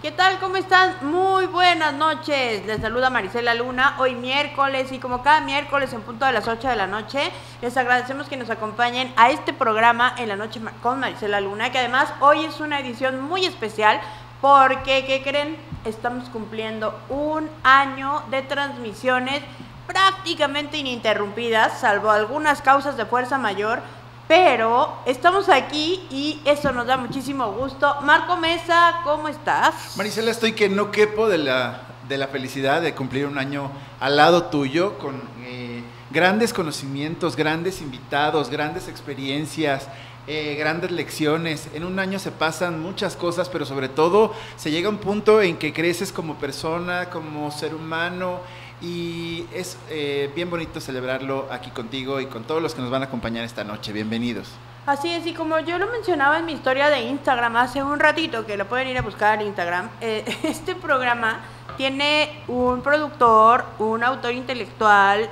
¿Qué tal? ¿Cómo están? Muy buenas noches. Les saluda Marisela Luna. Hoy miércoles y como cada miércoles en punto de las 8 de la noche, les agradecemos que nos acompañen a este programa en la noche con Marisela Luna, que además hoy es una edición muy especial porque, ¿qué creen? Estamos cumpliendo un año de transmisiones prácticamente ininterrumpidas, salvo algunas causas de fuerza mayor. Pero estamos aquí y eso nos da muchísimo gusto. Marco Mesa, ¿cómo estás? Marisela, estoy que no quepo de la felicidad de cumplir un año al lado tuyo, con grandes conocimientos, grandes invitados, grandes experiencias, grandes lecciones. En un año se pasan muchas cosas, pero sobre todo se llega a un punto en que creces como persona, como ser humano. Y es bien bonito celebrarlo aquí contigo y con todos los que nos van a acompañar esta noche. Bienvenidos. Así es, y como yo lo mencionaba en mi historia de Instagram hace un ratito, que lo pueden ir a buscar en Instagram, este programa tiene un productor, un autor intelectual,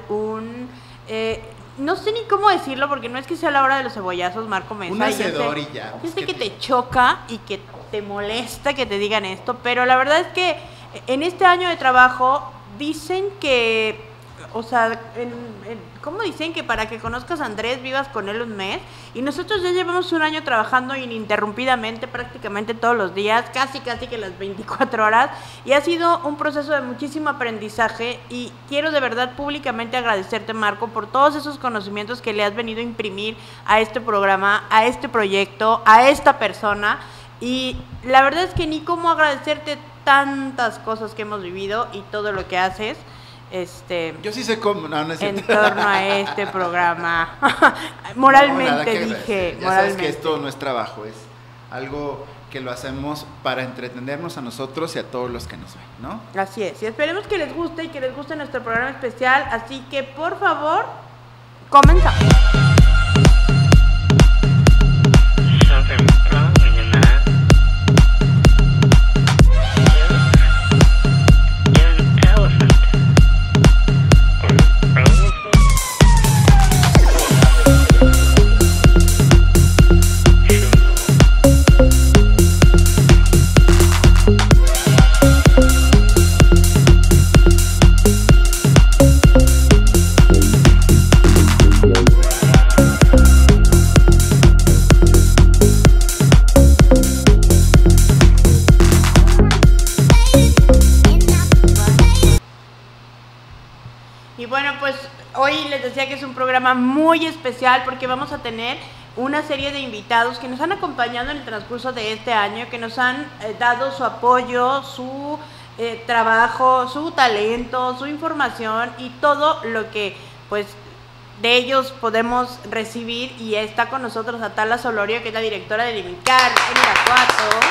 no sé ni cómo decirlo, porque no es que sea la hora de los cebollazos, Marco Mesa. Un hacedor y ya. Yo sé que te choca y que te molesta que te digan esto, pero la verdad es que en este año de trabajo dicen que, o sea, ¿cómo dicen? Que para que conozcas a Andrés vivas con él un mes, y nosotros ya llevamos un año trabajando ininterrumpidamente prácticamente todos los días, casi que las 24 horas, y ha sido un proceso de muchísimo aprendizaje, y quiero de verdad públicamente agradecerte, Marco, por todos esos conocimientos que le has venido a imprimir a este programa, a este proyecto, a esta persona, y la verdad es que ni cómo agradecerte tantas cosas que hemos vivido y todo lo que haces. Yo sí sé cómo, no es en torno a este programa. Moralmente no, dije. Ya sabes que esto no es trabajo, es algo que lo hacemos para entretenernos a nosotros y a todos los que nos ven, ¿no? Así es, y esperemos que les guste y que les guste nuestro programa especial, así que por favor, comenzamos. Que es un programa muy especial porque vamos a tener una serie de invitados que nos han acompañado en el transcurso de este año, que nos han dado su apoyo, su trabajo, su talento, su información y todo lo que pues de ellos podemos recibir. Y está con nosotros Atala Solorio, que es la directora del IMCAR en Irapuato.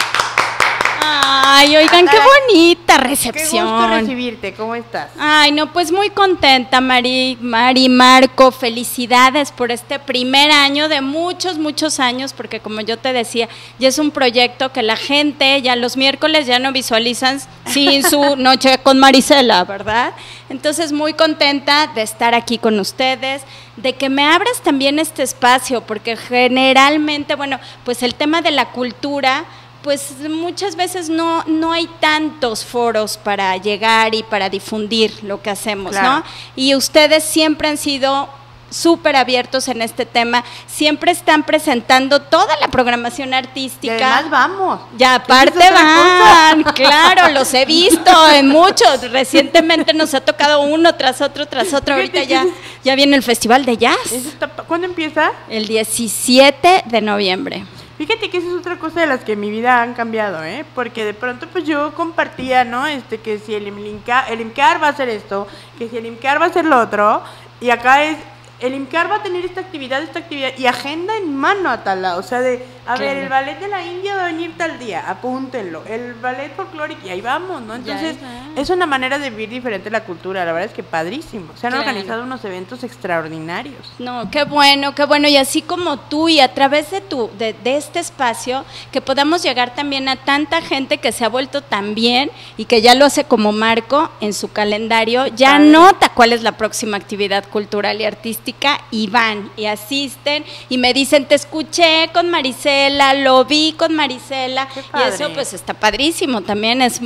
Ay, oigan, Atala, qué bonita recepción. Qué gusto recibirte, ¿cómo estás? Ay, no, pues muy contenta, Mari, Marco, felicidades por este primer año de muchos años, porque como yo te decía, ya es un proyecto que la gente ya los miércoles ya no visualizan sin su noche con Marisela, ¿verdad? Entonces, muy contenta de estar aquí con ustedes, de que me abras también este espacio, porque generalmente, bueno, pues el tema de la cultura, pues muchas veces no hay tantos foros para llegar y para difundir lo que hacemos, claro, ¿no? Y ustedes siempre han sido súper abiertos en este tema, siempre están presentando toda la programación artística. Y además vamos. Ya aparte van, claro, los he visto en muchos, recientemente nos ha tocado uno tras otro, ahorita ya viene el Festival de Jazz. ¿Cuándo empieza? El 17 de noviembre. Fíjate que esa es otra cosa de las que en mi vida han cambiado, porque de pronto pues yo compartía, ¿no? Que si el IMCAR va a hacer esto, que si el IMCAR va a hacer lo otro, y acá es, el IMCAR va a tener esta actividad, y agenda en mano, Atala, o sea, ver, el ballet de la India va a venir tal día, apúntenlo, el ballet folclórico, y ahí vamos, ¿no? Entonces, es una manera de vivir diferente la cultura, la verdad es que padrísimo, se han organizado unos eventos extraordinarios. No, qué bueno, y así como tú, y a través de este espacio, que podamos llegar también a tanta gente que se ha vuelto tan bien, y que ya lo hace como Marco en su calendario, ya anota cuál es la próxima actividad cultural y artística, y van, y asisten, y me dicen, te escuché con Marisela, Marisela, lo vi con Marisela, y eso pues está padrísimo también, es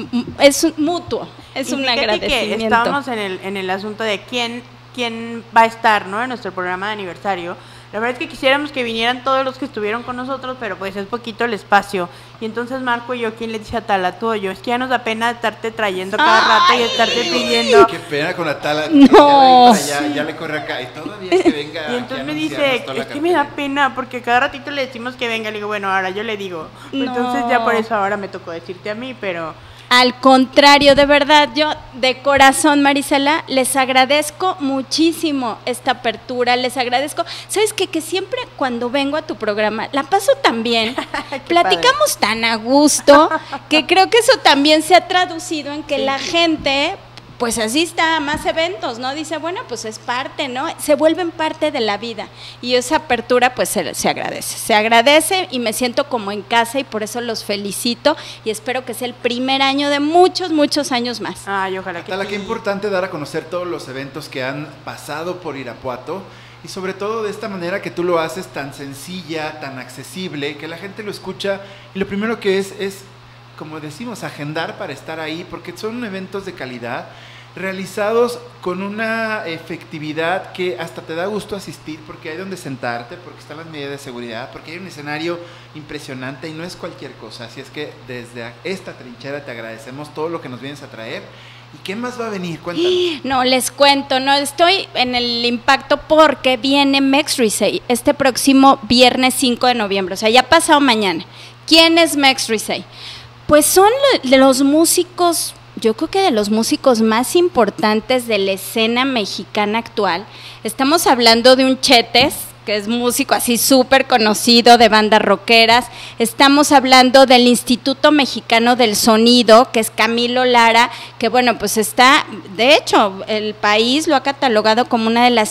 mutuo, es un agradecimiento. Que estábamos en el asunto de quién va a estar, ¿no?, en nuestro programa de aniversario. La verdad es que quisiéramos que vinieran todos los que estuvieron con nosotros, pero pues es poquito el espacio. Y entonces Marco y yo, ¿quién le dice a Tala? Tú o yo. Es que ya nos da pena estarte trayendo cada rato y estarte pidiendo. Qué pena con la Tala. No. Ya le corre acá. Y todavía es que venga. Y entonces me dice, es que me da pena, porque cada ratito le decimos que venga. Le digo, bueno, ahora yo le digo. No. Entonces ya por eso ahora me tocó decirte a mí, pero... Al contrario, de verdad, yo de corazón, Marisela, les agradezco muchísimo esta apertura, les agradezco. ¿Sabes qué? Que siempre cuando vengo a tu programa la paso tan bien, platicamos tan a gusto, que creo que eso también se ha traducido en que la gente pues asista a más eventos, ¿no? Dice, bueno, pues es parte, ¿no? Se vuelven parte de la vida y esa apertura pues se agradece y me siento como en casa y por eso los felicito y espero que sea el primer año de muchos, muchos años más. Ay, ojalá que Tala, qué importante dar a conocer todos los eventos que han pasado por Irapuato y sobre todo de esta manera que tú lo haces tan sencilla, tan accesible, que la gente lo escucha y lo primero que es como decimos, agendar para estar ahí, porque son eventos de calidad, realizados con una efectividad que hasta te da gusto asistir, porque hay donde sentarte, porque están las medidas de seguridad, porque hay un escenario impresionante y no es cualquier cosa. Así es que desde esta trinchera te agradecemos todo lo que nos vienes a traer. ¿Y qué más va a venir? Cuéntanos. No, les cuento, no estoy en el impacto porque viene Mex Risey este próximo viernes 5 de noviembre, o sea, ya pasado mañana. ¿Quién es Mex Risey? Pues son de los músicos, yo creo que de los músicos más importantes de la escena mexicana actual. Estamos hablando de un Chetes, que es músico así súper conocido de bandas rockeras. Estamos hablando del Instituto Mexicano del Sonido, que es Camilo Lara, que bueno, pues está, de hecho, el país lo ha catalogado como una de las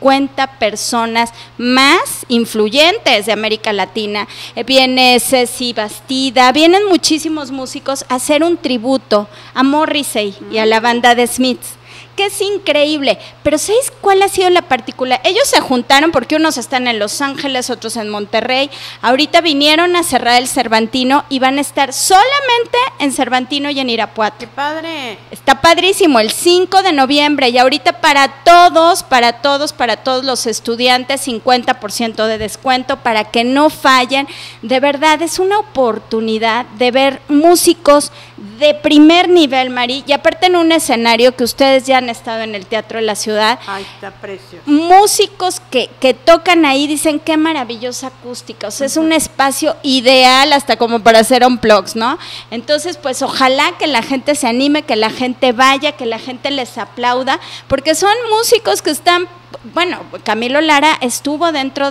50 personas más influyentes de América Latina. Viene Ceci Bastida, vienen muchísimos músicos a hacer un tributo a Morrissey y a la banda de Smiths, que es increíble, pero ¿sabes cuál ha sido la particular? Ellos se juntaron porque unos están en Los Ángeles, otros en Monterrey, ahorita vinieron a cerrar el Cervantino y van a estar solamente en Cervantino y en Irapuato. ¡Qué padre! Está padrísimo, el 5 de noviembre y ahorita para todos los estudiantes 50% de descuento para que no fallen. De verdad, es una oportunidad de ver músicos de primer nivel, Mari, y aparte en un escenario que ustedes ya han estado en el Teatro de la Ciudad. Ay, está precioso. Músicos que tocan ahí, dicen qué maravillosa acústica, o sea, es un espacio ideal hasta como para hacer unplugs, ¿no? Entonces, pues ojalá que la gente se anime, que la gente vaya, que la gente les aplauda, porque son músicos que están... Bueno, Camilo Lara estuvo dentro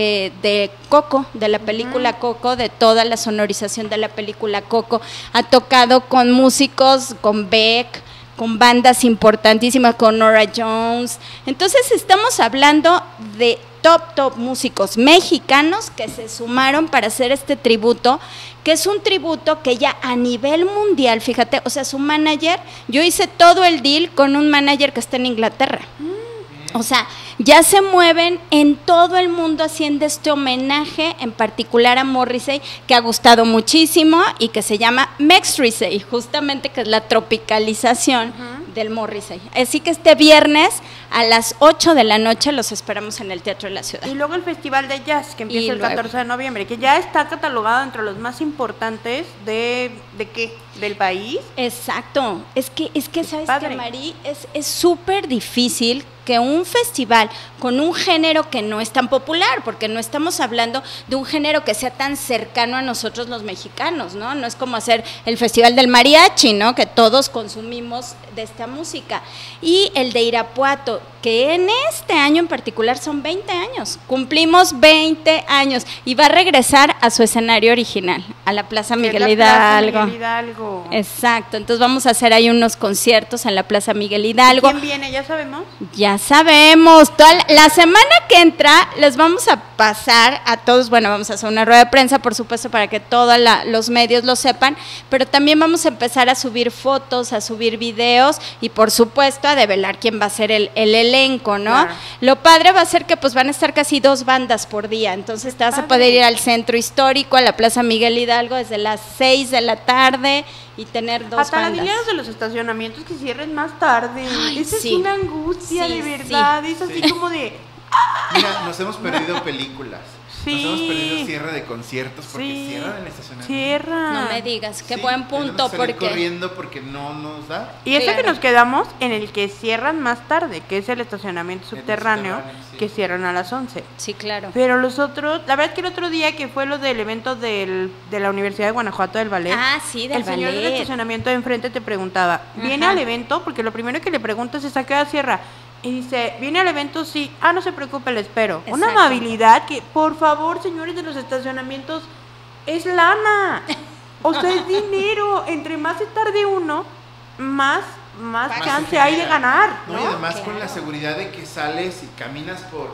de Coco, de la película Coco, de toda la sonorización de la película Coco, ha tocado con músicos, con Beck, con bandas importantísimas, con Nora Jones. Entonces estamos hablando de top músicos mexicanos que se sumaron para hacer este tributo, que es un tributo que ya a nivel mundial, fíjate, o sea, su manager, yo hice todo el deal con un manager que está en Inglaterra. O sea, ya se mueven en todo el mundo haciendo este homenaje, en particular a Morrissey, que ha gustado muchísimo y que se llama Mex Risey, justamente que es la tropicalización del Morrissey. Así que este viernes a las 8 de la noche los esperamos en el Teatro de la Ciudad. Y luego el Festival de Jazz, que empieza el 14 de noviembre, que ya está catalogado entre los más importantes ¿de qué? ¿Del país? Exacto. Es que ¿sabes qué, Mari? Es súper difícil que un festival con un género que no es tan popular, porque no estamos hablando de un género que sea tan cercano a nosotros los mexicanos, ¿no? No es como hacer el Festival del Mariachi, ¿no? Que todos consumimos de esta música. Y el de Irapuato, que en este año en particular son 20 años, cumplimos 20 años, y va a regresar a su escenario original, a la Plaza Miguel Hidalgo. Exacto, entonces vamos a hacer ahí unos conciertos en la Plaza Miguel Hidalgo. ¿Quién viene? ¿Ya sabemos? Ya sabemos, la semana que entra les vamos a pasar a todos, bueno, vamos a hacer una rueda de prensa, por supuesto, para que todos los medios lo sepan, pero también vamos a empezar a subir fotos, a subir videos y por supuesto a develar quién va a ser el el elenco, ¿no? Claro. Lo padre va a ser que pues van a estar casi 2 bandas por día, entonces te vas a poder ir al centro histórico, a la Plaza Miguel Hidalgo desde las 6 de la tarde y tener 2 Hasta bandas. la de los estacionamientos que cierren más tarde. Ay, Esa sí. es una angustia, Sí, de verdad. Es así Sí. como de... Mira, nos hemos perdido películas. Sí. Nos hemos perdido cierre de conciertos porque Sí. cierran el estacionamiento. Cierra. No me digas, qué Sí, buen tenemos punto, que salir porque corriendo porque no nos da. Y eso Claro. que nos quedamos en el que cierran más tarde, que es el estacionamiento El subterráneo, subterráneo, sí. que cierran a las 11. sí, claro. Pero los otros, la verdad es que el otro día que fue lo del evento de la Universidad de Guanajuato del ballet, Ah, sí, del el señor del ballet. estacionamiento de enfrente te preguntaba, ¿viene Ajá. al evento? Porque lo primero que le preguntas es ¿a qué hora cierra? Y dice, ¿viene al evento? Sí. Ah, no se preocupe, le espero. Una Exacto. amabilidad que, por favor, señores de los estacionamientos, es lana. O sea, es dinero. Entre más se tarde uno, más Más chance se hay de genera. ganar, No, ¿no? y además con Claro. la seguridad de que sales y caminas por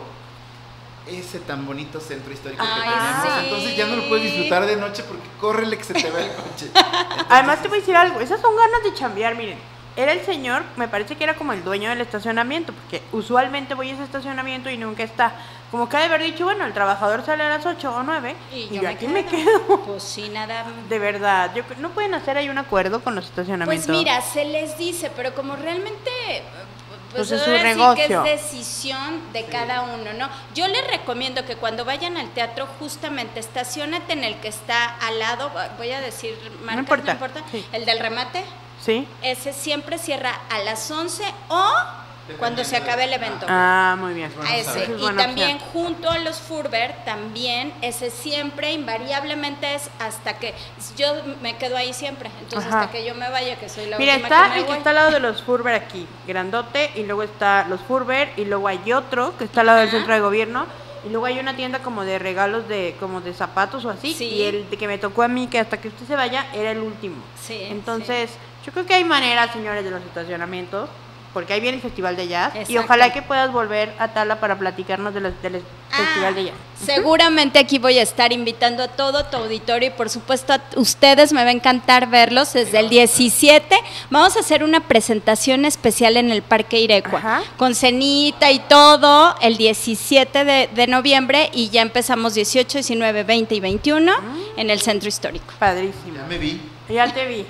ese tan bonito centro histórico que Ay, tenemos. sí. Entonces ya no lo puedes disfrutar de noche porque córrele que se te va el coche. Además te voy a decir algo, esas son ganas de chambear, miren. Era el señor, me parece que era como el dueño del estacionamiento, porque usualmente voy a ese estacionamiento y nunca está. Como que ha de haber dicho, bueno, el trabajador sale a las 8 o 9 y yo aquí me quedo. Pues sí, nada. De verdad, no pueden hacer ahí un acuerdo con los estacionamientos. Pues mira, se les dice, pero como realmente Pues es su ahora sí negocio. que es decisión de cada uno, ¿no? Yo les recomiendo que cuando vayan al teatro, justamente estacionate en el que está al lado, voy a decir marcas, no importa, sí. el del remate, ¿Sí? ese siempre cierra a las 11 o cuando se acabe el evento. Ah, muy bien. Bueno, A Vamos a ese. ver. Es Y buena también opción. junto a los Furber, también ese siempre, invariablemente es hasta que yo me quedo ahí siempre. Entonces Ajá. hasta que yo me vaya, que soy la Mira, última está que me el que voy. está al lado de los Furber aquí, grandote, y luego está los Furber, y luego hay otro que está al lado del Ajá. centro de gobierno, y luego hay una tienda como de regalos como de zapatos o así, Sí. y el de que me tocó a mí, que hasta que usted se vaya, era el último. Sí, Entonces, yo creo que hay maneras, señores, de los estacionamientos, porque ahí viene el Festival de Jazz, y Exacto. ojalá que puedas volver a Tala para platicarnos del Festival de Jazz. Seguramente aquí voy a estar invitando a todo tu auditorio y por supuesto a ustedes, me va a encantar verlos desde el 17. Vamos a hacer una presentación especial en el Parque Irecua, Ajá. con cenita y todo, el 17 de noviembre y ya empezamos 18, 19, 20 y 21 en el Centro Histórico. Padrísimo. Ya me vi. Ya te vi.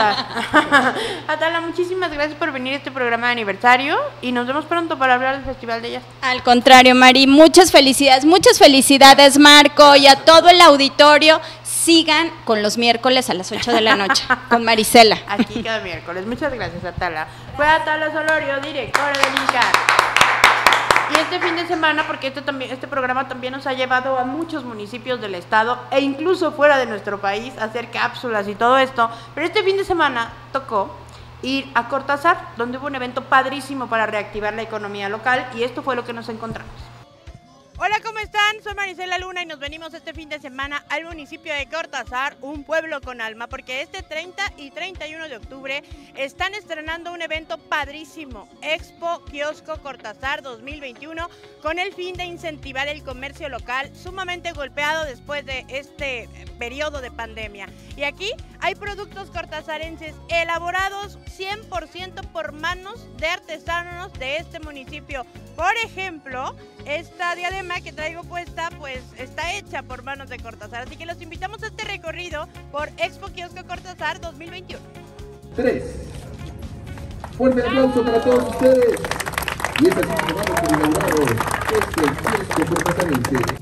Atala, muchísimas gracias por venir a este programa de aniversario y nos vemos pronto para hablar del Festival de Jazz. Al contrario, Mari, muchas felicidades, Marco, y a todo el auditorio. Sigan con los miércoles a las 8 de la noche con Marisela. Aquí cada miércoles. Muchas gracias, Atala. Fue Atala Solorio, directora del INCAR. Y este fin de semana, porque este programa también nos ha llevado a muchos municipios del estado e incluso fuera de nuestro país a hacer cápsulas y todo esto, pero este fin de semana tocó ir a Cortázar, donde hubo un evento padrísimo para reactivar la economía local y esto fue lo que nos encontramos. Hola, ¿cómo están? Soy Marisela Luna y nos venimos este fin de semana al municipio de Cortázar, un pueblo con alma, porque este 30 y 31 de octubre están estrenando un evento padrísimo, Expo Kiosco Cortázar 2021, con el fin de incentivar el comercio local sumamente golpeado después de este periodo de pandemia. Y aquí hay productos cortazarenses elaborados 100% por manos de artesanos de este municipio. Por ejemplo, esta diadema que traigo puesta, pues está hecha por manos de Cortázar. Así que los invitamos a este recorrido por Expo Kiosco Cortázar 2021. 3. Fuerte aplauso para todos ustedes. Y es así que vamos por inaugurado este kiosco cortazarense.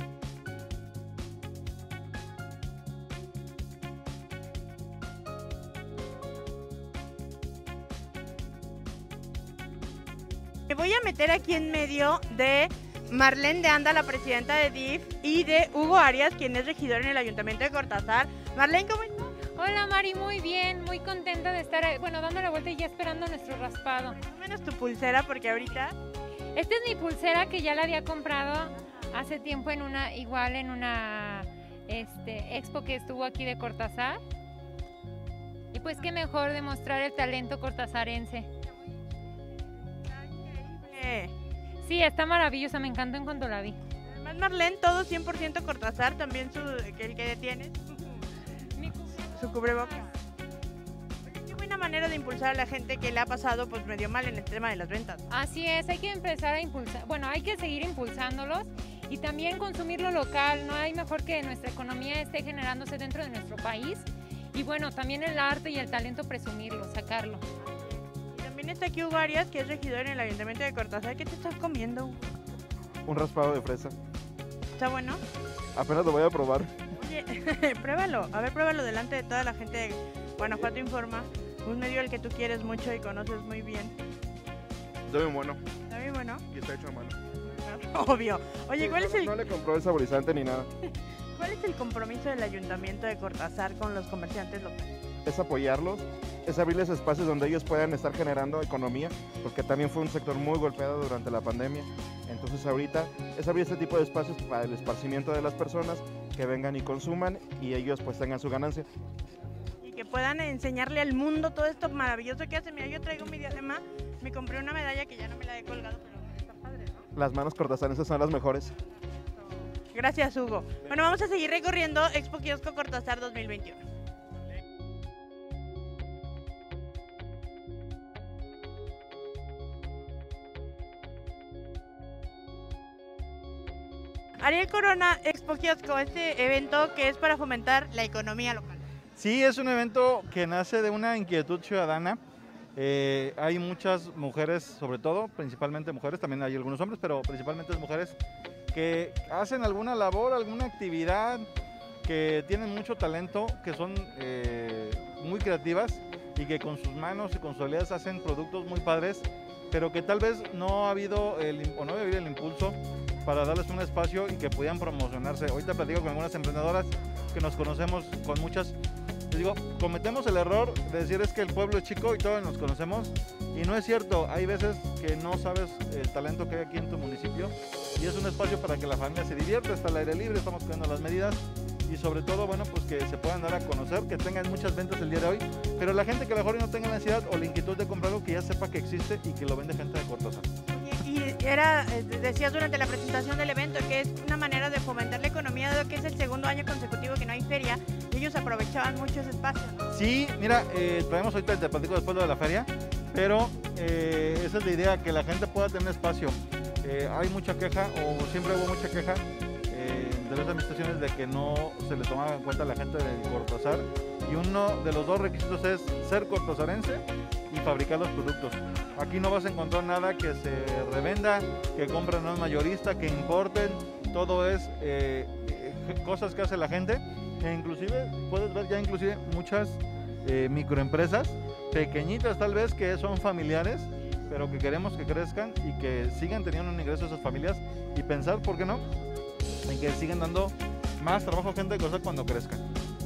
Me voy a meter aquí en medio de Marlene de Anda, la presidenta de DIF, y de Hugo Arias, quien es regidor en el Ayuntamiento de Cortázar. Marlene, ¿cómo estás? Hola Mari, muy bien, muy contenta de estar, dando la vuelta y ya esperando nuestro raspado. Más o menos tu pulsera, porque ahorita... Esta es mi pulsera que ya la había comprado hace tiempo en una expo que estuvo aquí de Cortázar. Y pues qué mejor demostrar el talento cortazarense. Sí, está maravillosa, me encantó en cuanto la vi. Además, Marlene, todo 100% Cortázar, también el que tienes, su cubrebocas. Oye, qué buena manera de impulsar a la gente que le ha pasado pues medio mal en el tema de las ventas. Así es, hay que empezar a impulsar, bueno, hay que seguir impulsándolos y también consumir lo local. No hay mejor que nuestra economía esté generándose dentro de nuestro país y bueno, también el arte y el talento presumirlo, sacarlo. Y también está aquí Hugo Arias, que es regidor en el Ayuntamiento de Cortázar. ¿Qué te estás comiendo? Un raspado de fresa. ¿Está bueno? Apenas lo voy a probar. Oye, pruébalo. A ver, pruébalo delante de toda la gente de Guanajuato Informa. Un medio al que tú quieres mucho y conoces muy bien. Está bien bueno. ¿Está bien bueno? Y está hecho a mano. Obvio. Oye, Sí, ¿cuál es el... No le compró el saborizante ni nada. ¿Cuál es el compromiso del Ayuntamiento de Cortázar con los comerciantes locales? Es apoyarlos, es abrirles espacios donde ellos puedan estar generando economía, porque también fue un sector muy golpeado durante la pandemia. Entonces ahorita es abrir este tipo de espacios para el esparcimiento de las personas, que vengan y consuman y ellos pues tengan su ganancia. Y que puedan enseñarle al mundo todo esto maravilloso que hacen. Mira, yo traigo mi diadema, me compré una medalla que ya no me la he colgado, pero está padre, ¿no? Las manos cortazarenses son las mejores. Gracias, Hugo. Bueno, vamos a seguir recorriendo Expo Kiosco Cortázar 2021. Ariel Corona, Expo Kiosco, este evento que es para fomentar la economía local. Sí, es un evento que nace de una inquietud ciudadana. Hay muchas mujeres, sobre todo, principalmente mujeres, también hay algunos hombres, pero principalmente mujeres que hacen alguna labor, alguna actividad, que tienen mucho talento, que son muy creativas y que con sus manos y con sus habilidades hacen productos muy padres, pero que tal vez no ha habido el impulso para darles un espacio y que pudieran promocionarse. Ahorita platico con algunas emprendedoras que nos conocemos con muchas. Les digo, cometemos el error de decir es que el pueblo es chico y todos nos conocemos, y no es cierto. Hay veces que no sabes el talento que hay aquí en tu municipio y es un espacio para que la familia se divierta, está al aire libre, estamos cuidando las medidas y sobre todo, bueno, pues que se puedan dar a conocer, que tengan muchas ventas el día de hoy, pero la gente que a lo mejor no tenga la necesidad o la inquietud de comprarlo, que ya sepa que existe y que lo vende gente de Cortázar. Y decías durante la presentación del evento que es una manera de fomentar la economía, dado que es el segundo año consecutivo que no hay feria, y ellos aprovechaban mucho ese espacio, ¿no? Sí, mira, traemos ahorita el platico después de la feria, pero esa es la idea, que la gente pueda tener espacio. Hay mucha queja, o siempre hubo mucha queja de las administraciones de que no se le tomaba en cuenta a la gente de Cortázar, y uno de los dos requisitos es ser cortazarense y fabricar los productos. Aquí no vas a encontrar nada que se revenda, que compren a un mayorista, que importen, todo es cosas que hace la gente, e inclusive puedes ver ya inclusive muchas microempresas, pequeñitas tal vez, que son familiares, pero que queremos que crezcan y que sigan teniendo un ingreso a esas familias, y pensar, ¿por qué no?, en que sigan dando más trabajo a gente de Cortázar cuando crezcan.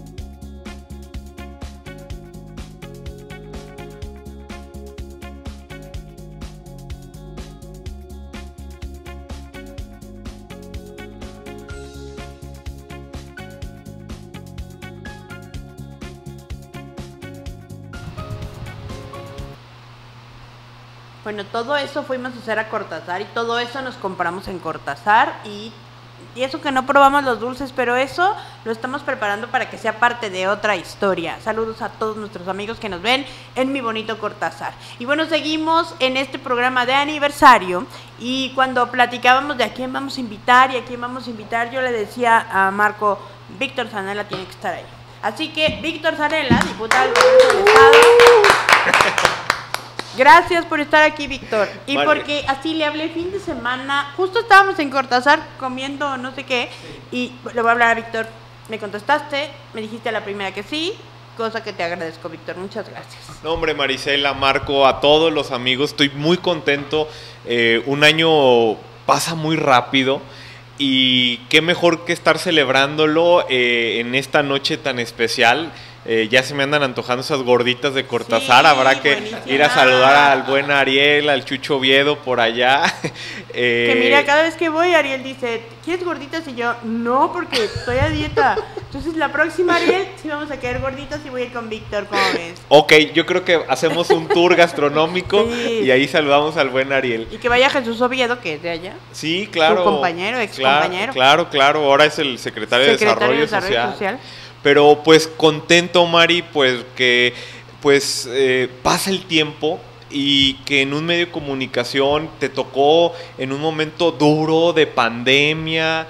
Bueno, todo eso fuimos a hacer a Cortázar y todo eso nos compramos en Cortázar y eso que no probamos los dulces, pero eso lo estamos preparando para que sea parte de otra historia. Saludos a todos nuestros amigos que nos ven en mi bonito Cortázar. Y bueno, seguimos en este programa de aniversario y cuando platicábamos de a quién vamos a invitar y a quién vamos a invitar, yo le decía a Marco, Víctor Zanella tiene que estar ahí. Así que Víctor Zanella, diputado del Congreso del Estado. Gracias por estar aquí, Víctor. Y vale, porque así le hablé fin de semana, justo estábamos en Cortázar comiendo no sé qué, y le voy a hablar a Víctor. Me contestaste, me dijiste a la primera que sí, cosa que te agradezco, Víctor. Muchas gracias. No, hombre, Marisela, Marco, a todos los amigos, estoy muy contento. Un año pasa muy rápido y qué mejor que estar celebrándolo en esta noche tan especial. Ya se me andan antojando esas gorditas de Cortázar, sí, habrá que buenísima. Ir a saludar al buen Ariel, al Chucho Oviedo por allá. Que mira, cada vez que voy Ariel dice, ¿quieres gorditas? Y yo, no, porque estoy a dieta. Entonces la próxima, Ariel, sí vamos a quedar gorditas y voy a ir con Víctor, ¿cómo ves? Ok, yo creo que hacemos un tour gastronómico sí. Y ahí saludamos al buen Ariel. Y que vaya Jesús Oviedo, que es de allá. Sí, claro. Tu compañero, ex compañero. Claro, ahora es el secretario de Desarrollo Social. Pero pues contento, Mari, pues que pues pasa el tiempo y que en un medio de comunicación te tocó en un momento duro de pandemia,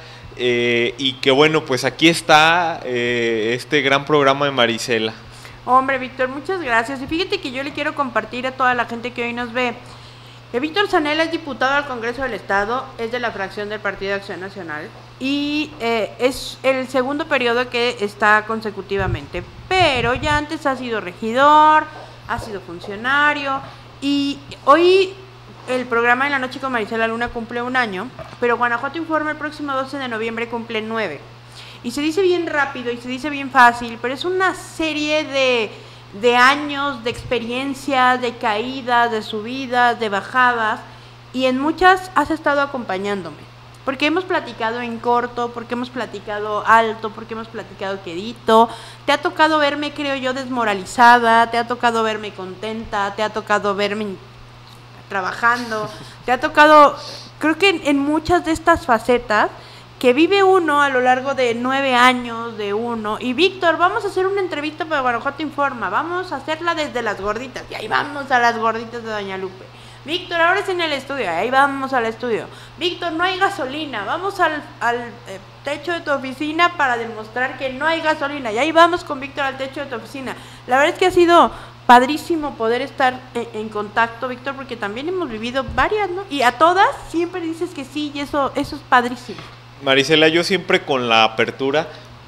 y que bueno, pues aquí está este gran programa de Marisela. Hombre, Víctor, muchas gracias. Y fíjate que yo le quiero compartir a toda la gente que hoy nos ve que Víctor Zanella es diputado al Congreso del Estado, es de la fracción del Partido de Acción Nacional y es el segundo periodo que está consecutivamente, pero ya antes ha sido regidor, ha sido funcionario y hoy el programa de la noche con Marisela Luna cumple 1 año, pero Guanajuato Informa el próximo 12 de noviembre cumple 9. Y se dice bien rápido y se dice bien fácil, pero es una serie de años, de experiencias, de caídas, de subidas, de bajadas, y en muchas has estado acompañándome, porque hemos platicado en corto, porque hemos platicado alto, porque hemos platicado quedito, te ha tocado verme, creo yo, desmoralizada, te ha tocado verme contenta, te ha tocado verme trabajando, te ha tocado, creo que en muchas de estas facetas que vive uno a lo largo de 9 años de uno. Y Víctor, vamos a hacer una entrevista para Guanajuato Informa, vamos a hacerla desde Las Gorditas, y ahí vamos a Las Gorditas de Doña Lupe. Víctor, ahora es en el estudio, ahí vamos al estudio. Víctor, no hay gasolina, vamos al techo de tu oficina para demostrar que no hay gasolina, y ahí vamos con Víctor al techo de tu oficina. La verdad es que ha sido padrísimo poder estar en contacto, Víctor, porque también hemos vivido varias, ¿no? Y a todas siempre dices que sí, y eso es padrísimo. Marisela, yo siempre con la apertura,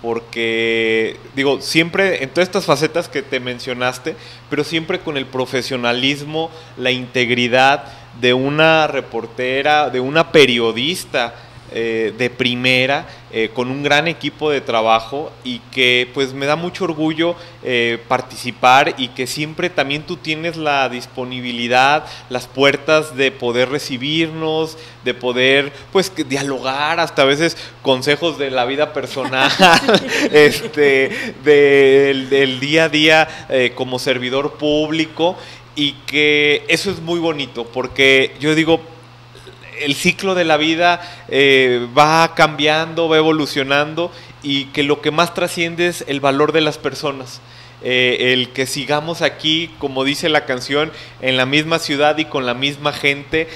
porque digo, siempre en todas estas facetas que te mencionaste, pero siempre con el profesionalismo, la integridad de una reportera, de una periodista de primera, con un gran equipo de trabajo, y que pues me da mucho orgullo participar, y que siempre también tú tienes la disponibilidad, las puertas de poder recibirnos, de poder pues dialogar, hasta a veces consejos de la vida personal, del día a día como servidor público, y que eso es muy bonito, porque yo digo, el ciclo de la vida va cambiando, va evolucionando, y que lo que más trasciende es el valor de las personas. El que sigamos aquí, como dice la canción, en la misma ciudad y con la misma gente,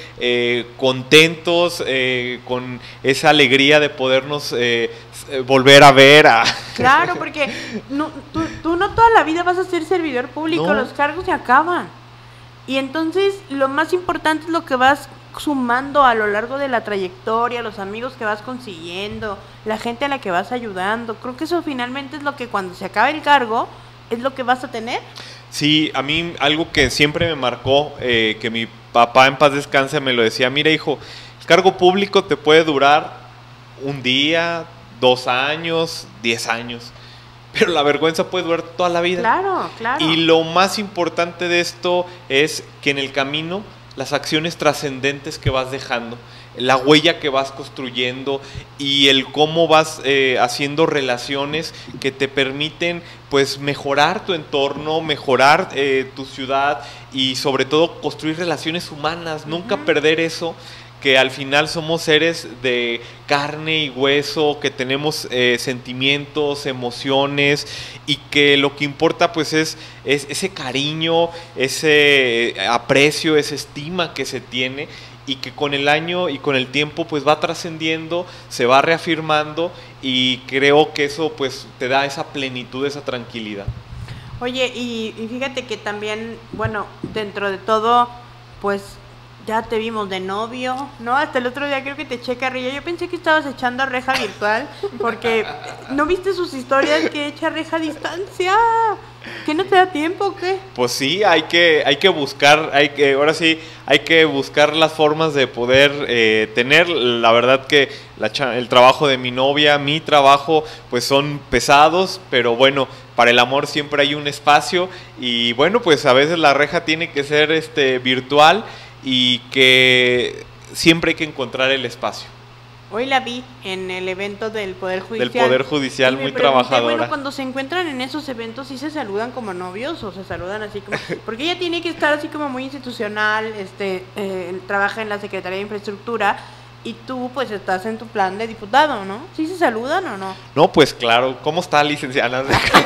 contentos, con esa alegría de podernos volver a ver. Claro, porque tú no toda la vida vas a ser servidor público, no. Los cargos se acaban. Y entonces lo más importante es lo que vas sumando a lo largo de la trayectoria, los amigos que vas consiguiendo, la gente a la que vas ayudando. Creo que eso finalmente es lo que cuando se acabe el cargo es lo que vas a tener. Sí, a mí algo que siempre me marcó, que mi papá en paz descanse me lo decía: mira, hijo, el cargo público te puede durar 1 día, 2 años, 10 años, pero la vergüenza puede durar toda la vida. Claro, claro. Y lo más importante de esto es que en el camino, las acciones trascendentes que vas dejando, la huella que vas construyendo, y el cómo vas haciendo relaciones que te permiten pues mejorar tu entorno, mejorar tu ciudad, y sobre todo construir relaciones humanas, nunca perder eso, que al final somos seres de carne y hueso, que tenemos sentimientos, emociones, y que lo que importa pues es ese cariño, ese aprecio, esa estima que se tiene, y que con el año y con el tiempo pues va trascendiendo, se va reafirmando, y creo que eso pues te da esa plenitud, esa tranquilidad. Oye, y fíjate que también, bueno, dentro de todo, pues ya te vimos de novio, ¿no? Hasta el otro día creo que te eché carrilla. Yo pensé que estabas echando reja virtual, porque ¿no viste sus historias que echa reja a distancia? ¿Que no te da tiempo o qué? Pues sí, hay que buscar, ahora sí, hay que buscar las formas de poder tener. La verdad que el trabajo de mi novia, mi trabajo, pues son pesados, pero bueno, para el amor siempre hay un espacio, y bueno, pues a veces la reja tiene que ser virtual, y que siempre hay que encontrar el espacio. Hoy la vi en el evento del Poder Judicial. Del Poder Judicial, muy trabajadora. Bueno, cuando se encuentran en esos eventos, ¿sí se saludan como novios o se saludan así como...? Porque ella tiene que estar así como muy institucional, trabaja en la Secretaría de Infraestructura, y tú pues estás en tu plan de diputado, ¿no? ¿Sí se saludan o no? No, pues claro. ¿Cómo está, licenciada?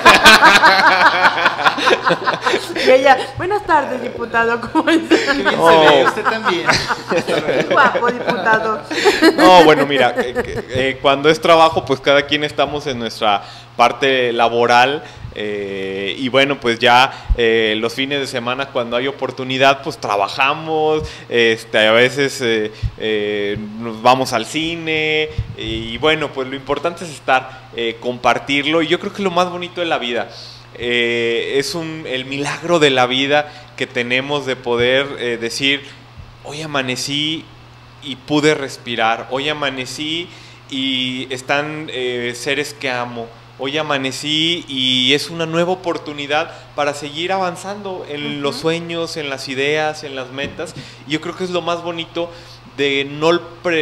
Y ella, buenas tardes, diputado, ¿cómo está? Qué bien se ve, usted también. Qué guapo, diputado. No, bueno, mira, cuando es trabajo, pues cada quien estamos en nuestra parte laboral. Y bueno, pues ya los fines de semana, cuando hay oportunidad, pues trabajamos, a veces nos vamos al cine, y bueno, pues lo importante es estar, compartirlo, y yo creo que lo más bonito de la vida es el milagro de la vida que tenemos de poder decir, hoy amanecí y pude respirar, hoy amanecí y están seres que amo. Hoy amanecí y es una nueva oportunidad para seguir avanzando en los sueños, en las ideas, en las metas. Y yo creo que es lo más bonito de no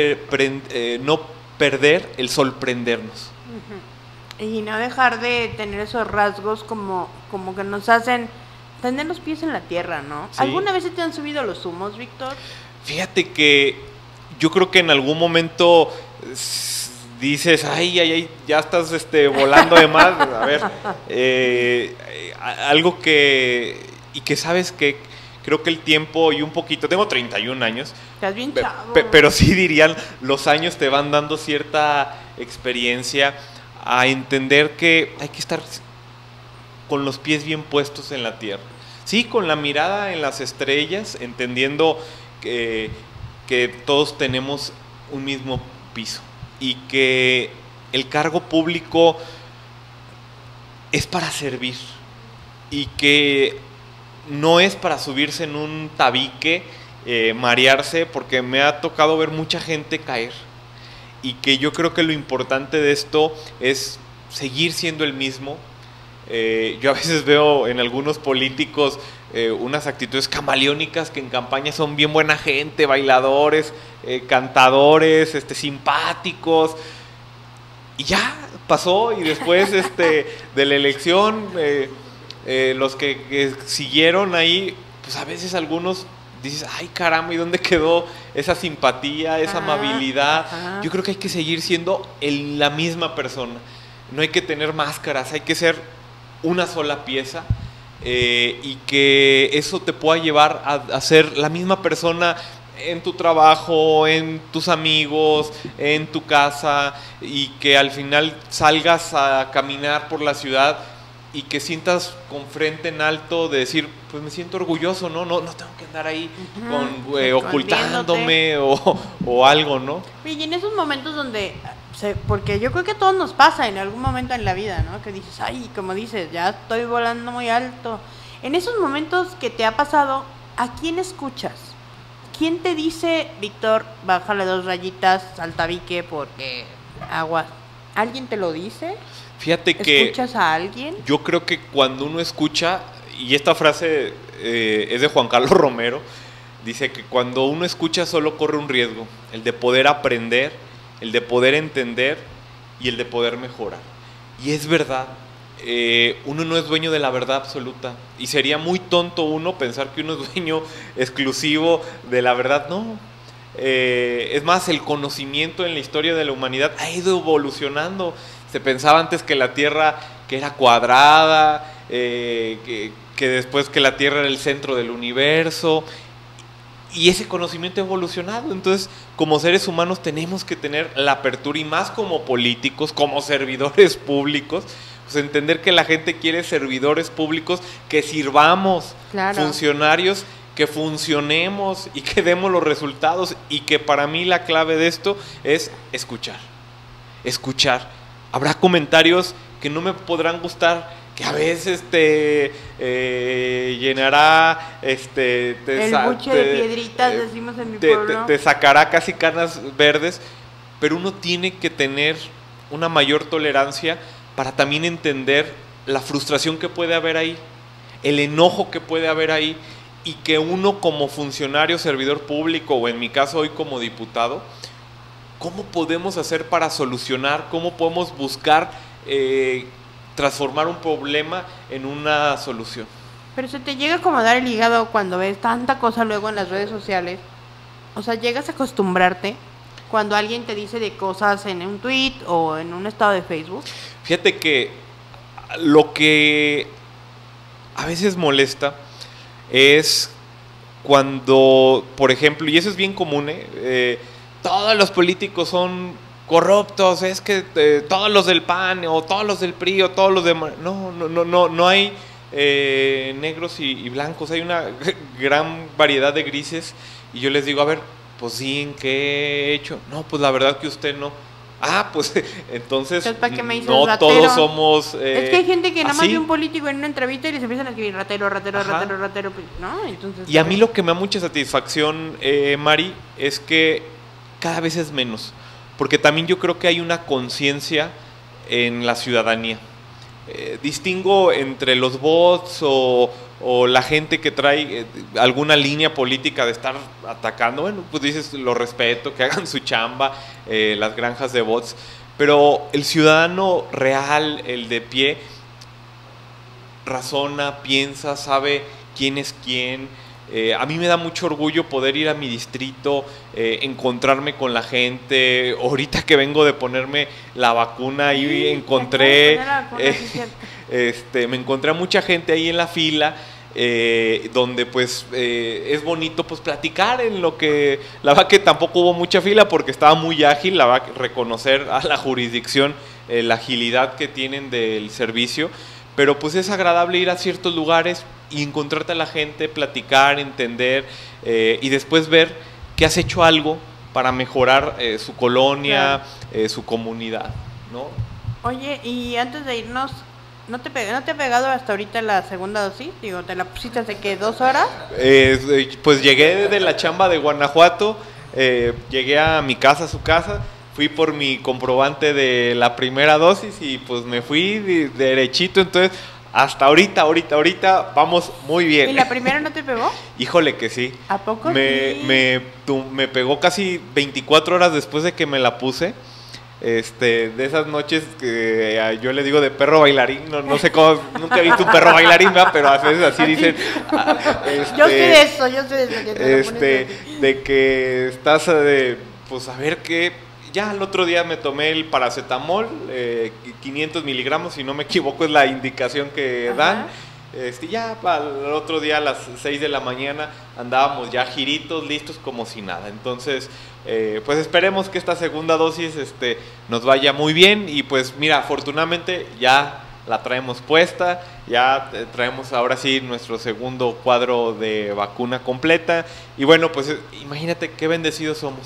perder el sorprendernos. Y no dejar de tener esos rasgos como que nos hacen tener los pies en la tierra, ¿no? Sí. ¿Alguna vez se te han subido los humos, Víctor? Fíjate que yo creo que en algún momento dices, ay, ya estás volando de más. A ver, algo que sabes que creo que el tiempo y un poquito, tengo 31 años. Estás bien chavo. Pero sí dirían, los años te van dando cierta experiencia a entender que hay que estar con los pies bien puestos en la tierra. Sí, con la mirada en las estrellas, entendiendo que todos tenemos un mismo piso. Y que el cargo público es para servir y que no es para subirse en un tabique, marearse, porque me ha tocado ver mucha gente caer, y que yo creo que lo importante de esto es seguir siendo el mismo. Yo a veces veo en algunos políticos unas actitudes camaleónicas que en campaña son bien buena gente, bailadores, cantadores, simpáticos, y ya pasó. Y después de la elección, los que siguieron ahí, pues a veces algunos dices, ay caramba, ¿y dónde quedó esa simpatía, esa amabilidad? Yo creo que hay que seguir siendo la misma persona, no hay que tener máscaras, hay que ser una sola pieza, y que eso te pueda llevar a ser la misma persona en tu trabajo, en tus amigos, en tu casa, y que al final salgas a caminar por la ciudad y que sientas con frente en alto de decir, pues me siento orgulloso, no tengo que andar ahí ocultándome o algo, ¿no? Y en esos momentos donde, porque yo creo que a todos nos pasa en algún momento en la vida, ¿no? Que dices, ay, como dices, ya estoy volando muy alto. En esos momentos que te ha pasado, ¿a quién escuchas? ¿Quién te dice, Víctor, bájale 2 rayitas al tabique porque aguas? ¿Alguien te lo dice? Fíjate que ¿escuchas a alguien? Yo creo que cuando uno escucha, y esta frase es de Juan Carlos Romero, dice que cuando uno escucha solo corre un riesgo, el de poder aprender, el de poder entender y el de poder mejorar. Y es verdad, uno no es dueño de la verdad absoluta, y sería muy tonto uno pensar que uno es dueño exclusivo de la verdad. No, es más, el conocimiento en la historia de la humanidad ha ido evolucionando. Se pensaba antes que la Tierra que era cuadrada, que después que la Tierra era el centro del universo, y ese conocimiento ha evolucionado. Entonces, como seres humanos tenemos que tener la apertura, y más como políticos, como servidores públicos, pues entender que la gente quiere servidores públicos que sirvamos, claro, funcionarios que funcionemos y que demos los resultados, y que para mí la clave de esto es escuchar. Habrá comentarios que no me podrán gustar, que a veces te llenará, el buche de piedritas, decimos en mi pueblo. Te sacará casi canas verdes, pero uno tiene que tener una mayor tolerancia para también entender la frustración que puede haber ahí, el enojo que puede haber ahí, y que uno como funcionario, servidor público, o en mi caso hoy como diputado, ¿cómo podemos hacer para solucionar? ¿Cómo podemos buscar transformar un problema en una solución? Pero se te llega como a dar el hígado cuando ves tanta cosa luego en las redes sociales. O sea, ¿llegas a acostumbrarte? cuando alguien te dice de cosas en un tweet o en un estado de Facebook? Fíjate que lo que a veces molesta es cuando, por ejemplo, y eso es bien común, todos los políticos son corruptos, es que todos los del PAN o todos los del PRI o todos los de... No hay negros y blancos, hay una gran variedad de grises, y yo les digo, a ver, pues sí, ¿en qué he hecho? No, pues la verdad que usted no. Ah, pues entonces ¿para qué me dices no ratero? todos somos es que hay gente que nada más así. ve un político en una entrevista y les empiezan a escribir ratero, pues, ¿no? Entonces, Y a mí lo que me da mucha satisfacción, Mari, es que cada vez es menos, porque también yo creo que hay una conciencia en la ciudadanía. Distingo entre los bots o la gente que trae alguna línea política de estar atacando. Bueno, pues dices, lo respeto, que hagan su chamba, las granjas de bots, pero el ciudadano real, el de pie, razona, piensa, sabe quién es quién. A mí me da mucho orgullo poder ir a mi distrito, encontrarme con la gente. Ahorita que vengo de ponerme la vacuna, ahí encontré, me encontré a mucha gente ahí en la fila, donde pues es bonito pues platicar en lo que, la verdad que tampoco hubo mucha fila porque estaba muy ágil, la verdad reconocer a la jurisdicción la agilidad que tienen del servicio, pero pues es agradable ir a ciertos lugares y encontrarte a la gente, platicar, entender, y después ver que has hecho algo para mejorar su colonia, claro, su comunidad, ¿no? Oye, y antes de irnos, ¿no te ha pegado hasta ahorita la segunda dosis? Digo, ¿te la pusiste hace qué, 2 horas? Pues llegué de la chamba de Guanajuato, llegué a mi casa, a su casa, fui por mi comprobante de la primera dosis y pues me fui derechito, entonces... Hasta ahorita vamos muy bien. ¿Y la primera no te pegó? Híjole que sí. ¿A poco sí? Me pegó casi 24 horas después de que me la puse. De esas noches que yo le digo de perro bailarín, no sé cómo, nunca he visto un perro bailarín, ¿verdad? Pero a veces así dicen. Yo sé de eso, de que estás pues a ver qué. Ya el otro día me tomé el paracetamol, 500 miligramos, si no me equivoco es la indicación que dan. Ya para el otro día a las 6 de la mañana andábamos ya giritos, listos como si nada. Entonces, pues esperemos que esta segunda dosis nos vaya muy bien. Y pues mira, afortunadamente ya la traemos puesta, ya traemos ahora sí nuestro segundo cuadro de vacuna completa. Y bueno, pues imagínate qué bendecidos somos.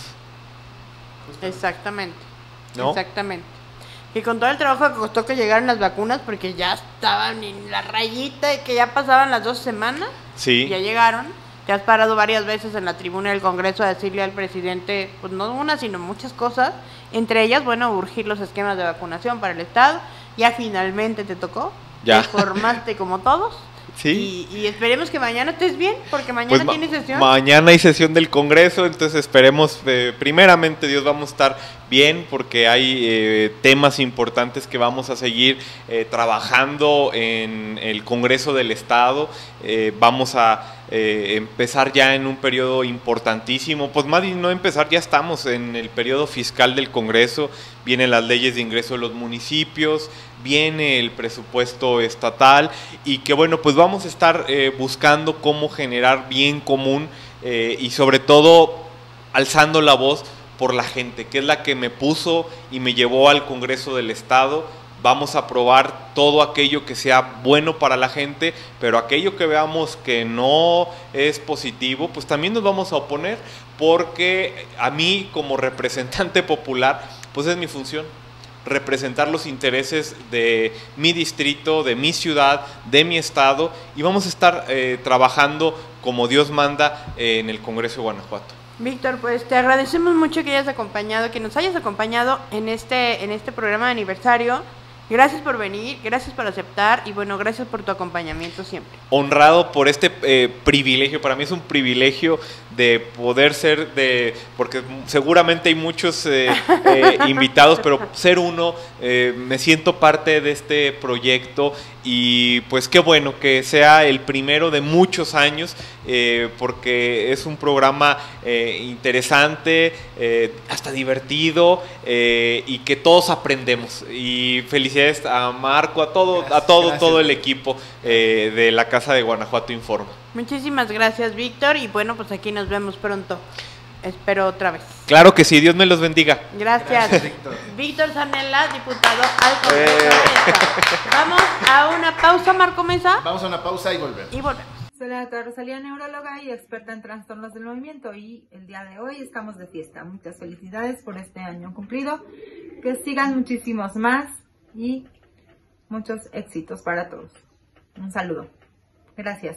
Exactamente, ¿no? Exactamente. Y con todo el trabajo que costó que llegaran las vacunas, porque ya estaban en la rayita y que ya pasaban las 2 semanas, sí, ya llegaron. Te has parado varias veces en la tribuna del Congreso a decirle al presidente, pues no una, sino muchas cosas, entre ellas, bueno, urgir los esquemas de vacunación para el Estado. Ya finalmente te tocó, ya te formaste como todos. Sí. Y esperemos que mañana estés bien, porque mañana tiene sesión. Mañana hay sesión del Congreso, entonces esperemos, primeramente Dios, vamos a estar bien, porque hay temas importantes que vamos a seguir trabajando en el Congreso del Estado. Vamos a empezar ya en un periodo importantísimo, pues más bien no empezar, ya estamos en el periodo fiscal del Congreso, vienen las leyes de ingreso de los municipios, viene el presupuesto estatal y que bueno, pues vamos a estar buscando cómo generar bien común y sobre todo alzando la voz por la gente, que es la que me puso y me llevó al Congreso del Estado. Vamos a aprobar todo aquello que sea bueno para la gente, pero aquello que veamos que no es positivo, pues también nos vamos a oponer, porque a mí como representante popular, pues es mi función, representar los intereses de mi distrito, de mi ciudad, de mi estado, y vamos a estar trabajando como Dios manda en el Congreso de Guanajuato. Víctor, pues te agradecemos mucho que hayas acompañado, que nos hayas acompañado en este programa de aniversario. Gracias por venir, gracias por aceptar y bueno, gracias por tu acompañamiento siempre. Honrado por este privilegio, para mí es un privilegio de poder ser porque seguramente hay muchos invitados, pero ser uno, me siento parte de este proyecto y pues qué bueno que sea el primero de muchos años, porque es un programa interesante, hasta divertido y que todos aprendemos. Y felicidades a Marco, a todo el equipo de la Casa de Guanajuato Informa. Muchísimas gracias, Víctor, y bueno, pues aquí nos vemos pronto. Espero otra vez. Claro que sí, Dios me los bendiga. Gracias. Víctor Zanella, diputado al Congreso. Vamos a una pausa, Marco Mesa. Vamos a una pausa y volvemos. Soy la doctora Rosalía, neuróloga y experta en trastornos del movimiento, y el día de hoy estamos de fiesta. Muchas felicidades por este año cumplido, que sigan muchísimos más y muchos éxitos para todos. Un saludo. Gracias.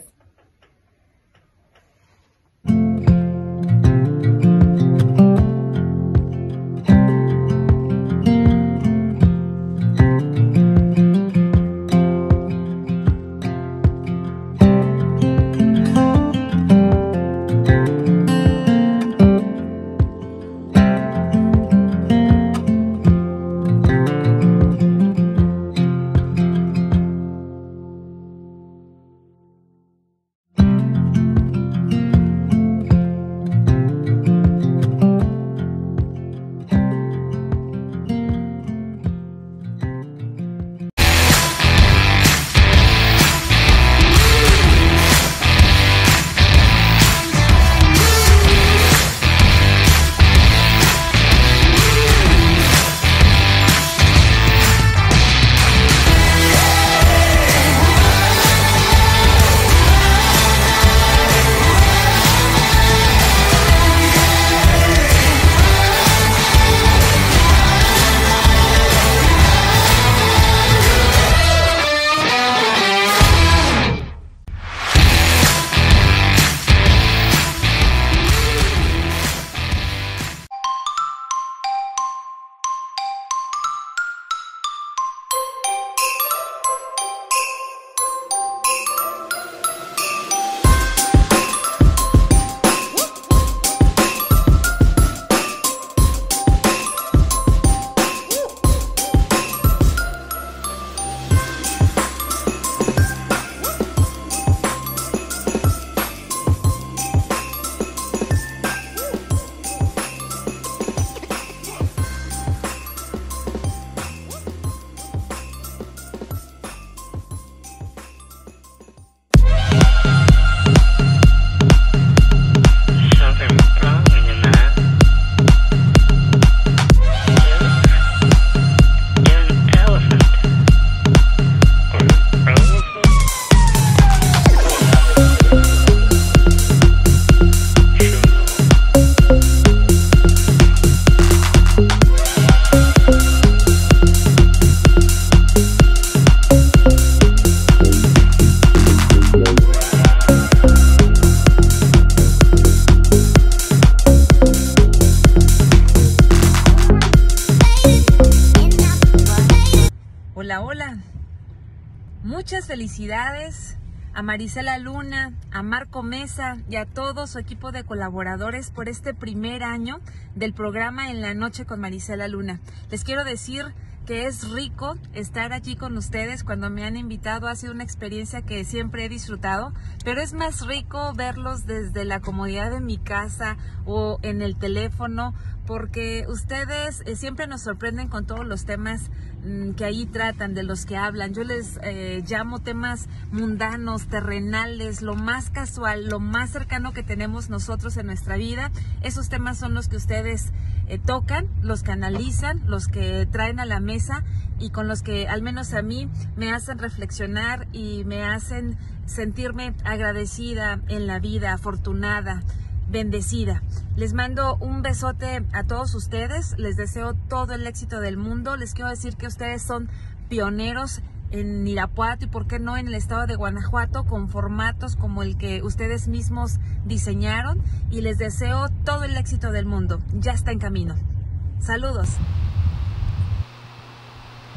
Muchas felicidades a Marisela Luna, a Marco Mesa y a todo su equipo de colaboradores por este primer año del programa En la Noche con Marisela Luna. Les quiero decir que es rico estar aquí con ustedes. Cuando me han invitado ha sido una experiencia que siempre he disfrutado, pero es más rico verlos desde la comodidad de mi casa o en el teléfono, porque ustedes siempre nos sorprenden con todos los temas que ahí tratan, de los que hablan. Yo les llamo temas mundanos, terrenales, lo más casual, lo más cercano que tenemos nosotros en nuestra vida. Esos temas son los que ustedes tocan, los que analizan, los que traen a la mesa y con los que al menos a mí me hacen reflexionar y me hacen sentirme agradecida en la vida, afortunada, bendecida. Les mando un besote a todos ustedes, les deseo todo el éxito del mundo. Les quiero decir que ustedes son pioneros en Irapuato y por qué no en el estado de Guanajuato, con formatos como el que ustedes mismos diseñaron, y les deseo todo el éxito del mundo. Ya está en camino. Saludos.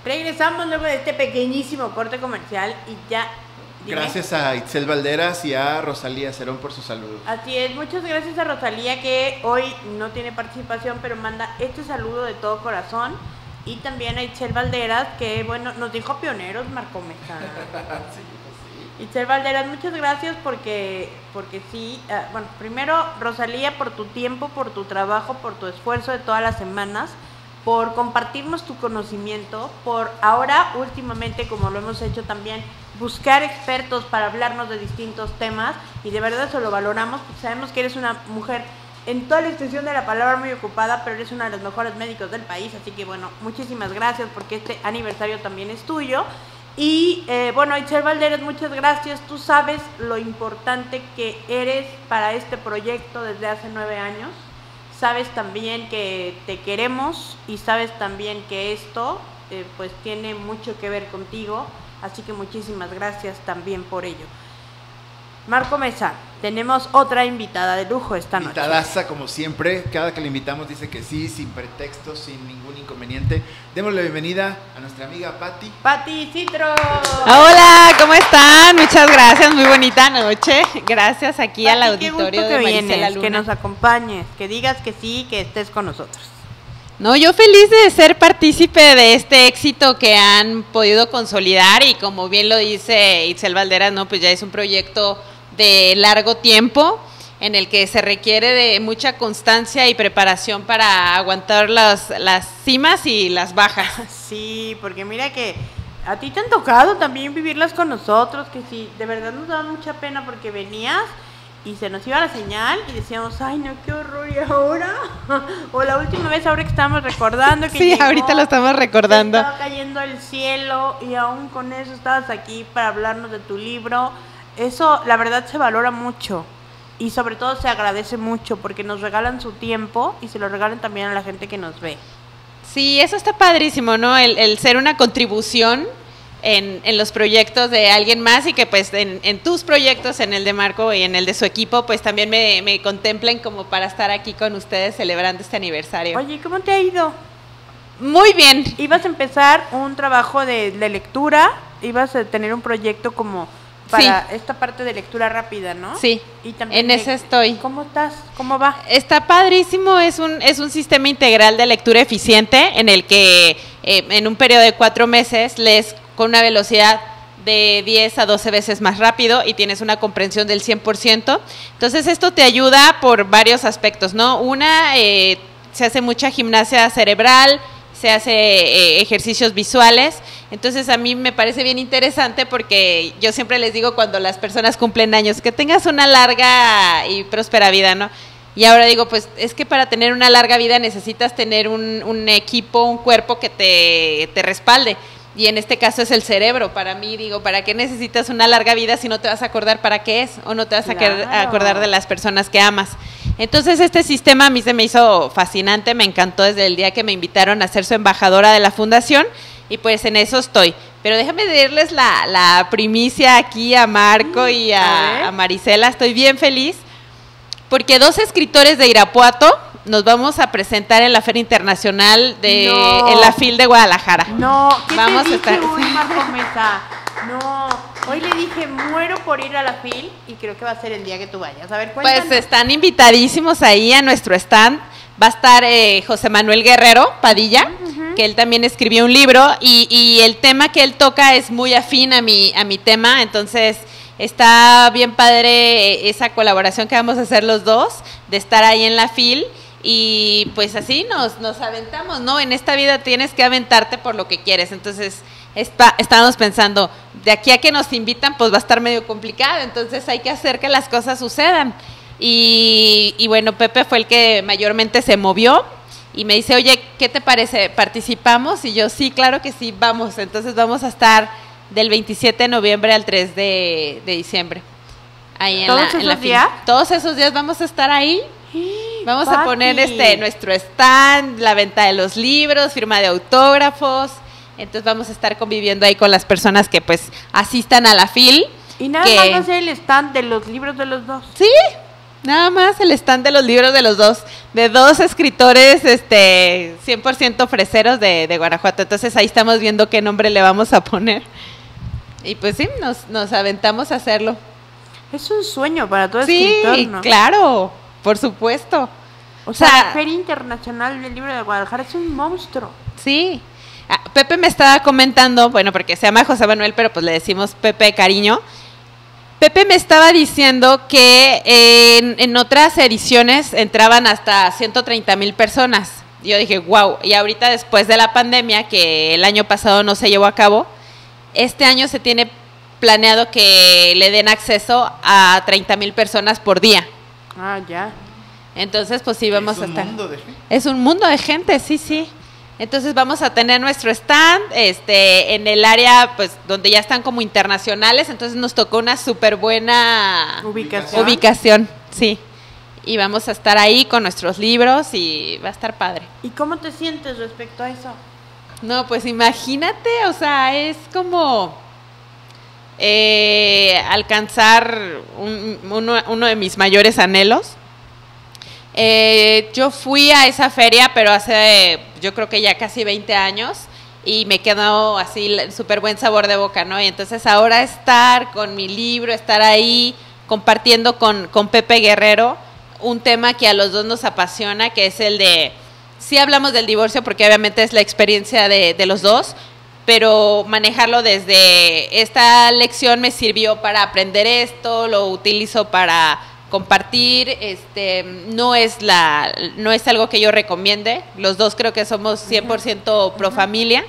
Regresamos luego de este pequeñísimo corte comercial y ya. Dime. Gracias a Itzel Valderas y a Rosalía Cerón por su saludo. Así es, muchas gracias a Rosalía que hoy no tiene participación, pero manda este saludo de todo corazón. Y también a Itzel Valderas que, bueno, nos dijo pioneros, Marco Mesa. Sí. Itzel Valderas, muchas gracias porque sí, bueno, primero Rosalía por tu tiempo, por tu trabajo, por tu esfuerzo de todas las semanas, por compartirnos tu conocimiento, por ahora últimamente, como lo hemos hecho también, buscar expertos para hablarnos de distintos temas, y de verdad eso lo valoramos, porque sabemos que eres una mujer en toda la extensión de la palabra muy ocupada, pero eres una de los mejores médicos del país, así que bueno, muchísimas gracias porque este aniversario también es tuyo. Y bueno, Itzel Valderas, muchas gracias. Tú sabes lo importante que eres para este proyecto desde hace 9 años. Sabes también que te queremos y sabes también que esto pues tiene mucho que ver contigo. Así que muchísimas gracias también por ello. Marco Mesa, tenemos otra invitada de lujo esta noche. Invitadaza, como siempre, cada que le invitamos dice que sí, sin pretextos, sin ningún inconveniente. Demos la bienvenida a nuestra amiga Patti. Patti Citro. Hola, ¿cómo están? Muchas gracias, muy bonita noche. Gracias aquí al auditorio de Marisela Luna. Que nos acompañes, que digas que sí, que estés con nosotros. No, yo feliz de ser partícipe de este éxito que han podido consolidar y como bien lo dice Itzel Valderas, no, pues ya es un proyecto de largo tiempo en el que se requiere de mucha constancia y preparación para aguantar las cimas y las bajas. Sí, porque mira que a ti te han tocado también vivirlas con nosotros, que sí, de verdad nos daba mucha pena porque venías y se nos iba la señal y decíamos, ay no, qué horror, ¿y ahora? O la última vez ahora que estábamos recordando que sí, llegó, ahorita lo estamos recordando. Estaba cayendo el cielo y aún con eso estabas aquí para hablarnos de tu libro. Eso la verdad se valora mucho y sobre todo se agradece mucho porque nos regalan su tiempo y se lo regalan también a la gente que nos ve. Sí, eso está padrísimo, ¿no? El ser una contribución en los proyectos de alguien más y que pues en tus proyectos, en el de Marco y en el de su equipo, pues también me contemplen como para estar aquí con ustedes celebrando este aniversario. Oye, ¿cómo te ha ido? Muy bien. Ibas a empezar un trabajo de lectura, ibas a tener un proyecto como para esta parte de lectura rápida, ¿no? Sí, y también en ese estoy. ¿Cómo estás? ¿Cómo va? Está padrísimo, es un sistema integral de lectura eficiente en el que en un periodo de 4 meses lees con una velocidad de 10 a 12 veces más rápido y tienes una comprensión del 100%. Entonces esto te ayuda por varios aspectos, ¿no? Una, se hace mucha gimnasia cerebral, se hace ejercicios visuales, entonces a mí me parece bien interesante porque yo siempre les digo cuando las personas cumplen años, que tengas una larga y próspera vida, ¿no? Y ahora digo, pues es que para tener una larga vida necesitas tener un equipo, un cuerpo que te respalde. Y en este caso es el cerebro. Para mí, digo, ¿para qué necesitas una larga vida si no te vas a acordar para qué es? O no te vas a acordar de las personas que amas. Entonces este sistema a mí se me hizo fascinante, me encantó desde el día que me invitaron a ser su embajadora de la fundación y pues en eso estoy. Pero déjame darles la primicia aquí a Marco y a Marisela, estoy bien feliz porque 2 escritores de Irapuato nos vamos a presentar en la Feria Internacional en la FIL de Guadalajara. No, ¿qué vamos te dije a estar? hoy, Marco Mesa? No, hoy le dije, muero por ir a la FIL y creo que va a ser el día que tú vayas. A ver, cuéntanos. Pues están invitadísimos ahí a nuestro stand. Va a estar José Manuel Guerrero Padilla, que él también escribió un libro y el tema que él toca es muy afín a mi tema, entonces está bien padre esa colaboración que vamos a hacer los dos, de estar ahí en la FIL. Y pues así nos aventamos, ¿no? En esta vida tienes que aventarte por lo que quieres. Entonces estábamos pensando, de aquí a que nos invitan, pues va a estar medio complicado. Entonces hay que hacer que las cosas sucedan. Y bueno, Pepe fue el que mayormente se movió y me dice, oye, ¿qué te parece? ¿Participamos? Y yo, sí, claro que sí, vamos. Entonces vamos a estar del 27 de noviembre al 3 de diciembre. Ahí ¿Todos esos días? Todos esos días vamos a estar ahí. Vamos a poner nuestro stand, la venta de los libros, firma de autógrafos. Entonces vamos a estar conviviendo ahí con las personas que pues asistan a la FIL. ¿Y nada más va a ser el stand de los libros de los dos? Sí, Nada más el stand de los libros de los dos, de dos escritores 100% freseros de Guanajuato. Entonces ahí estamos viendo qué nombre le vamos a poner. Y pues sí, nos aventamos a hacerlo. Es un sueño para todo escritor, Sí, ¿no? claro, por supuesto. O sea, la Feria Internacional del Libro de Guadalajara es un monstruo. Sí. Pepe me estaba comentando, bueno, porque se llama José Manuel, pero pues le decimos Pepe de cariño. Pepe me estaba diciendo que en otras ediciones entraban hasta 130,000 personas. Yo dije, wow, y ahorita después de la pandemia, que el año pasado no se llevó a cabo, este año se tiene planeado que le den acceso a 30,000 personas por día. Ah, ya. Entonces, pues sí, vamos a estar. Es un mundo de gente. Es un mundo de gente, sí, sí. Entonces vamos a tener nuestro stand en el área pues donde ya están como internacionales, entonces nos tocó una súper buena ubicación, sí. Y vamos a estar ahí con nuestros libros y va a estar padre. ¿Y cómo te sientes respecto a eso? No, pues imagínate, o sea, es como alcanzar uno de mis mayores anhelos. Yo fui a esa feria, pero hace, yo creo que ya casi 20 años, y me quedó así súper buen sabor de boca, ¿no? Y entonces ahora estar con mi libro, estar ahí compartiendo con Pepe Guerrero un tema que a los dos nos apasiona, que es el de, sí hablamos del divorcio porque obviamente es la experiencia de los dos, pero manejarlo desde esta lección me sirvió para aprender esto, lo utilizo para compartir, no es algo que yo recomiende, los dos creo que somos 100% pro familia,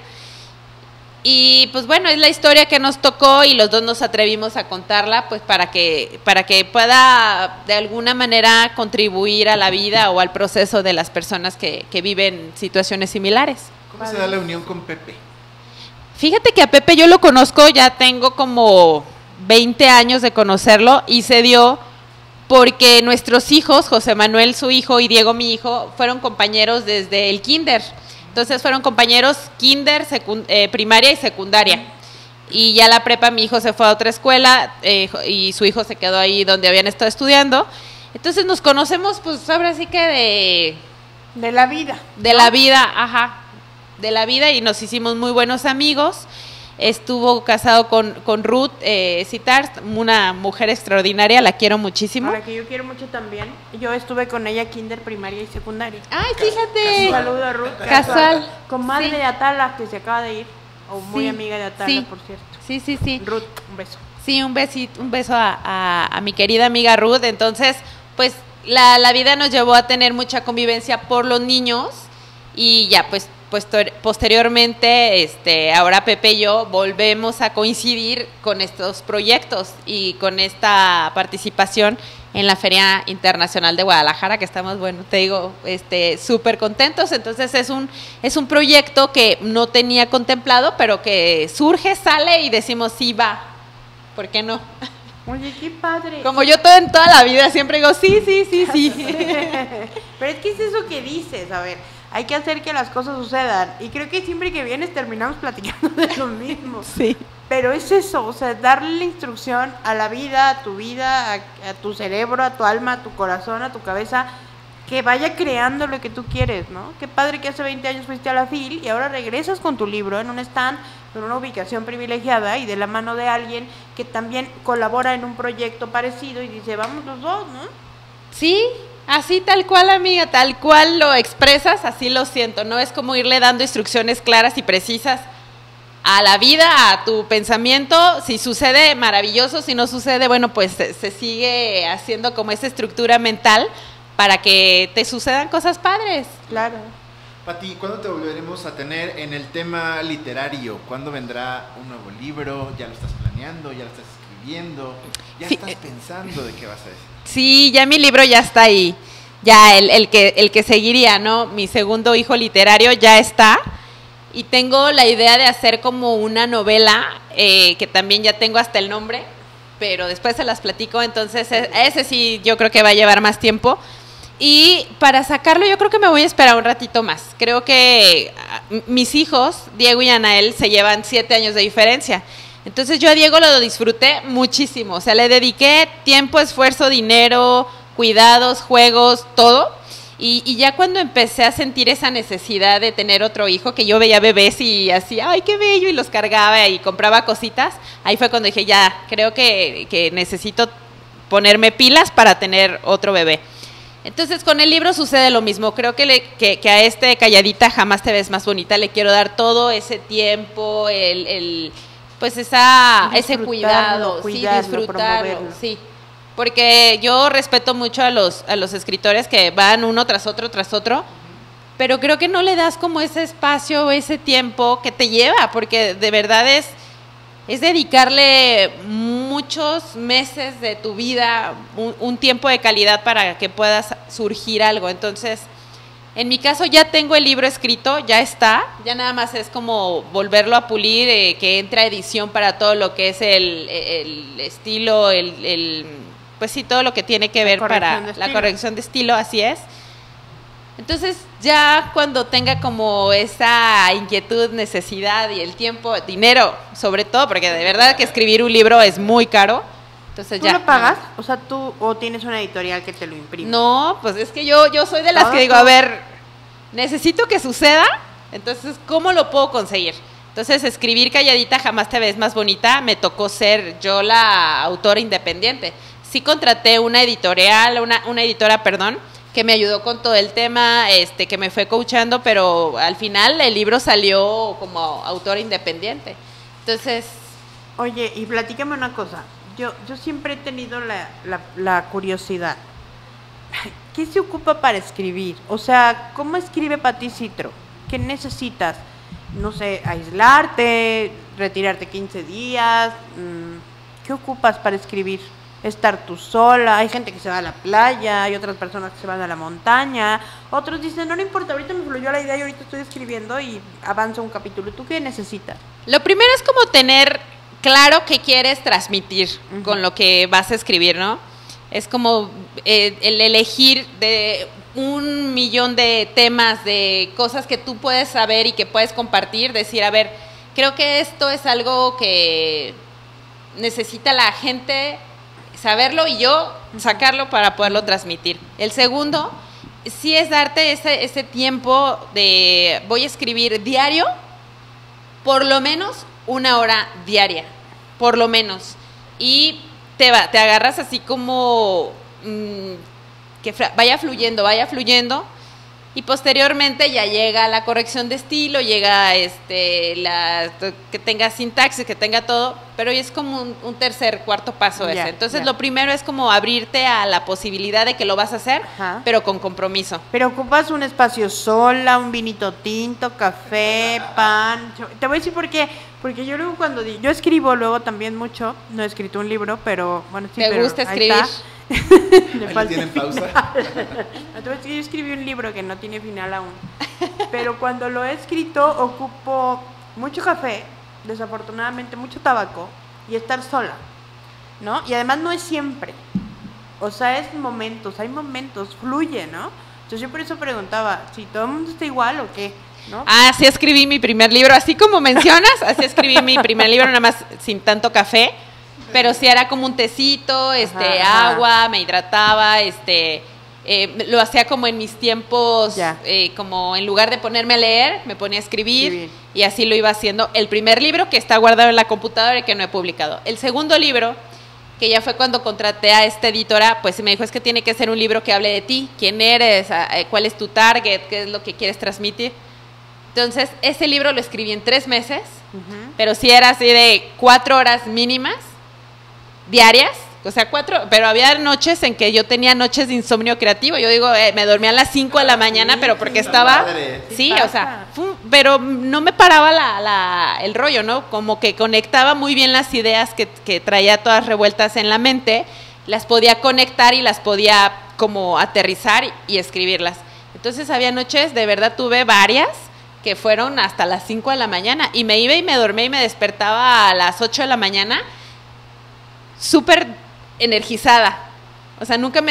y pues bueno, es la historia que nos tocó y los dos nos atrevimos a contarla, pues para que pueda de alguna manera contribuir a la vida o al proceso de las personas que viven situaciones similares. ¿Cómo se da la unión con Pepe? Fíjate que a Pepe yo lo conozco, ya tengo como 20 años de conocerlo, y se dio porque nuestros hijos, José Manuel, su hijo, y Diego, mi hijo, fueron compañeros desde el kinder. Entonces fueron compañeros kinder, primaria y secundaria. Y ya la prepa, mi hijo se fue a otra escuela y su hijo se quedó ahí donde habían estado estudiando. Entonces nos conocemos, pues ahora sí que de la vida. De la vida, ajá. De la vida, y nos hicimos muy buenos amigos. Estuvo casado con Ruth Sitar, una mujer extraordinaria, la quiero muchísimo. A la que yo quiero mucho también. Yo estuve con ella kinder, primaria y secundaria. Ay, fíjate. Un saludo a Ruth. Casual. Comadre Sí. de Atala, que se acaba de ir. O muy Sí, amiga de Atala, sí. por cierto. Sí. Ruth, un beso. Sí, un beso a mi querida amiga Ruth. Entonces, pues la vida nos llevó a tener mucha convivencia por los niños, y ya pues posteriormente, ahora Pepe y yo volvemos a coincidir con estos proyectos y con esta participación en la Feria Internacional de Guadalajara, que estamos, bueno, te digo, súper contentos. Entonces es un proyecto que no tenía contemplado, pero que surge, sale y decimos sí va, ¿por qué no? Oye, qué padre. Como yo en toda la vida siempre digo sí. Pero es que es eso que dices, a ver, hay que hacer que las cosas sucedan. Y creo que siempre que vienes terminamos platicando de lo mismo. Sí. Pero es eso, o sea, darle la instrucción a la vida, a tu cerebro, a tu alma, a tu corazón, a tu cabeza, que vaya creando lo que tú quieres, ¿no? Qué padre que hace 20 años fuiste a la FIL y ahora regresas con tu libro en un stand, con una ubicación privilegiada y de la mano de alguien que también colabora en un proyecto parecido y dice, vamos los dos, ¿no? Sí, así tal cual, amiga, tal cual lo expresas, así lo siento. No es como irle dando instrucciones claras y precisas a la vida, a tu pensamiento. Si sucede, maravilloso. Si no sucede, bueno, pues se sigue haciendo como esa estructura mental para que te sucedan cosas padres. Claro. Pati, ¿cuándo te volveremos a tener en el tema literario? ¿Cuándo vendrá un nuevo libro? ¿Ya lo estás planeando? ¿Ya lo estás escribiendo? ¿Ya Sí, estás pensando de qué vas a decir? Sí, ya mi libro ya está ahí. Ya el que seguiría, ¿no? Mi segundo hijo literario ya está. Y tengo la idea de hacer como una novela, que también ya tengo hasta el nombre, pero después se las platico. Entonces ese sí yo creo que va a llevar más tiempo. Y para sacarlo yo creo que me voy a esperar un ratito más. Creo que mis hijos, Diego y Anael, se llevan 7 años de diferencia. Entonces yo a Diego lo disfruté muchísimo. O sea, le dediqué tiempo, esfuerzo, dinero, cuidados, juegos, todo. Y ya cuando empecé a sentir esa necesidad de tener otro hijo, que yo veía bebés y así, ¡ay, qué bello! Y los cargaba y compraba cositas, ahí fue cuando dije, ya, creo que necesito ponerme pilas para tener otro bebé. Entonces, con el libro sucede lo mismo. Creo que a este Calladita jamás te ves más bonita le quiero dar todo ese tiempo, pues ese cuidado, sí, disfrutarlo, sí. Porque yo respeto mucho a los escritores que van uno tras otro, pero creo que no le das como ese espacio, ese tiempo que te lleva, porque de verdad es dedicarle muchos meses de tu vida, un tiempo de calidad para que puedas surgir algo. Entonces, en mi caso ya tengo el libro escrito, ya está, ya nada más es como volverlo a pulir, que entre a edición para todo lo que es el estilo, pues sí, todo lo que tiene que ver para la corrección de estilo, así es. Entonces, ya cuando tenga como esa inquietud, necesidad y el tiempo, dinero, sobre todo, porque de verdad que escribir un libro es muy caro. Entonces ¿Tú ya. lo pagas? O sea, o tienes una editorial que te lo imprime. No, pues es que yo soy de las que digo, a ver, necesito que suceda, entonces, ¿cómo lo puedo conseguir? Entonces, escribir Calladita jamás te ves más bonita, me tocó ser yo la autora independiente. Sí contraté una editora, que me ayudó con todo el tema, que me fue coachando, pero al final el libro salió como autora independiente. Entonces... Oye, y platícame una cosa. Yo siempre he tenido la curiosidad. ¿Qué se ocupa para escribir? O sea, ¿cómo escribe Pati Citro? ¿Qué necesitas? No sé, aislarte, retirarte 15 días. ¿Qué ocupas para escribir? Estar tú sola, hay gente que se va a la playa, hay otras personas que se van a la montaña, otros dicen, no importa, ahorita me fluyó la idea y ahorita estoy escribiendo y avanza un capítulo. ¿Tú qué necesitas? Lo primero es como tener claro qué quieres transmitir con lo que vas a escribir, ¿no? Es como el elegir de 1,000,000 de temas, de cosas que tú puedes saber y que puedes compartir, decir, a ver, creo que esto es algo que necesita la gente saberlo y yo sacarlo para poderlo transmitir. El segundo, sí es darte ese tiempo de voy a escribir diario, por lo menos 1 hora diaria, por lo menos. Y te agarras así como que vaya fluyendo. Y posteriormente ya llega la corrección de estilo, llega que tenga sintaxis, que tenga todo, pero es como un tercer, cuarto paso ese. Entonces lo primero es como abrirte a la posibilidad de que lo vas a hacer, pero con compromiso. Pero ocupas un espacio sola, un vinito tinto, café, pan. Te voy a decir por qué. Porque yo luego yo escribo luego también mucho, no he escrito un libro, pero bueno, sí. ¿Te gusta escribir? Ahí tienen pausa. Yo escribí un libro que no tiene final aún, pero cuando lo he escrito ocupo mucho café, desafortunadamente mucho tabaco y estar sola, ¿no? Y además no es siempre, o sea, es momentos, hay momentos, fluye, ¿no? Entonces yo por eso preguntaba si todo el mundo está igual o qué, ¿no? Así escribí mi primer libro, así como mencionas, así escribí mi primer libro, nada más sin tanto café. Pero sí era como un tecito, agua, me hidrataba, lo hacía como en mis tiempos, como en lugar de ponerme a leer, me ponía a escribir y así lo iba haciendo. El primer libro que está guardado en la computadora y que no he publicado. El segundo libro, que ya fue cuando contraté a esta editora, pues me dijo, es que tiene que ser un libro que hable de ti, quién eres, cuál es tu target, qué es lo que quieres transmitir. Entonces, ese libro lo escribí en 3 meses, pero sí era así de 4 horas mínimas, diarias, o sea, 4, pero había noches en que yo tenía noches de insomnio creativo. Yo digo, me dormía a las 5 de la mañana, pero porque estaba, sí, o sea, pero no me paraba el rollo, ¿no? Como que conectaba muy bien las ideas que traía todas revueltas en la mente, las podía conectar y las podía como aterrizar y escribirlas. Entonces había noches, de verdad tuve varias, que fueron hasta las 5 de la mañana, y me iba y me dormía y me despertaba a las 8 de la mañana, súper energizada. O sea, nunca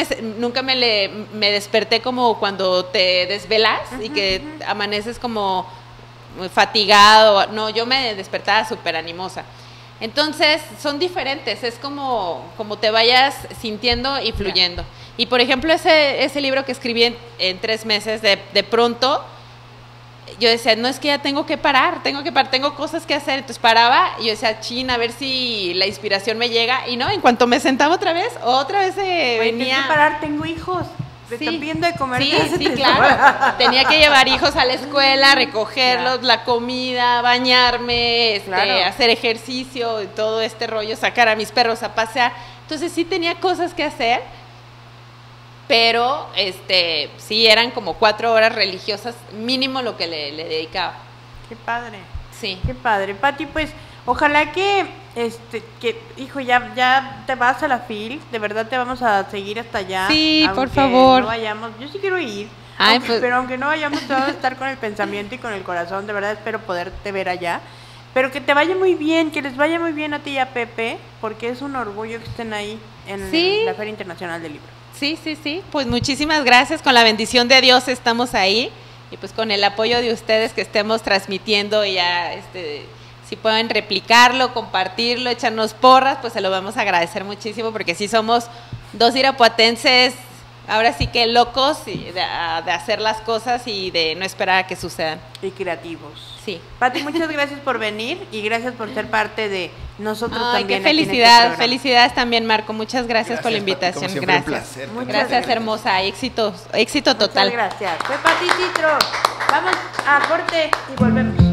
me desperté como cuando te desvelas y que amaneces como fatigado. No, yo me despertaba súper animosa. Entonces, son diferentes, es como te vayas sintiendo y fluyendo. Y, por ejemplo, ese libro que escribí en 3 meses, de pronto, yo decía, no, es que ya tengo que parar, tengo cosas que hacer. Entonces paraba y yo decía, a ver si la inspiración me llega. Y no, en cuanto me sentaba otra vez venía... Tengo que parar, tengo hijos. Me están pidiendo de comer. Sí, claro. Tenía que llevar hijos a la escuela, recogerlos, la comida, bañarme, hacer ejercicio, todo este rollo, sacar a mis perros a pasear. Entonces sí tenía cosas que hacer, pero sí eran como 4 horas religiosas mínimo lo que le dedicaba. Qué padre. Sí. Qué padre. Pati, pues ojalá que hijo, ya te vas a la FIL, de verdad te vamos a seguir hasta allá. Sí, por favor. No vayamos, yo sí quiero ir. Ay, pero aunque no vayamos, te vamos a estar con el pensamiento y con el corazón, de verdad espero poderte ver allá. Pero que te vaya muy bien, que les vaya muy bien a ti y a Pepe, porque es un orgullo que estén ahí en la Feria Internacional del Libro. Sí, pues muchísimas gracias, con la bendición de Dios estamos ahí, y pues con el apoyo de ustedes que estemos transmitiendo y ya, si pueden replicarlo, compartirlo, echarnos porras, pues se lo vamos a agradecer muchísimo, porque sí somos 2 irapuatenses, ahora sí que locos de hacer las cosas y de no esperar a que sucedan. Y creativos. Sí. Pati, muchas gracias por venir y gracias por ser parte de nosotros también. Qué felicidad, felicidades también, Marco, muchas gracias por la invitación. Pati, gracias. un placer. Gracias, hermosa, éxito total. Muchas gracias. Fue Pati Citro. Vamos a corte y volvemos.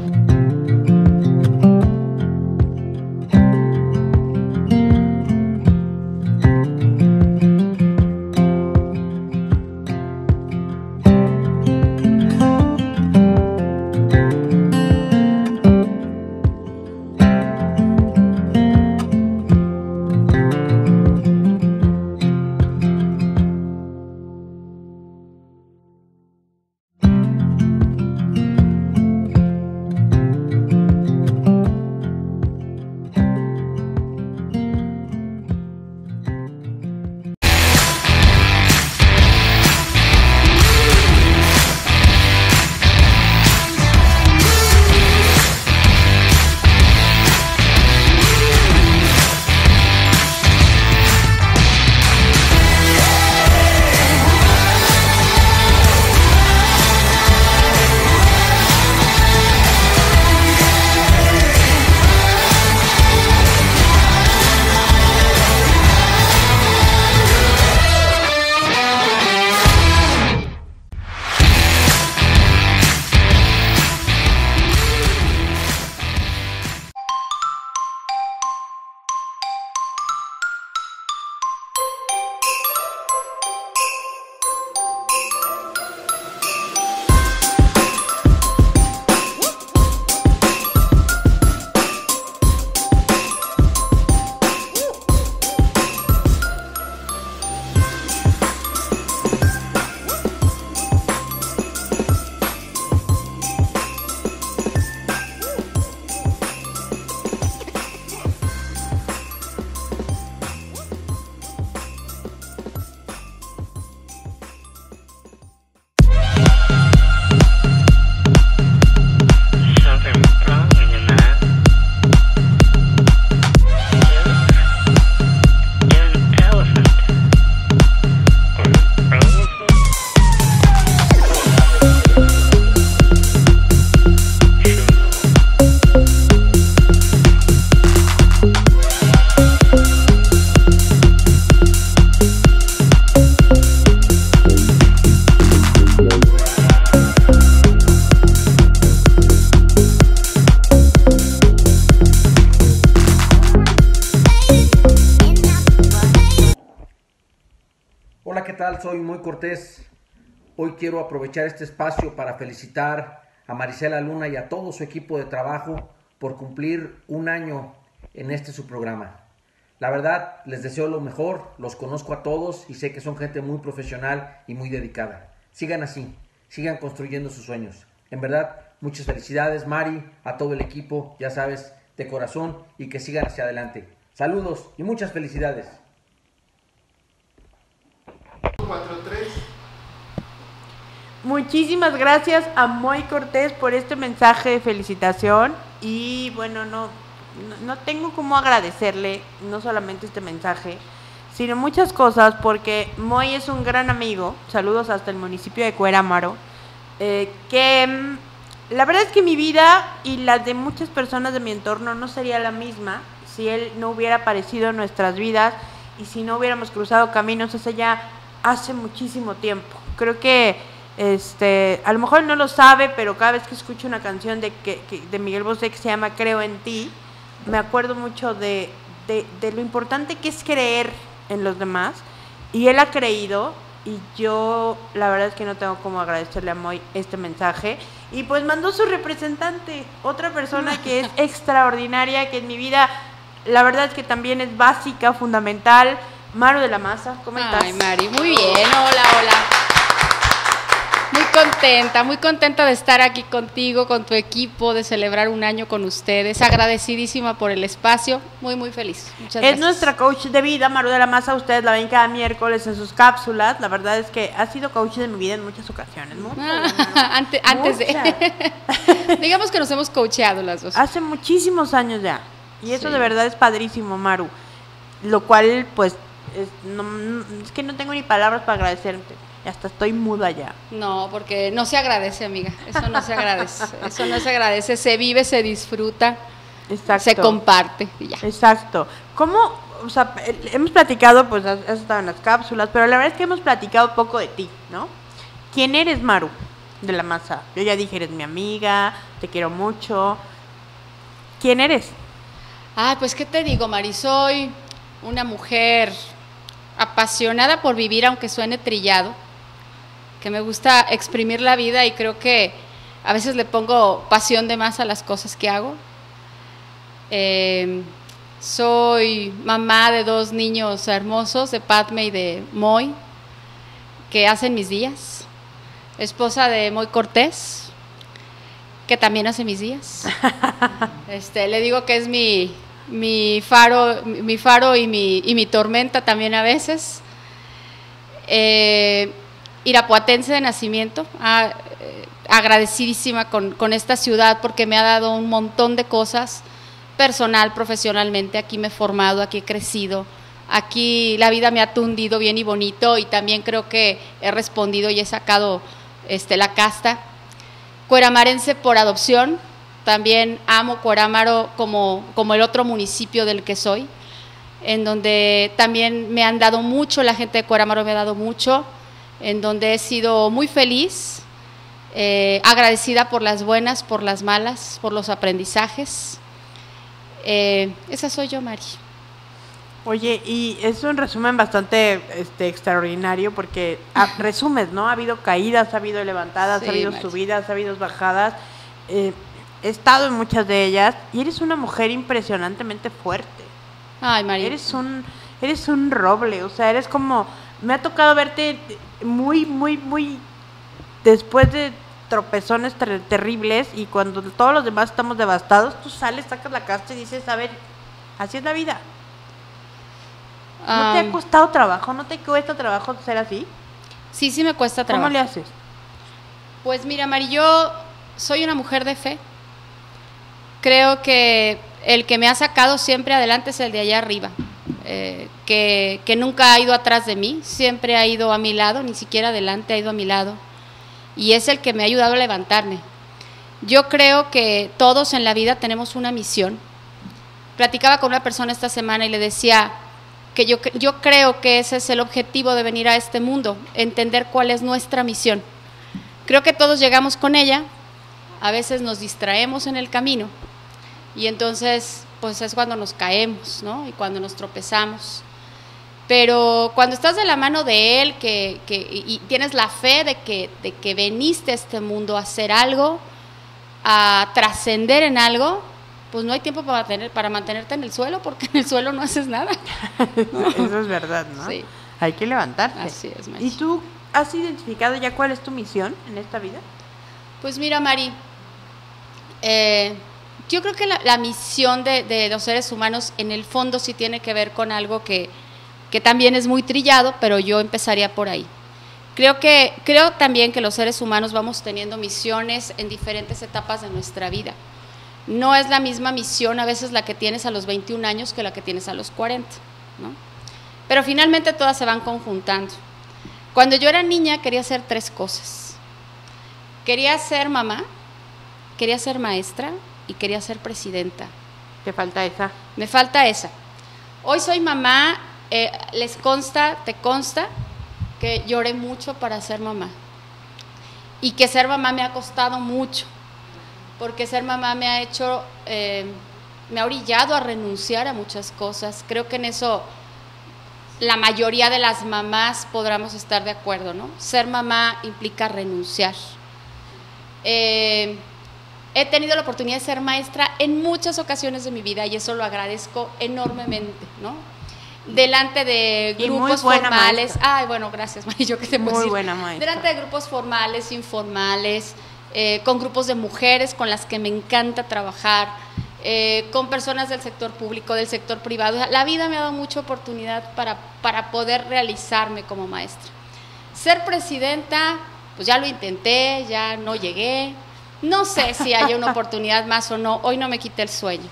Soy muy cortés. Hoy quiero aprovechar este espacio para felicitar a Marisela Luna y a todo su equipo de trabajo por cumplir 1 año en su programa. La verdad, les deseo lo mejor, los conozco a todos y sé que son gente muy profesional y muy dedicada. Sigan así, sigan construyendo sus sueños. En verdad, muchas felicidades, Mari, a todo el equipo, ya sabes, de corazón, y que sigan hacia adelante. Saludos y muchas felicidades. 4-3. Muchísimas gracias a Moy Cortés por este mensaje de felicitación. Y bueno, no tengo cómo agradecerle, no solamente este mensaje, sino muchas cosas, porque Moy es un gran amigo, saludos hasta el municipio de Cuerámaro, que la verdad es que mi vida y la de muchas personas de mi entorno no sería la misma si él no hubiera aparecido en nuestras vidas y si no hubiéramos cruzado caminos hace muchísimo tiempo. Creo que a lo mejor no lo sabe, pero cada vez que escucho una canción de Miguel Bosé que se llama Creo en ti, me acuerdo mucho de lo importante que es creer en los demás, y él ha creído, y yo la verdad es que no tengo cómo agradecerle a Moy este mensaje, y pues mandó su representante, otra persona que es extraordinaria, que en mi vida la verdad es que también es básica, fundamental, Maru de la Maza. ¿Cómo estás? Ay, Mari, muy bien, hola. Muy contenta de estar aquí contigo, con tu equipo, de celebrar un año con ustedes, agradecidísima por el espacio, muy feliz. Muchas gracias. Es nuestra coach de vida, Maru de la Maza, ustedes la ven cada miércoles en sus cápsulas, la verdad es que ha sido coach de mi vida en muchas ocasiones. Antes de... Digamos que nos hemos coacheado las dos. Hace muchísimos años ya, y eso de verdad es padrísimo, Maru, lo cual pues es que no tengo ni palabras para agradecerte. Hasta estoy muda ya. No, porque no se agradece, amiga. Eso no se agradece. Eso no se agradece. Se vive, se disfruta. Exacto. Se comparte y ya. Exacto. ¿Cómo? O sea, hemos platicado, pues has estado en las cápsulas, pero la verdad es que hemos platicado poco de ti, ¿no? ¿Quién eres, Maru de la Maza? Yo ya dije, eres mi amiga, te quiero mucho. ¿Quién eres? Ay, pues, ¿qué te digo, Mari? Soy una mujer apasionada por vivir, aunque suene trillado, que me gusta exprimir la vida y creo que a veces le pongo pasión de más a las cosas que hago. Soy mamá de 2 niños hermosos, de Padme y de Moy, que hacen mis días. Esposa de Moy Cortés, que también hace mis días. Le digo que es mi faro y mi tormenta también a veces. Irapuatense de nacimiento, agradecidísima con esta ciudad porque me ha dado un montón de cosas personal, profesionalmente. Aquí me he formado, aquí he crecido, aquí la vida me ha tundido bien y bonito, y también creo que he respondido y he sacado la casta. Cueramarense por adopción, también amo Cuerámaro como el otro municipio del que soy, en donde también me han dado mucho, la gente de Cuerámaro me ha dado mucho, en donde he sido muy feliz, agradecida por las buenas, por las malas, por los aprendizajes. Esa soy yo, Mari. Oye, y es un resumen bastante extraordinario porque resumes, ¿no? Ha habido caídas, ha habido levantadas, sí, ha habido subidas, ha habido bajadas. He estado en muchas de ellas y eres una mujer impresionantemente fuerte. Ay, Mari. Eres un roble, o sea, eres como... Me ha tocado verte muy después de tropezones terribles, y cuando todos los demás estamos devastados, tú sales, sacas la casta y dices, a ver, así es la vida. ¿No te ha costado trabajo? ¿No te cuesta trabajo ser así? Sí, me cuesta trabajo. ¿Cómo le haces? Pues mira, Mari, yo soy una mujer de fe. Creo que el que me ha sacado siempre adelante es el de allá arriba, que nunca ha ido atrás de mí, siempre ha ido a mi lado, ni siquiera adelante, ha ido a mi lado, y es el que me ha ayudado a levantarme. Yo creo que todos en la vida tenemos una misión. Platicaba con una persona esta semana y le decía que yo creo que ese es el objetivo de venir a este mundo, entender cuál es nuestra misión. Creo que todos llegamos con ella, a veces nos distraemos en el camino, y entonces pues es cuando nos caemos, ¿no? Y cuando nos tropezamos. Pero cuando estás de la mano de él, y tienes la fe de que veniste a este mundo a hacer algo, a trascender en algo, pues no hay tiempo para mantenerte en el suelo, porque en el suelo no haces nada, ¿no? Eso es verdad, ¿no? Sí. Hay que levantarse. Así es, Mari. ¿Y tú has identificado ya cuál es tu misión en esta vida? Pues mira, Mari, yo creo que la misión de los seres humanos en el fondo sí tiene que ver con algo que también es muy trillado, pero yo empezaría por ahí. Creo también que los seres humanos vamos teniendo misiones en diferentes etapas de nuestra vida. No es la misma misión a veces la que tienes a los 21 años que la que tienes a los 40, ¿no? Pero finalmente todas se van conjuntando. Cuando yo era niña quería hacer 3 cosas. Quería ser mamá, quería ser maestra y quería ser presidenta. ¿Te falta esa? Me falta esa. Hoy soy mamá, te consta que lloré mucho para ser mamá. Y que ser mamá me ha costado mucho, porque ser mamá me ha orillado a renunciar a muchas cosas. Creo que en eso la mayoría de las mamás podremos estar de acuerdo, ¿no? Ser mamá implica renunciar. He tenido la oportunidad de ser maestra en muchas ocasiones de mi vida y eso lo agradezco enormemente, ¿no? Delante de grupos formales. Maestra. Ay, bueno, gracias, Mari, yo qué te puedo decir. Muy buena maestra. Delante de grupos formales, informales, con grupos de mujeres con las que me encanta trabajar, con personas del sector público, del sector privado. La vida me ha dado mucha oportunidad para poder realizarme como maestra. Ser presidenta, pues ya lo intenté, ya no llegué. No sé si haya una oportunidad más o no. Hoy no me quité el sueño.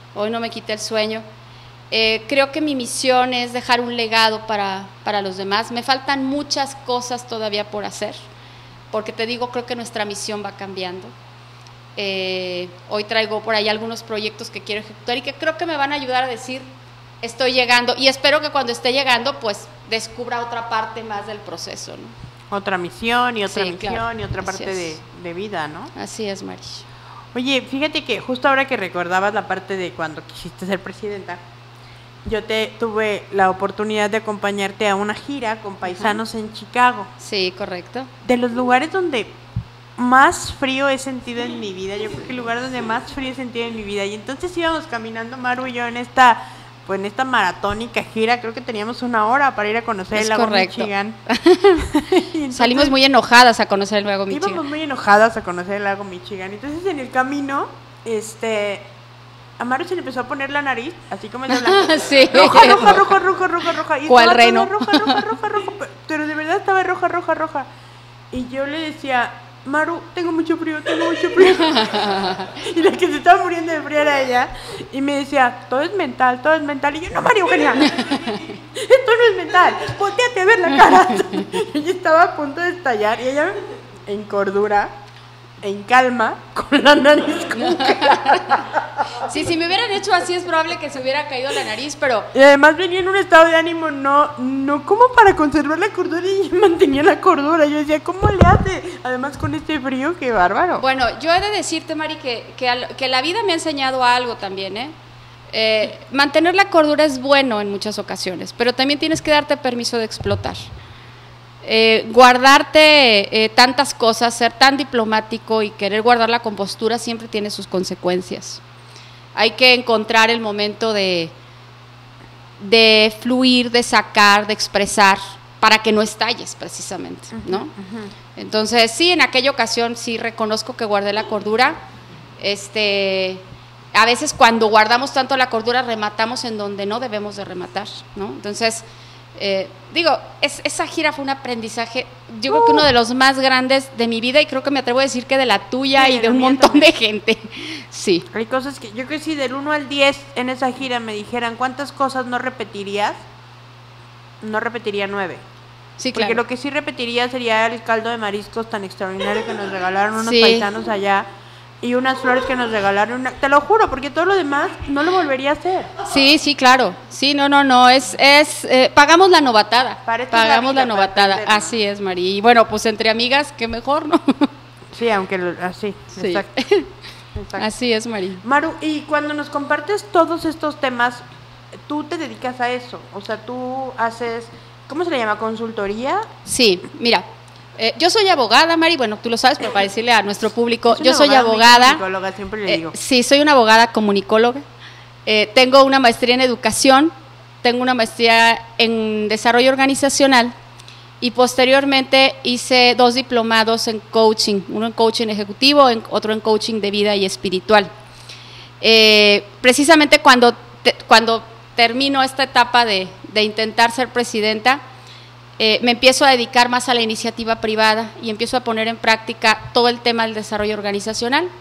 Creo que mi misión es dejar un legado para los demás. Me faltan muchas cosas todavía por hacer, porque te digo, creo que nuestra misión va cambiando. Hoy traigo por ahí algunos proyectos que quiero ejecutar y que creo que me van a ayudar a decir, estoy llegando, y espero que cuando esté llegando, pues descubra otra parte más del proceso, ¿no? Otra misión y otra misión, claro. y otra Así parte es. de vida, ¿no? Así es, Mari. Oye, fíjate que justo ahora que recordabas la parte de cuando quisiste ser presidenta, yo tuve la oportunidad de acompañarte a una gira con paisanos en Chicago. Sí, correcto. De los lugares donde más frío he sentido en mi vida, yo creo que el lugar donde más frío he sentido en mi vida. Y entonces íbamos caminando, Maru y yo, en esta maratónica gira. Creo que teníamos 1 hora para ir a conocer el lago Michigan. Entonces, salimos muy enojadas a conocer el lago Michigan. Íbamos muy enojadas a conocer el lago Michigan. Entonces en el camino, a Maru se le empezó a poner la nariz, así como el de blanco. Sí. Roja. Y ¿Cuál reino? Roja. Pero de verdad estaba roja. Y yo le decía, Maru, tengo mucho frío. Y la que se estaba muriendo de frío era ella. Y me decía, todo es mental. Y yo, no, María Eugenia, esto no es mental. Voltéate a ver la cara. Y yo estaba a punto de estallar. Y ella, en cordura, en calma, con la nariz congelada. Sí, si me hubieran hecho así es probable que se hubiera caído la nariz, pero... Y además venía en un estado de ánimo no como para conservar la cordura, y mantenía la cordura. Yo decía, ¿cómo le hace? Además con este frío, qué bárbaro. Bueno, yo he de decirte, Mari, que la vida me ha enseñado algo también, mantener la cordura es bueno en muchas ocasiones, pero también tienes que darte permiso de explotar. Guardarte tantas cosas, ser tan diplomático y querer guardar la compostura siempre tiene sus consecuencias. Hay que encontrar el momento de fluir, de sacar, de expresar, para que no estalles precisamente, ¿no? Entonces, sí, en aquella ocasión sí reconozco que guardé la cordura. A veces cuando guardamos tanto la cordura rematamos en donde no debemos de rematar, ¿no? Entonces, esa gira fue un aprendizaje, yo creo que uno de los más grandes de mi vida, y creo que me atrevo a decir que de la tuya, sí, y de un montón de gente. Sí. Hay cosas que yo creo que si del 1 al 10 en esa gira me dijeran cuántas cosas no repetirías, no repetiría 9. Sí, porque claro. lo que sí repetiría sería el caldo de mariscos tan extraordinario que nos regalaron unos Sí. paisanos allá, y unas flores que nos regalaron, te lo juro, porque todo lo demás no lo volvería a hacer. Sí, claro. Sí, no, pagamos la novatada. Pagamos la novatada. Así es, Mari. Y bueno, pues entre amigas, qué mejor, ¿no? Sí, aunque así, Sí. Exacto. Así es, Mari. Maru, y cuando nos compartes todos estos temas, tú te dedicas a eso, o sea, tú haces, ¿cómo se le llama? ¿Consultoría? Sí, mira, yo soy abogada, Mari, bueno, tú lo sabes, pero para decirle a nuestro público, Es una yo soy abogada abogada. comunicóloga, siempre le digo. Sí, soy una abogada comunicóloga. Tengo una maestría en educación, tengo una maestría en desarrollo organizacional y posteriormente hice 2 diplomados en coaching, uno en coaching ejecutivo, otro en coaching de vida y espiritual. Precisamente cuando termino esta etapa de intentar ser presidenta, me empiezo a dedicar más a la iniciativa privada y empiezo a poner en práctica todo el tema del desarrollo organizacional.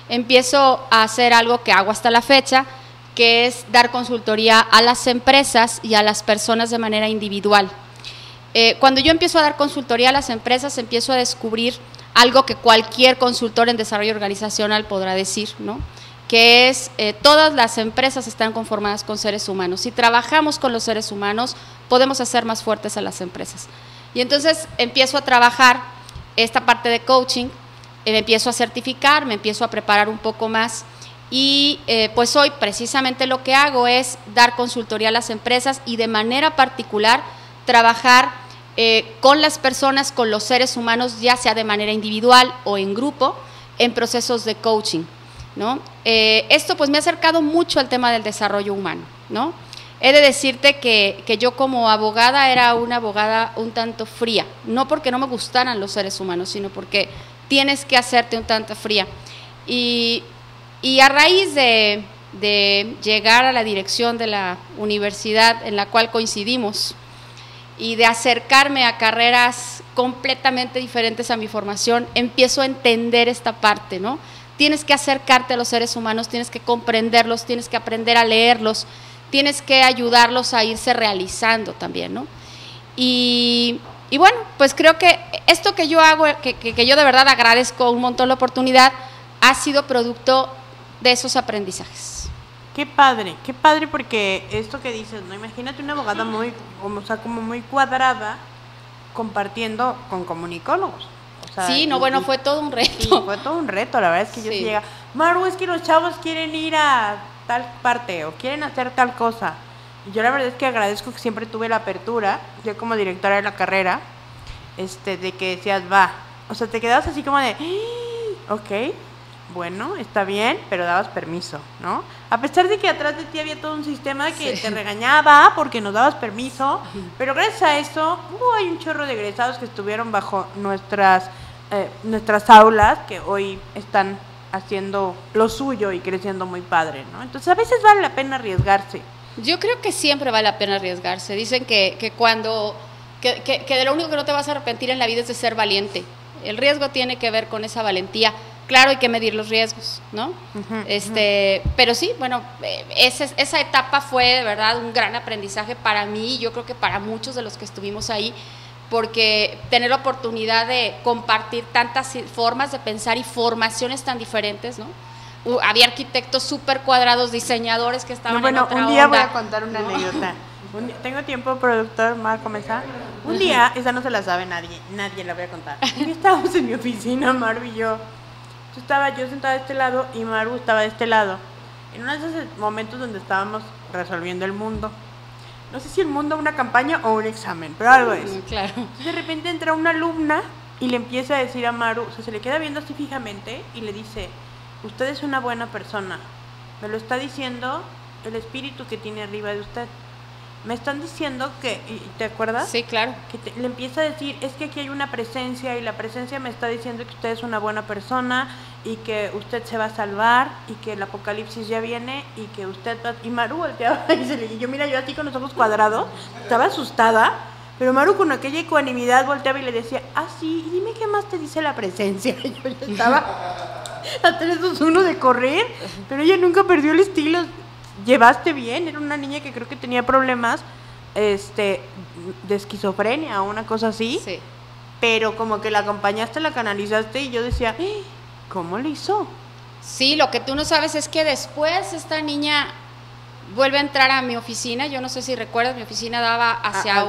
empiezo a hacer algo que hago hasta la fecha, que es dar consultoría a las empresas y a las personas de manera individual. Cuando yo empiezo a dar consultoría a las empresas, empiezo a descubrir algo que cualquier consultor en desarrollo organizacional podrá decir, ¿no? Que es, todas las empresas están conformadas con seres humanos. Si trabajamos con los seres humanos, podemos hacer más fuertes a las empresas. Y entonces empiezo a trabajar esta parte de coaching, me empiezo a certificar, me empiezo a preparar un poco más y pues hoy precisamente lo que hago es dar consultoría a las empresas y de manera particular trabajar con las personas, con los seres humanos, ya sea de manera individual o en grupo, en procesos de coaching, ¿no? Esto pues me ha acercado mucho al tema del desarrollo humano, ¿no? He de decirte que yo como abogada era una abogada un tanto fría, no porque no me gustaran los seres humanos, sino porque tienes que hacerte un tanto fría. Y a raíz de llegar a la dirección de la universidad en la cual coincidimos, y de acercarme a carreras completamente diferentes a mi formación, empiezo a entender esta parte, ¿no? Tienes que acercarte a los seres humanos, tienes que comprenderlos, tienes que aprender a leerlos, tienes que ayudarlos a irse realizando también, ¿no? Y bueno, pues creo que esto que yo hago, que yo de verdad agradezco un montón la oportunidad, ha sido producto de esos aprendizajes. Qué padre porque esto que dices, ¿no? Imagínate una abogada muy, como muy cuadrada compartiendo con comunicólogos. O sea, sí, no, bueno, fue todo un reto. Sí, fue todo un reto, la verdad es que yo sí llega, Maru, es que los chavos quieren ir a tal parte o quieren hacer tal cosa. Y yo la verdad es que agradezco que siempre tuve la apertura, yo como directora de la carrera, de que decías, va, o sea, te quedabas así como de, ok, bueno, está bien, pero dabas permiso, ¿no? A pesar de que atrás de ti había todo un sistema que te regañaba porque nos dabas permiso, pero gracias a eso hay un chorro de egresados que estuvieron bajo nuestras aulas que hoy están haciendo lo suyo y creciendo muy padre, ¿no? Entonces a veces vale la pena arriesgarse. Yo creo que siempre vale la pena arriesgarse. Dicen que de lo único que no te vas a arrepentir en la vida es de ser valiente. El riesgo tiene que ver con esa valentía. Claro, hay que medir los riesgos, ¿no? Pero sí, bueno, esa etapa fue de verdad un gran aprendizaje para mí y yo creo que para muchos de los que estuvimos ahí, porque tener la oportunidad de compartir tantas formas de pensar y formaciones tan diferentes, ¿no? Había arquitectos súper cuadrados, diseñadores que estaban en otra un día onda, voy a contar una anécdota. Tengo tiempo, productor, Mar, comenzar. Un día, esa no se la sabe nadie la voy a contar. Un día estábamos en mi oficina, Maru y yo. Estaba yo sentada de este lado y Maru estaba de este lado. En uno de esos momentos donde estábamos resolviendo el mundo. No sé si el mundo, una campaña o un examen, pero algo es. Claro. Entonces de repente entra una alumna y le empieza a decir a Maru, o sea, se le queda viendo así fijamente y le dice, usted es una buena persona. Me lo está diciendo el espíritu que tiene arriba de usted. Me están diciendo que, ¿te acuerdas? Sí, claro. Que le empieza a decir, es que aquí hay una presencia y la presencia me está diciendo que usted es una buena persona y que usted se va a salvar y que el apocalipsis ya viene y que usted va... Y Maru volteaba y yo, mira, yo así con los ojos cuadrados, estaba asustada, pero Maru con aquella ecuanimidad volteaba y le decía, sí, y dime qué más te dice la presencia. Y yo ya estaba a 3-2-1 de correr, pero ella nunca perdió el estilo. Llevaste bien, era una niña que creo que tenía problemas de esquizofrenia o una cosa así, sí. Pero como que la acompañaste, la canalizaste y yo decía, ¿cómo le hizo? Sí, lo que tú no sabes es que después esta niña vuelve a entrar a mi oficina, yo no sé si recuerdas, mi oficina daba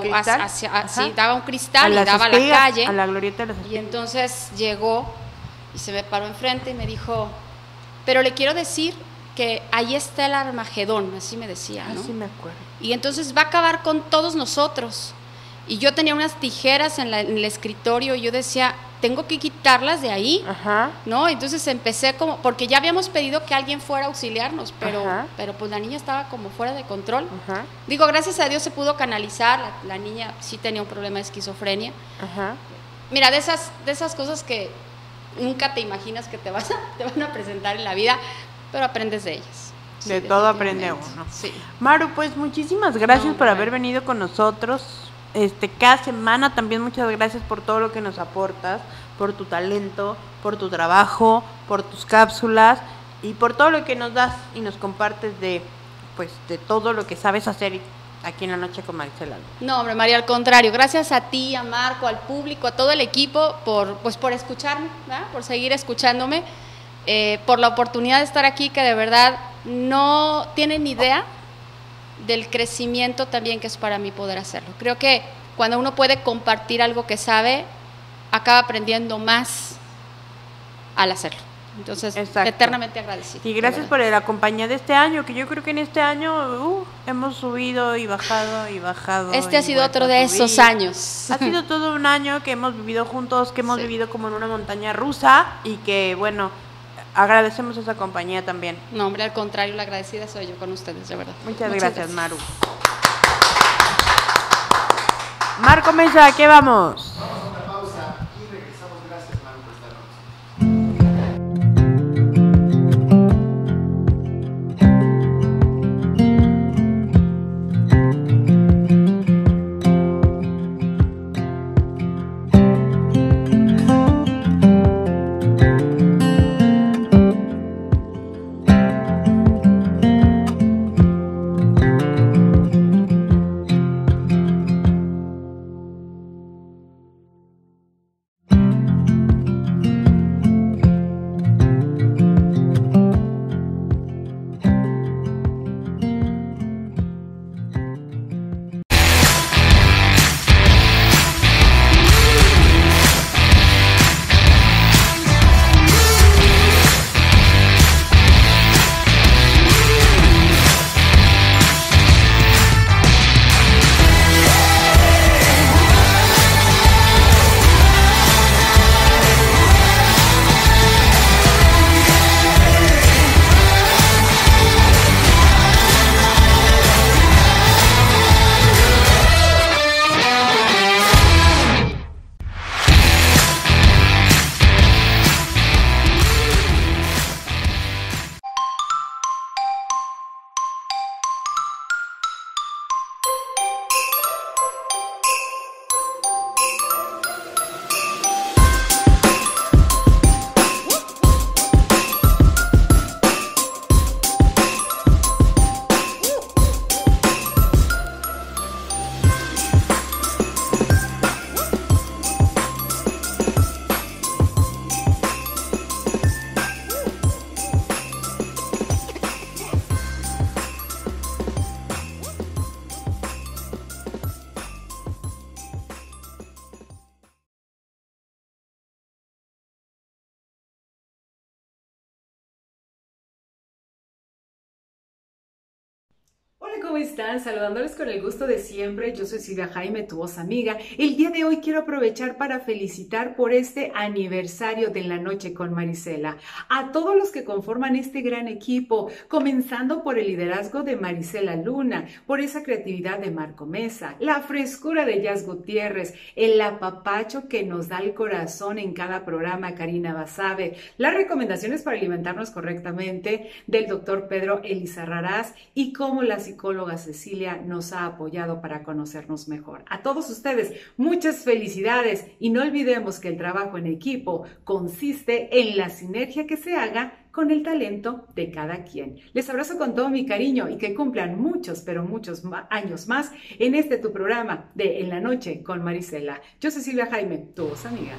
daba un cristal y daba a la calle, a la glorieta de las y entonces llegó y se me paró enfrente y me dijo, pero le quiero decir que ahí está el Armagedón, así me decía, ¿no? Así me acuerdo. Y entonces va a acabar con todos nosotros. Y yo tenía unas tijeras en el escritorio y yo decía, tengo que quitarlas de ahí, ¿no? Entonces empecé como, porque ya habíamos pedido que alguien fuera a auxiliarnos, pero pues la niña estaba como fuera de control. Digo, gracias a Dios se pudo canalizar, la niña sí tenía un problema de esquizofrenia. Mira, de esas cosas que nunca te imaginas que te van a presentar en la vida, pero aprendes de ellas. De todo aprende uno. Sí. Maru, pues muchísimas gracias por haber venido con nosotros. Cada semana también muchas gracias por todo lo que nos aportas, por tu talento, por tu trabajo, por tus cápsulas y por todo lo que nos das y nos compartes de todo lo que sabes hacer aquí en La Noche con Marisela. No, hombre, María, al contrario, gracias a ti, a Marco, al público, a todo el equipo por escucharme, ¿verdad? Por seguir escuchándome, por la oportunidad de estar aquí, que de verdad no tienen ni idea del crecimiento también que es para mí poder hacerlo. Creo que cuando uno puede compartir algo que sabe, acaba aprendiendo más al hacerlo. Entonces, exacto, eternamente agradecido. Y gracias por la compañía de este año, que yo creo que en este año hemos subido y bajado y bajado. Este ha sido otro de esos años. Ha sido todo un año que hemos vivido juntos, que hemos vivido como en una montaña rusa y que, bueno, agradecemos a esa compañía también. No, hombre, al contrario, la agradecida soy yo con ustedes, de verdad. Muchas gracias, Maru. Marco Mesa, ¿a qué vamos? Vamos a una pausa y regresamos. Gracias, Maru, por estar con ¿Cómo están? Saludándoles con el gusto de siempre. Yo soy Silvia Jaime, tu voz amiga. El día de hoy quiero aprovechar para felicitar por este aniversario de La Noche con Marisela a todos los que conforman este gran equipo, comenzando por el liderazgo de Marisela Luna, por esa creatividad de Marco Mesa, la frescura de Jazz Gutiérrez, el apapacho que nos da el corazón en cada programa Karina Basabe, las recomendaciones para alimentarnos correctamente del doctor Pedro Elizarrarás y cómo la psicóloga Cecilia nos ha apoyado para conocernos mejor. A todos ustedes, muchas felicidades y no olvidemos que el trabajo en equipo consiste en la sinergia que se haga con el talento de cada quien. Les abrazo con todo mi cariño y que cumplan muchos, pero muchos años más en este tu programa de En la Noche con Marisela. Yo soy Silvia Jaime, tu voz amiga.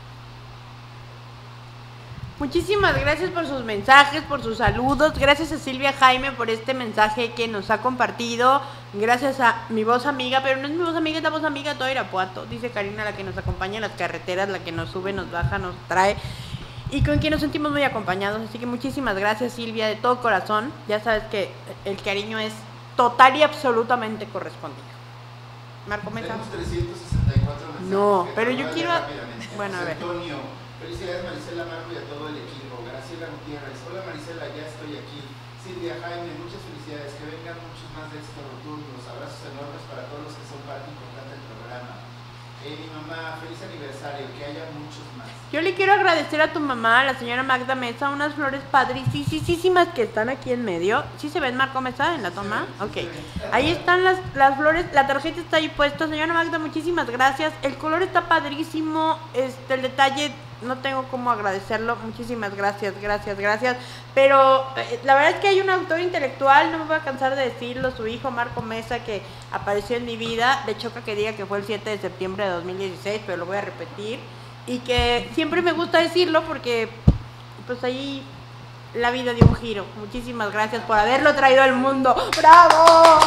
Muchísimas gracias por sus mensajes, por sus saludos. Gracias a Silvia Jaime por este mensaje que nos ha compartido. Gracias a mi voz amiga, pero no es mi voz amiga, es la voz amiga de todo Irapuato. Dice Karina, la que nos acompaña en las carreteras, la que nos sube, nos baja, nos trae. Y con quien nos sentimos muy acompañados. Así que muchísimas gracias, Silvia, de todo corazón. Ya sabes que el cariño es total y absolutamente correspondido. Marco Mesa. Tenemos 364 mensajes. No, pero yo quiero... Bueno, a ver. Antonio, felicidades Marisela, Marco y a todo el equipo. Graciela Gutiérrez, hola Marisela, ya estoy aquí. Silvia Jaime, muchas felicidades, que vengan muchos más de estos rotundos. Abrazos enormes para todos los que son parte importante del programa. Mi mamá, feliz aniversario, que haya muchos más. Yo le quiero agradecer a tu mamá, a la señora Magda Mesa, unas flores padricísimas que están aquí en medio. ¿Sí se ven, Marco Mesa, en la toma? Sí, ok. Ahí están las flores, la tarjeta está ahí puesta. Señora Magda, muchísimas gracias. El color está padrísimo, el detalle no tengo cómo agradecerlo. Muchísimas gracias. Pero la verdad es que hay un autor intelectual, no me voy a cansar de decirlo, su hijo Marco Mesa, que apareció en mi vida. Le choca que diga que fue el 7 de septiembre de 2016, pero lo voy a repetir. Y que siempre me gusta decirlo porque pues ahí la vida dio un giro. Muchísimas gracias por haberlo traído al mundo. ¡Bravo!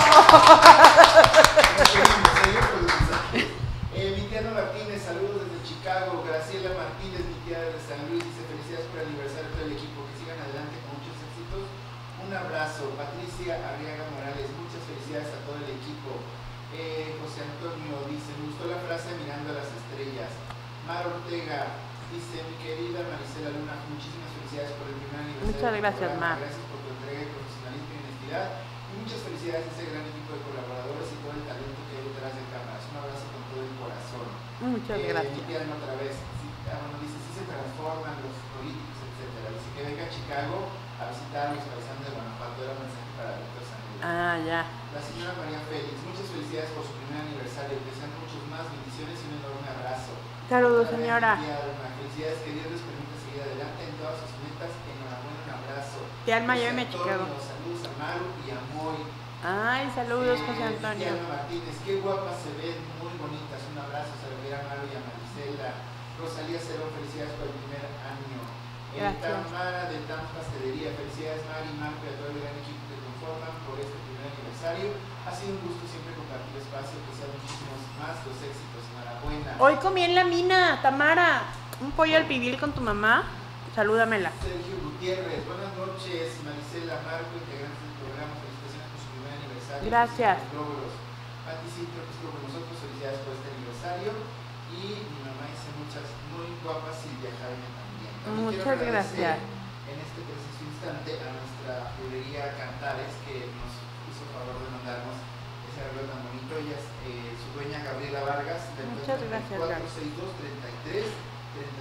Vitiano Martínez, saludos desde Chicago. Graciela Martínez, mi tía de San Luis, dice felicidades por el aniversario del equipo, que sigan adelante con muchos éxitos. Un abrazo. Patricia Arriaga Morales, muchas felicidades a todo el equipo. José Antonio dice, me gustó la frase mirando a las estrellas. Mar Ortega dice, mi querida Marisela Luna, muchísimas felicidades por el primer aniversario. Muchas gracias, Mar. Gracias por tu entrega y profesionalismo y honestidad. Y muchas felicidades a ese gran equipo de colaboradores y todo el talento que hay detrás de cámaras. Un abrazo con todo el corazón. Muchas gracias. Vitiano otra vez, dice, sí se transforman los políticos, etcétera. Dice que venga a Chicago a visitar a los paisanos de Guanajuato. Era un mensaje para Víctor Sánchez. Ah, ya. La señora María Félix, muchas felicidades por su primer aniversario. Que sean muchos más, bendiciones y un enorme abrazo. Saludos, señora. Felicidades, que Dios les permita seguir adelante en todas sus metas. Enhorabuena, un abrazo. De Alma, yo me Chicago. Saludos a Maru y a Moy. Ay, saludos, José Antonio. Cristiano Martínez, qué guapas se ven, muy bonitas. Un abrazo, se a Maru y a Marisela. Rosalía Cerón, felicidades por el primer año. Tamara de Tams Pastelería, felicidades Mari, Marco y a todo el gran equipo que conforman por este primer aniversario. Ha sido un gusto siempre compartir espacio, que sean muchísimos más los éxitos. Enhorabuena. Hoy comí en la mina, Tamara, un pollo al pibil con tu mamá. Salúdamela. Sergio Gutiérrez, buenas noches. Marisela, Marco, integrantes del programa, felicitaciones por su primer aniversario. Gracias. Pati Cintro, que estuvo con nosotros, felicidades por este aniversario. Y mi mamá dice muchas muy guapas, Silvia Jaime también. Muchas gracias. En este preciso instante a nuestra librería Cantares, que nos hizo favor de mandarnos ese arreglo tan bonito. Ella es su dueña Gabriela Vargas. Muchas gracias. 462-33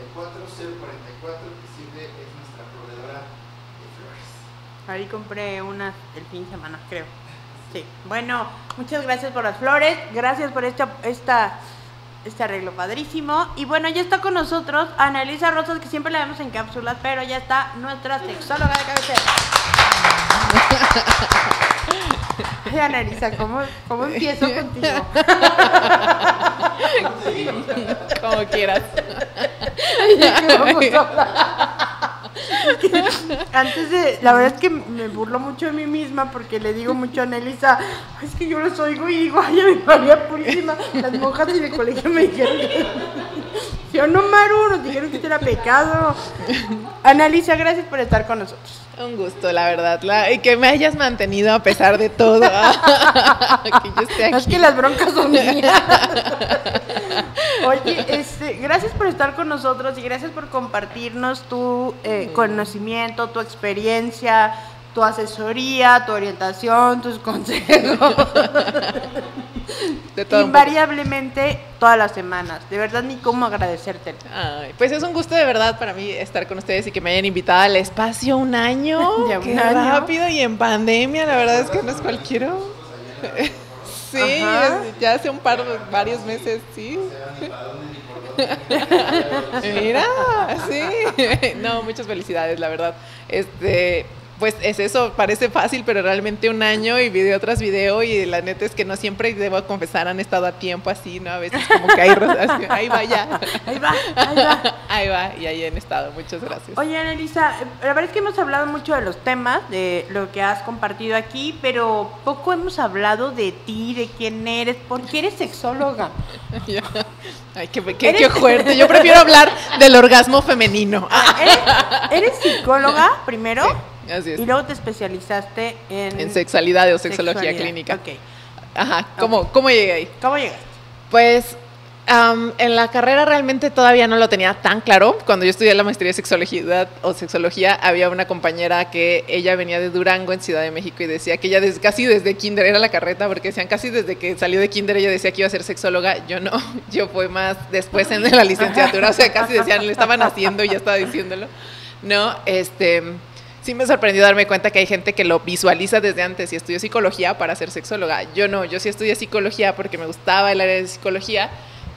34044, que siempre es nuestra proveedora de flores. Ahí compré unas el fin de semana, creo. Sí. Bueno, muchas gracias por las flores. Gracias por este arreglo padrísimo. Y bueno, ya está con nosotros Ana Elisa Rosas, que siempre la vemos en cápsulas, pero ya está nuestra sexóloga de cabecera. Ay, Ana Elisa, ¿cómo empiezo contigo? Como quieras. Antes de, la verdad es que me burlo mucho de mí misma porque le digo mucho a Anelisa, es que yo los oigo y digo, ay, mi María Purísima, las monjas del colegio me dijeron que yo no, Maru, nos dijeron que esto era pecado. Anelisa, gracias por estar con nosotros. Un gusto, la verdad, y que me hayas mantenido a pesar de todo. Que yo esté aquí. Es que las broncas son mías. Oye, gracias por estar con nosotros y gracias por compartirnos tu conocimiento, tu experiencia, tu asesoría, tu orientación, tus consejos. De todo invariablemente todas las semanas. De verdad, ni cómo agradecerte. Ay, pues es un gusto de verdad para mí estar con ustedes y que me hayan invitado al espacio un año. Ya qué rápido y en pandemia, la verdad es que no es cualquiera. Sí, ya hace varios meses, sí. Mira, sí. No, muchas felicidades, la verdad. Pues es eso, parece fácil, pero realmente un año y video tras video, y la neta es que no siempre, debo confesar, han estado a tiempo así, ¿no? A veces como que hay rotación, ahí va ya. Ahí va, y ahí han estado, muchas gracias. Oye, Anelisa, la verdad es que hemos hablado mucho de los temas, de lo que has compartido aquí, pero poco hemos hablado de ti, de quién eres, por qué eres sexóloga. Ay, qué fuerte, yo prefiero hablar del orgasmo femenino. ¿Eres psicóloga primero? Sí. Así es. Y luego te especializaste en sexualidad o sexología clínica. Ok. Ajá, ¿cómo llegué ahí? ¿Cómo llegaste? Pues en la carrera realmente todavía no lo tenía tan claro. Cuando yo estudié la maestría de sexología, había una compañera que ella venía de Durango, en Ciudad de México, y decía que ella casi desde kinder era la carreta, porque decían casi desde que salió de kinder ella decía que iba a ser sexóloga. Yo no, yo fue más después en la licenciatura, o sea, casi decían, le estaban haciendo y ya estaba diciéndolo. No, sí me sorprendió darme cuenta que hay gente que lo visualiza desde antes y estudió psicología para ser sexóloga. Yo no, yo sí estudié psicología porque me gustaba el área de psicología,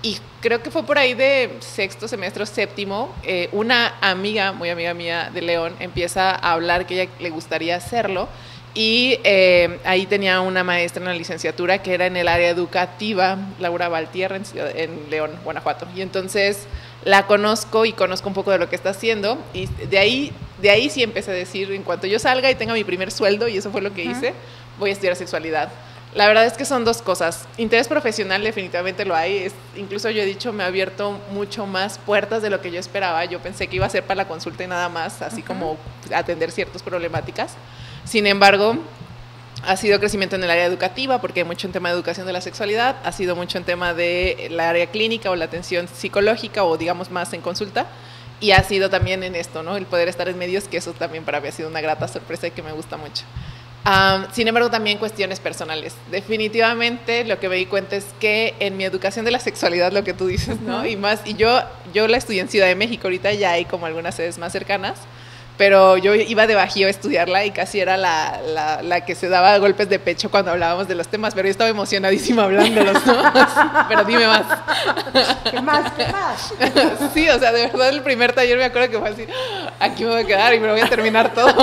Y creo que fue por ahí de sexto semestre o séptimo, una amiga, muy amiga mía de León, empieza a hablar que ella le gustaría hacerlo. Y ahí tenía una maestra en la licenciatura que era en el área educativa, Laura Valtierra, en León, Guanajuato. Y entonces la conozco y conozco un poco de lo que está haciendo. Y de ahí sí empecé a decir, en cuanto yo salga y tenga mi primer sueldo, y eso fue lo que hice, voy a estudiar sexualidad. La verdad es que son dos cosas. Interés profesional definitivamente lo hay. Incluso yo he dicho, me ha abierto mucho más puertas de lo que yo esperaba. Yo pensé que iba a ser para la consulta y nada más, así como atender ciertas problemáticas. Sin embargo, ha sido crecimiento en el área educativa, porque hay mucho en tema de educación de la sexualidad, ha sido mucho en tema de la área clínica o la atención psicológica, o digamos más en consulta, y ha sido también en esto, ¿no? El poder estar en medios, que eso también para mí ha sido una grata sorpresa y que me gusta mucho. Sin embargo, también cuestiones personales. Definitivamente lo que me di cuenta es que en mi educación de la sexualidad, lo que tú dices, ¿no? Y yo la estudié en Ciudad de México, ahorita ya hay como algunas sedes más cercanas, pero yo iba de Bajío a estudiarla y casi era la que se daba golpes de pecho cuando hablábamos de los temas, pero yo estaba emocionadísima hablándolos, ¿no? Pero dime más. ¿Qué más? ¿Qué más? Sí, o sea, de verdad el primer taller me acuerdo que fue así, aquí me voy a quedar y me lo voy a terminar todo.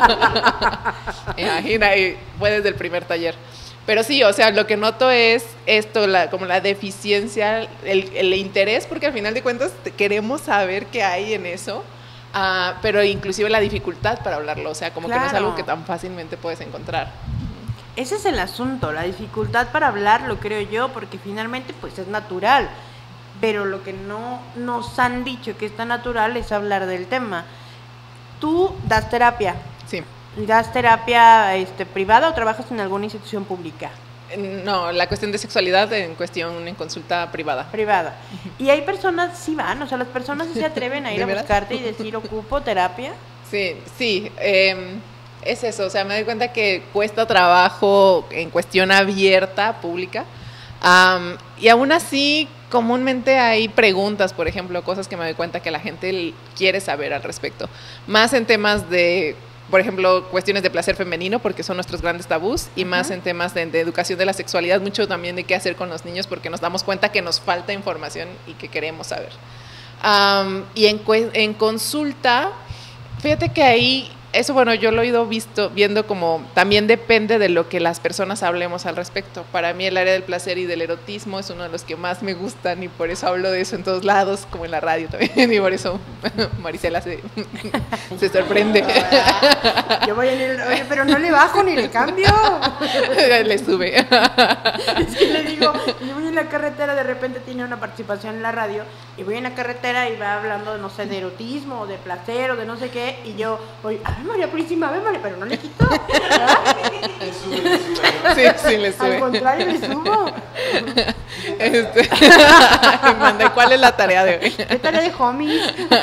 Imagina, y fue desde el primer taller. Pero sí, o sea, lo que noto es esto, como la deficiencia, el interés, porque al final de cuentas queremos saber qué hay en eso. Pero inclusive la dificultad para hablarlo, o sea, como que no es algo que tan fácilmente puedes encontrar. Ese es el asunto, la dificultad para hablarlo, creo yo, porque finalmente pues es natural, pero lo que no nos han dicho que es tan natural es hablar del tema. ¿Tú das terapia? Sí. ¿Das terapia privada o trabajas en alguna institución pública? No, la cuestión de sexualidad en consulta privada. Privada. Y hay personas, sí van, o sea, las personas sí se atreven a ir a buscarte y decir, ¿ocupo terapia? Sí, es eso, o sea, me doy cuenta que cuesta trabajo en cuestión abierta, pública, y aún así, comúnmente hay preguntas, por ejemplo, cosas que me doy cuenta que la gente quiere saber al respecto, más en temas de, por ejemplo, cuestiones de placer femenino, porque son nuestros grandes tabús, y más en temas de educación de la sexualidad, mucho también de qué hacer con los niños, porque nos damos cuenta que nos falta información y que queremos saber. Y en consulta, fíjate que ahí, eso bueno, yo lo he ido viendo como, también depende de lo que las personas hablemos al respecto. Para mí el área del placer y del erotismo es uno de los que más me gustan, y por eso hablo de eso en todos lados, como en la radio también, y por eso Marisela se sorprende. Yo voy en el, oye, pero no le bajo ni le cambio. Le sube. Es que le digo, yo voy en la carretera, de repente tiene una participación en la radio, y voy en la carretera y va hablando, no sé, de erotismo, o de placer, o de no sé qué, y yo voy, a ver María Purísima, a ver María, pero no le quito. Le sube. Sí, le sube. Al contrario, le subo. Manda, ¿cuál es la tarea de hoy? ¿Qué tarea de homies?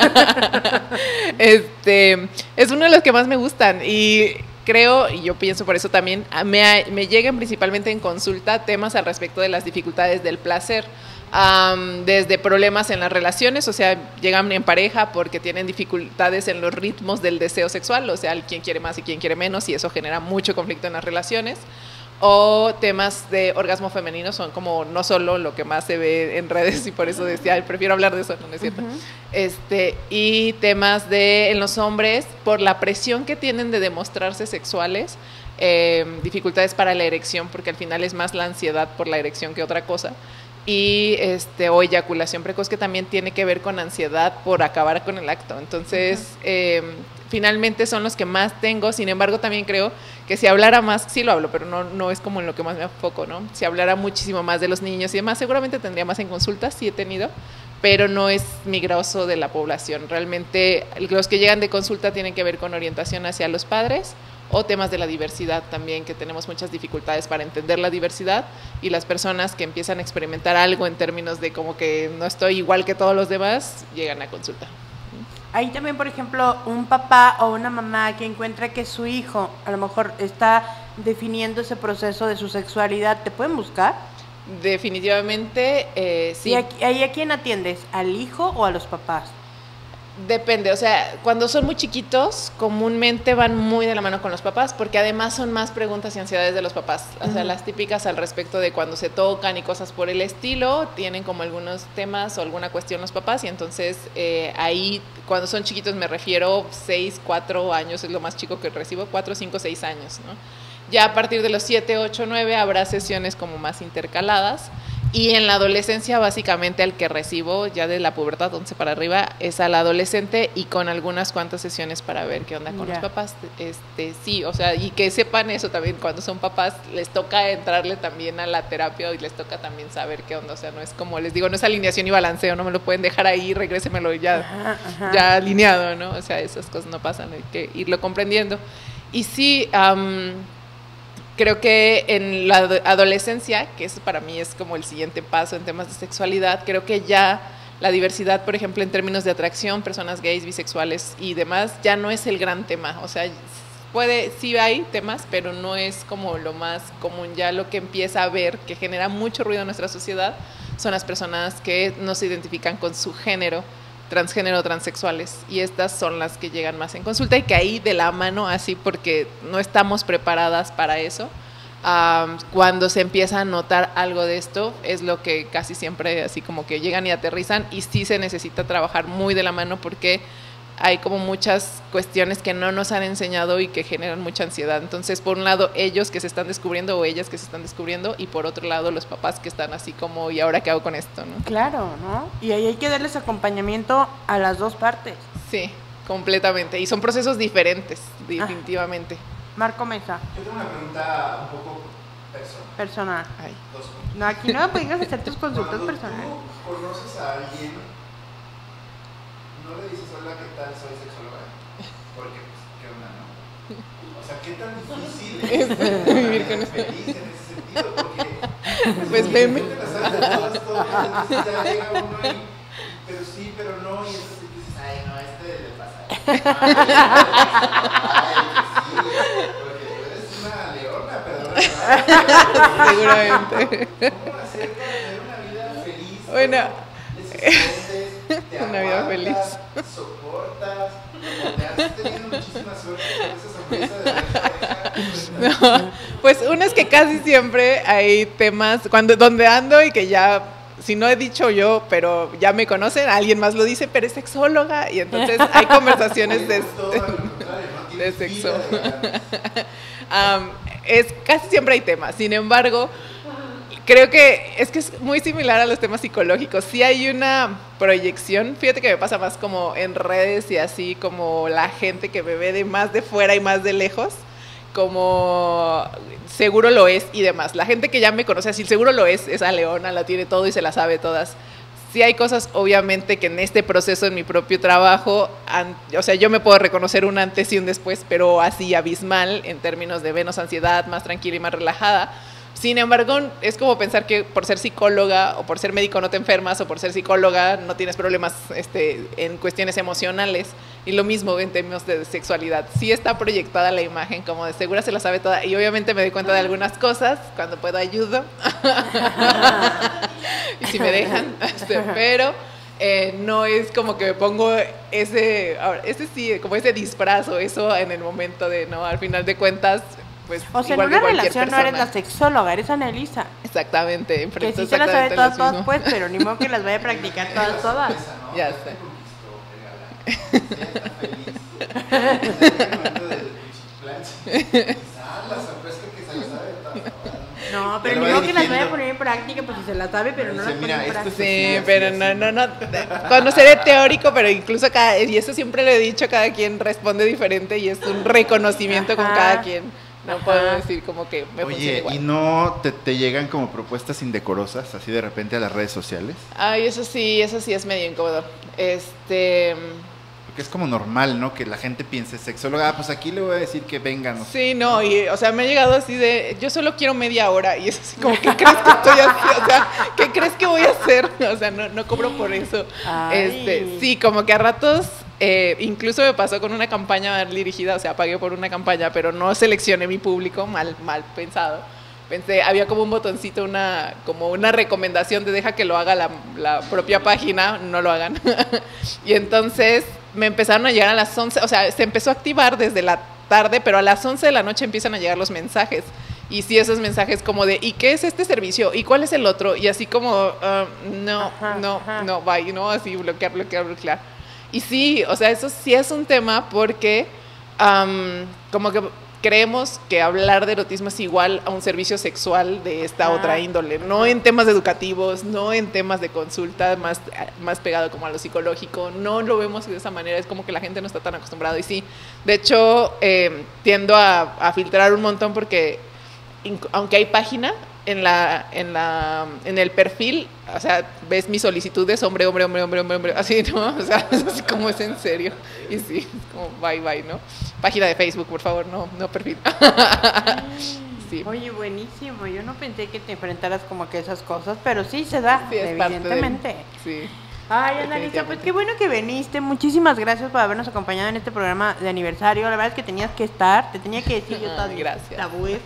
Es uno de los que más me gustan, y creo, y yo pienso por eso también, me llegan principalmente en consulta temas al respecto de las dificultades del placer. Desde problemas en las relaciones, o sea, llegan en pareja porque tienen dificultades en los ritmos del deseo sexual, o sea, quién quiere más y quién quiere menos, y eso genera mucho conflicto en las relaciones. O temas de orgasmo femenino son como no solo lo que más se ve en redes, y por eso decía, prefiero hablar de eso, no es cierto. Y temas en los hombres, por la presión que tienen de demostrarse sexuales, dificultades para la erección, porque al final es más la ansiedad por la erección que otra cosa. Y o eyaculación precoz, que también tiene que ver con ansiedad por acabar con el acto. Entonces, finalmente son los que más tengo. Sin embargo, también creo que si hablara más, sí lo hablo, pero no es como en lo que más me enfoco, ¿no? Si hablara muchísimo más de los niños y demás, seguramente tendría más en consultas, sí he tenido, pero no es mi grosso de la población. Realmente los que llegan de consulta tienen que ver con orientación hacia los padres, o temas de la diversidad también, que tenemos muchas dificultades para entender la diversidad, y las personas que empiezan a experimentar algo en términos de como que no estoy igual que todos los demás, llegan a consulta. Ahí también, por ejemplo, un papá o una mamá que encuentra que su hijo a lo mejor está definiendo ese proceso de su sexualidad, ¿te pueden buscar? Definitivamente, sí. ¿Y a quién atiendes? ¿Al hijo o a los papás? Depende, o sea, cuando son muy chiquitos, comúnmente van muy de la mano con los papás, porque además son más preguntas y ansiedades de los papás. O sea, las típicas al respecto de cuando se tocan y cosas por el estilo, tienen como algunos temas o alguna cuestión los papás, y entonces ahí, cuando son chiquitos, me refiero 6, 4 años, es lo más chico que recibo, 4, 5, 6 años, ¿no? Ya a partir de los 7, 8, 9 habrá sesiones como más intercaladas. Y en la adolescencia, básicamente, al que recibo ya de la pubertad, 11 para arriba, es al adolescente y con algunas cuantas sesiones para ver qué onda con los papás. Sí, o sea, y que sepan eso también, cuando son papás, les toca entrarle también a la terapia y les toca también saber qué onda. O sea, no es como, les digo, no es alineación y balanceo, no me lo pueden dejar ahí, regrésemelo ya, ya alineado, ¿no? O sea, esas cosas no pasan, hay que irlo comprendiendo. Y sí, creo que en la adolescencia, que eso para mí es como el siguiente paso en temas de sexualidad, creo que ya la diversidad, por ejemplo, en términos de atracción, personas gays, bisexuales y demás, ya no es el gran tema. O sea, sí hay temas, pero no es como lo más común. Ya lo que empieza a ver, que genera mucho ruido en nuestra sociedad, son las personas que no se identifican con su género, transgénero, transexuales, y estas son las que llegan más en consulta, y que ahí de la mano, así porque no estamos preparadas para eso, cuando se empieza a notar algo de esto, es lo que casi siempre así como que llegan y aterrizan, y sí se necesita trabajar muy de la mano porque hay como muchas cuestiones que no nos han enseñado y que generan mucha ansiedad. Entonces, por un lado, ellos que se están descubriendo o ellas que se están descubriendo, y por otro lado, los papás que están así como, ¿y ahora qué hago con esto? ¿No? Claro, ¿no? Y ahí hay que darles acompañamiento a las dos partes. Sí, completamente. Y son procesos diferentes, definitivamente. Marco Mesa. Yo tengo una pregunta un poco personal. Ay. No, aquí no puedes hacer tus consultas personales. Cuando conoces a alguien, no le dices, hola, ¿qué tal? Soy sexóloga. Porque, pues, ¿qué onda, no? O sea, ¿qué tan difícil es vivir con feliz en ese sentido? Porque, pues veme. Tú te la sabes de todo, entonces ya llega uno y, pero sí, pero no, y entonces dices, ay, no, le pasa. Porque tú eres una leona, perdón. Seguramente. ¿Cómo hacer para tener una vida feliz? Bueno. Te una vida feliz. Soportas, te has tenido muchísima suerte con esa sorpresa de la pareja. No, pues uno es que casi siempre hay temas donde ando y que ya, si no he dicho yo, pero ya me conocen, alguien más lo dice, pero es sexóloga, y entonces hay conversaciones de sexo. Casi siempre hay temas, sin embargo, creo que es muy similar a los temas psicológicos. Sí hay una proyección, fíjate que me pasa más como en redes y así, como la gente que me ve de más de fuera y más de lejos, como seguro lo es y demás. La gente que ya me conoce así, seguro lo es, esa leona, la tiene todo y se la sabe todas. Sí hay cosas, obviamente, que en este proceso, en mi propio trabajo, o sea, yo me puedo reconocer un antes y un después, pero así abismal en términos de menos ansiedad, más tranquila y más relajada. Sin embargo, es como pensar que por ser psicóloga o por ser médico no te enfermas, o por ser psicóloga no tienes problemas en cuestiones emocionales. Y lo mismo en términos de sexualidad. Sí está proyectada la imagen como de segura se la sabe toda, y obviamente me doy cuenta de algunas cosas, cuando puedo ayudo. Y si me dejan, pero no es como que me pongo ese sí, como ese disfraz o eso en el momento de, no, al final de cuentas, pues, o sea, en una relación no eres la sexóloga, eres Annelisa. Exactamente. Que sí se las sabe todas, pues, pero ni modo que las vaya a practicar todas. Ya sé. No, pero ni modo que las vaya a poner en práctica, pues si se las sabe, pero no las pone en práctica. Sí, pero no. Conocer teórico, pero incluso y eso siempre lo he dicho, cada quien responde diferente y es un reconocimiento con cada quien. No puedo decir como que me funciona igual. ¿Y no te llegan como propuestas indecorosas así de repente a las redes sociales? Ay, eso sí es medio incómodo. Porque es como normal, ¿no? Que la gente piense sexóloga, pues aquí le voy a decir que vengan. Sí, no, y o sea, me ha llegado así de, yo solo quiero media hora, y es así como, ¿qué crees que estoy haciendo? O sea, ¿qué crees que voy a hacer? O sea, no cobro por eso. Sí, como que a ratos, incluso me pasó con una campaña dirigida, o sea, pagué por una campaña, pero no seleccioné mi público, mal pensado. Pensé, había como un botoncito, como una recomendación de deja que lo haga la propia página, no lo hagan. Y entonces me empezaron a llegar a las 11, o sea, se empezó a activar desde la tarde, pero a las 11 de la noche empiezan a llegar los mensajes. Y sí, esos mensajes como de, ¿y qué es este servicio? ¿Y cuál es el otro? Y así como, no, bye, ¿no? Así bloquear. Y sí, o sea, eso sí es un tema porque como que creemos que hablar de erotismo es igual a un servicio sexual de esta otra índole, no en temas educativos, no en temas de consulta, más pegado como a lo psicológico, no lo vemos de esa manera, es como que la gente no está tan acostumbrada. Y sí, de hecho, tiendo a filtrar un montón porque aunque hay página, en el perfil, o sea, ves mis solicitudes, hombre, así, ¿no? O sea, es así como es en serio. Y sí, es como bye, ¿no? Página de Facebook, por favor, no perfil. Sí. Oye, buenísimo. Yo no pensé que te enfrentaras como que esas cosas, pero sí se da, sí, evidentemente. Sí. Ay, Annalisa, pues qué bueno que viniste. Muchísimas gracias por habernos acompañado en este programa de aniversario. La verdad es que tenías que estar, te tenía que decir yo todavía. Gracias. Tabúes.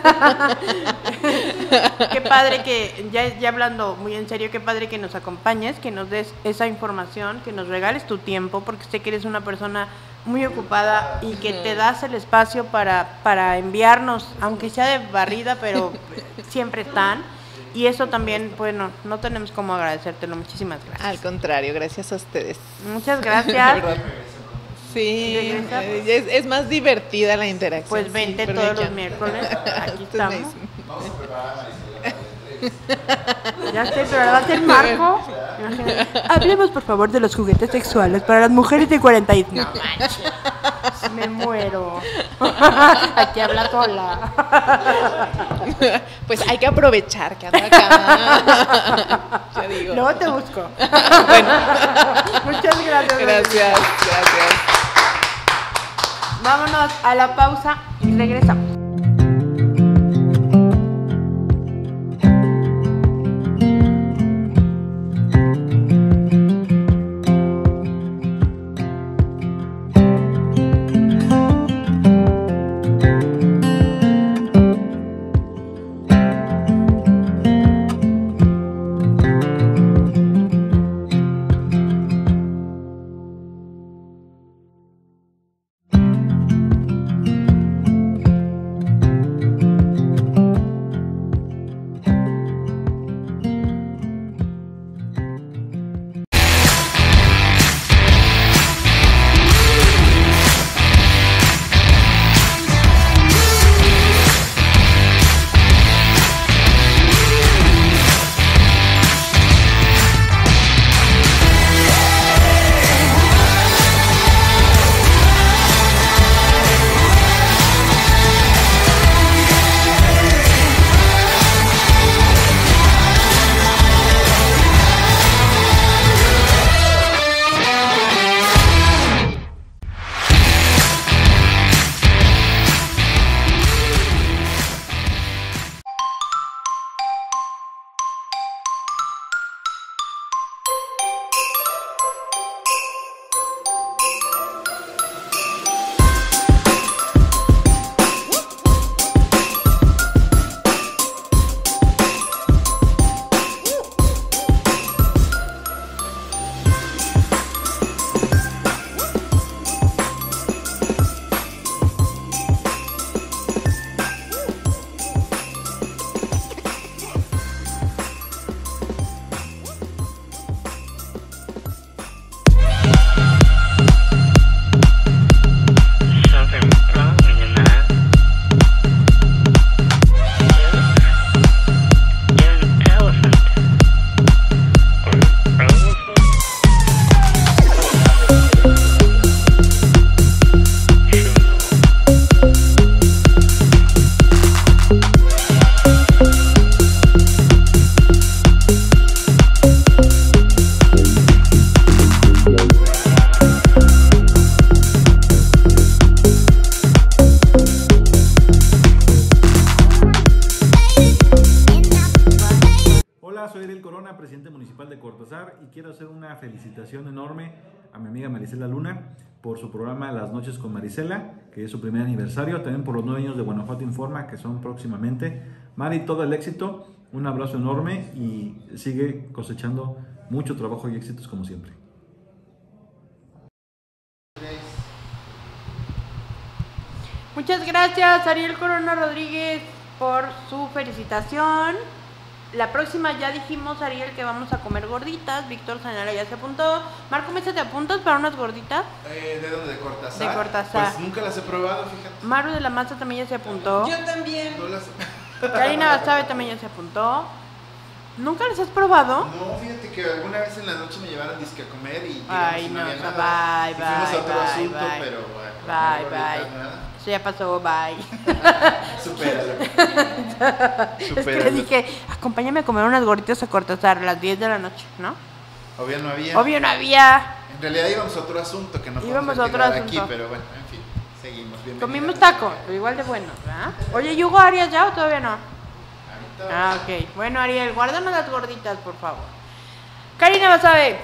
Qué padre que, ya hablando muy en serio, qué padre que nos acompañes, que nos des esa información, que nos regales tu tiempo, porque sé que eres una persona muy ocupada y que te das el espacio para enviarnos, aunque sea de barrida, pero siempre están. Y eso también, bueno, no tenemos cómo agradecértelo. Muchísimas gracias. Al contrario, gracias a ustedes. Muchas gracias. Sí, es más divertida la interacción. Pues vente todos los miércoles. Aquí estamos. Vamos a preparar Ya sé, pero va a ser Marco. Hablemos, por favor, de los juguetes sexuales para las mujeres de 40 y... No manches. Me muero. Aquí habla sola. Pues hay que aprovechar que ando acá. Ya digo. Luego te busco. Bueno. Muchas gracias. Gracias. Vámonos a la pausa y regresamos. Y quiero hacer una felicitación enorme a mi amiga Marisela Luna por su programa Las Noches con Marisela, que es su primer aniversario, también por los 9 años de Guanajuato Informa, que son próximamente. Mari, todo el éxito, un abrazo enorme y sigue cosechando mucho trabajo y éxitos como siempre. Muchas gracias, Ariel Corona Rodríguez, por su felicitación. La próxima ya dijimos, Ariel, que vamos a comer gorditas. Víctor Sanara ya se apuntó. Marco Mesa, ¿te apuntas para unas gorditas? ¿De dónde? ¿De Cortázar? De Cortázar. Pues nunca las he probado, fíjate. Maru de la Maza también ya se apuntó. Yo también. No las... Karina Basabe también ya se apuntó. ¿Nunca las has probado? No, fíjate que alguna vez en la noche me llevaron disque a comer y ay, no, había o sea, nada. bye, Y fuimos a otro asunto, bye. pero bueno. Bye. Eso ya pasó, bye. Supéralo. Es que le dije, acompáñame a comer unas gorditas a Cortázar a las 10 de la noche, ¿no? Obvio no había. Obvio no había. En realidad íbamos a otro asunto que no íbamos a otro asunto aquí, pero bueno, en fin, seguimos. Comimos taco, igual de bueno, ¿verdad? Oye, ¿y Hugo Arias ya o todavía no? Ah, ok. Bueno, Ariel, guárdanos las gorditas, por favor. Karina Basabe.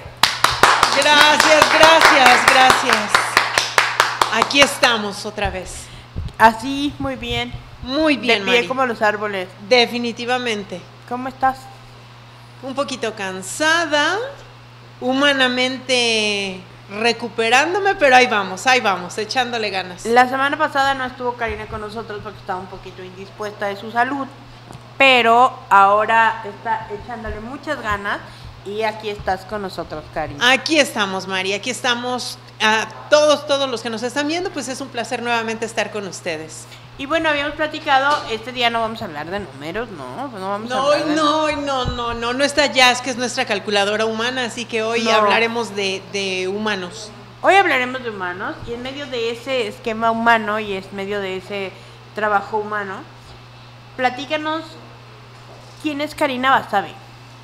Gracias. Aquí estamos otra vez. Así, muy bien. Muy bien, de pie Mari. como los árboles. Definitivamente. ¿Cómo estás? Un poquito cansada, humanamente recuperándome, pero ahí vamos, echándole ganas. La semana pasada no estuvo Karina con nosotros porque estaba un poquito indispuesta de su salud, pero ahora está echándole muchas ganas y aquí estás con nosotros, Karina. Aquí estamos, Mari, aquí estamos. A todos los que nos están viendo, pues es un placer nuevamente estar con ustedes. Y bueno, habíamos platicado, este día no vamos a hablar de números, ¿no? Pues no vamos a hablar de... No está Jazz, que es nuestra calculadora humana, así que hoy hablaremos de humanos. Hoy hablaremos de humanos y en medio de ese esquema humano y en medio de ese trabajo humano, platícanos quién es Karina Basabe.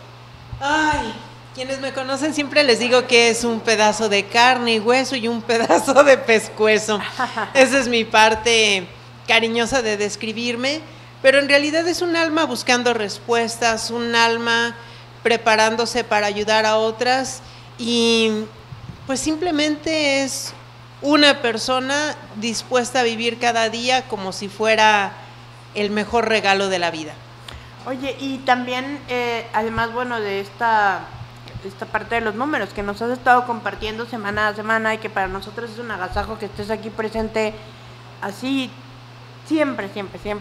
Ay, quienes me conocen siempre les digo que es un pedazo de carne y hueso y un pedazo de pescuezo. Esa es mi parte cariñosa de describirme, pero en realidad es un alma buscando respuestas, un alma preparándose para ayudar a otras y pues simplemente es una persona dispuesta a vivir cada día como si fuera el mejor regalo de la vida. Oye, y también, además, bueno, de esta parte de los números que nos has estado compartiendo semana a semana y que para nosotros es un agasajo que estés aquí presente así siempre.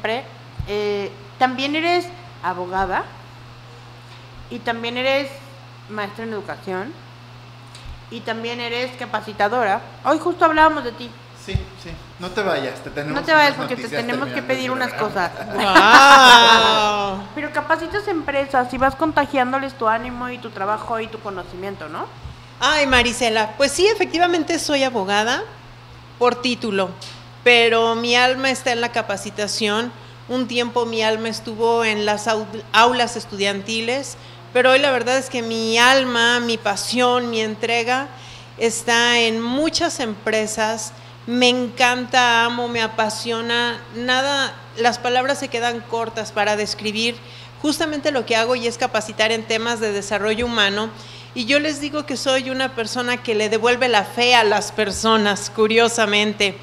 También eres abogada y también eres maestra en educación y también eres capacitadora. Hoy justo hablábamos de ti. Sí, no te vayas, no te vayas porque te tenemos que pedir unas cosas. Wow. Pero capacitas empresas y vas contagiándoles tu ánimo y tu trabajo y tu conocimiento, ¿no? Ay, Marisela, pues sí, efectivamente soy abogada por título, pero mi alma está en la capacitación. Un tiempo mi alma estuvo en las aulas estudiantiles, pero hoy la verdad es que mi alma, mi pasión, mi entrega está en muchas empresas. Me encanta, amo, me apasiona. Las palabras se quedan cortas para describir justamente lo que hago y es capacitar en temas de desarrollo humano. Y yo les digo que soy una persona que le devuelve la fe a las personas, curiosamente.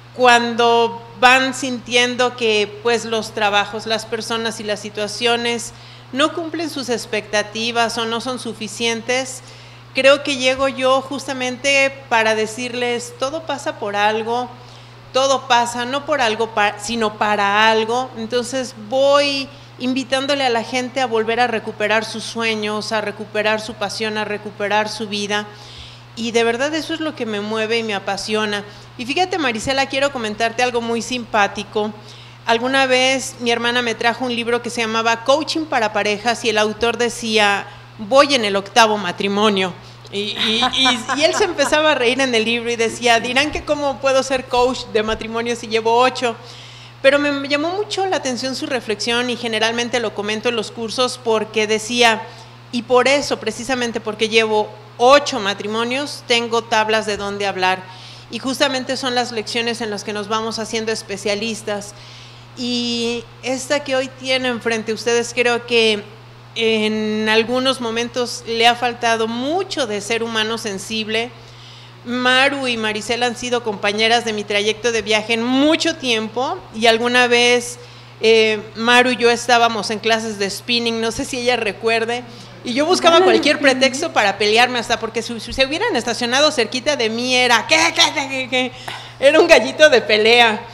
Cuando van sintiendo que pues los trabajos, las personas y las situaciones no cumplen sus expectativas o no son suficientes, creo que llego yo justamente para decirles, todo pasa por algo, todo pasa no por algo, sino para algo. Entonces voy invitándole a la gente a volver a recuperar sus sueños, a recuperar su pasión, a recuperar su vida. Y de verdad eso es lo que me mueve y me apasiona. Y fíjate, Marisela, quiero comentarte algo muy simpático. Alguna vez mi hermana me trajo un libro que se llamaba Coaching para Parejas y el autor decía, voy en el 8º matrimonio. Y él se empezaba a reír en el libro y decía, dirán que cómo puedo ser coach de matrimonio si llevo 8. Pero me llamó mucho la atención su reflexión y generalmente lo comento en los cursos porque decía, y por eso, precisamente porque llevo 8 matrimonios, tengo tablas de dónde hablar. Y justamente son las lecciones en las que nos vamos haciendo especialistas. Y esta que hoy tienen frente a ustedes, creo que en algunos momentos le ha faltado mucho de ser humano sensible. Maru y Marisela han sido compañeras de mi trayecto de viaje en mucho tiempo y alguna vez Maru y yo estábamos en clases de spinning, no sé si ella recuerde, y yo buscaba cualquier pretexto para pelearme, hasta porque si se hubieran estacionado cerquita de mí era un gallito de pelea.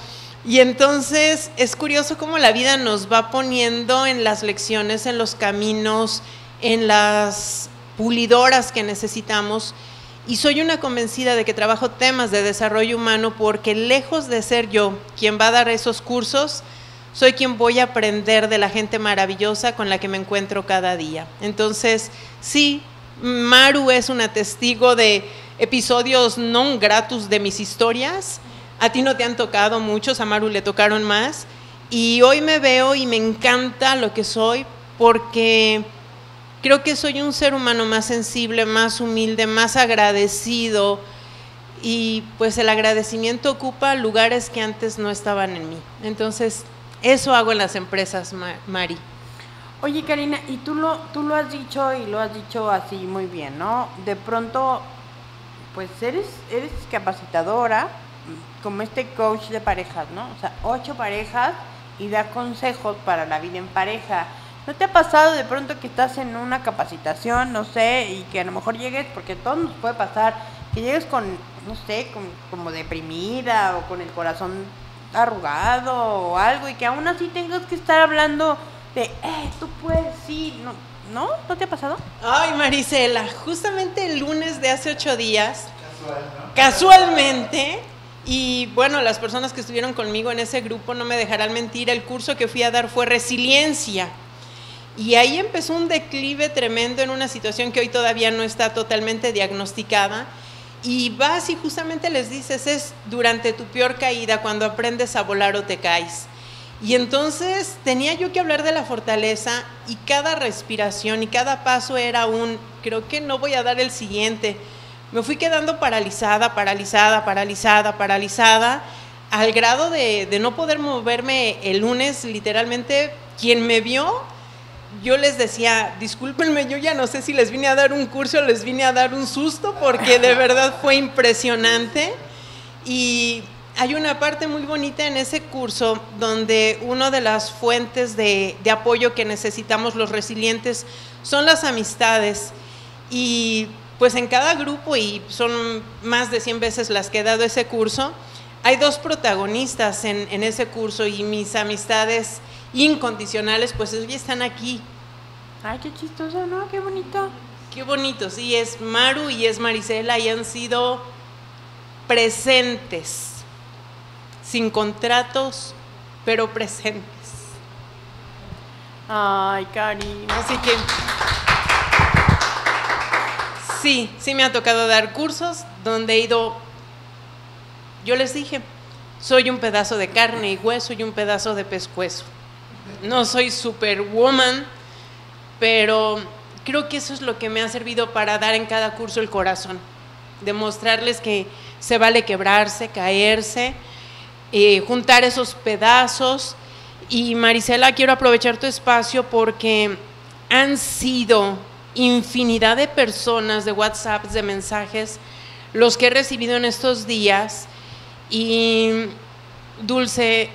Y entonces es curioso cómo la vida nos va poniendo en las lecciones, en los caminos, en las pulidoras que necesitamos. Y soy una convencida de que trabajo temas de desarrollo humano porque lejos de ser yo quien va a dar esos cursos, soy quien voy a aprender de la gente maravillosa con la que me encuentro cada día. Entonces, sí, Maru es una testigo de episodios non gratus de mis historias. A ti no te han tocado muchos, a Maru le tocaron más. Y hoy me veo y me encanta lo que soy porque creo que soy un ser humano más sensible, más humilde, más agradecido. Y pues el agradecimiento ocupa lugares que antes no estaban en mí. Entonces, eso hago en las empresas, Mari. Oye, Karina, y tú lo has dicho y lo has dicho así muy bien, ¿no? De pronto, pues eres capacitadora, como este coach de parejas, ¿no? O sea, 8 parejas y da consejos para la vida en pareja. ¿No te ha pasado de pronto que estás en una capacitación, no sé, y que a lo mejor llegues, porque a todos nos puede pasar, que llegues con, no sé, como deprimida o con el corazón arrugado o algo, y que aún así tengas que estar hablando de, tú puedes, sí, ¿no? ¿No te ha pasado? Ay, Marisela, justamente el lunes de hace 8 días, casualmente, y bueno, las personas que estuvieron conmigo en ese grupo no me dejarán mentir, el curso que fui a dar fue resiliencia. Y ahí empezó un declive tremendo en una situación que hoy todavía no está totalmente diagnosticada. Y vas y justamente les dices, es durante tu peor caída cuando aprendes a volar o te caes. Y entonces tenía yo que hablar de la fortaleza y cada respiración y cada paso era creo que no voy a dar el siguiente. Me fui quedando paralizada, al grado de no poder moverme el lunes. Literalmente, quien me vio, yo les decía, discúlpenme, yo ya no sé si les vine a dar un curso o les vine a dar un susto, porque de verdad fue impresionante. Y hay una parte muy bonita en ese curso donde una de las fuentes de apoyo que necesitamos los resilientes son las amistades. Y pues en cada grupo, y son más de 100 veces las que he dado ese curso, hay 2 protagonistas en ese curso, y mis amistades incondicionales pues hoy están aquí. Ay, qué chistoso, ¿no? Qué bonito. Qué bonito, sí, es Maru y es Marisela, y han sido presentes, sin contratos, pero presentes. Ay, Cari. Así que sí me ha tocado dar cursos donde he ido, yo les dije, soy un pedazo de carne y hueso y un pedazo de pescuezo. No soy superwoman, pero creo que eso es lo que me ha servido para dar en cada curso el corazón, demostrarles que se vale quebrarse, caerse, juntar esos pedazos. Y Marisela, quiero aprovechar tu espacio porque han sido infinidad de personas, de WhatsApps, de mensajes, los que he recibido en estos días. Y Dulce,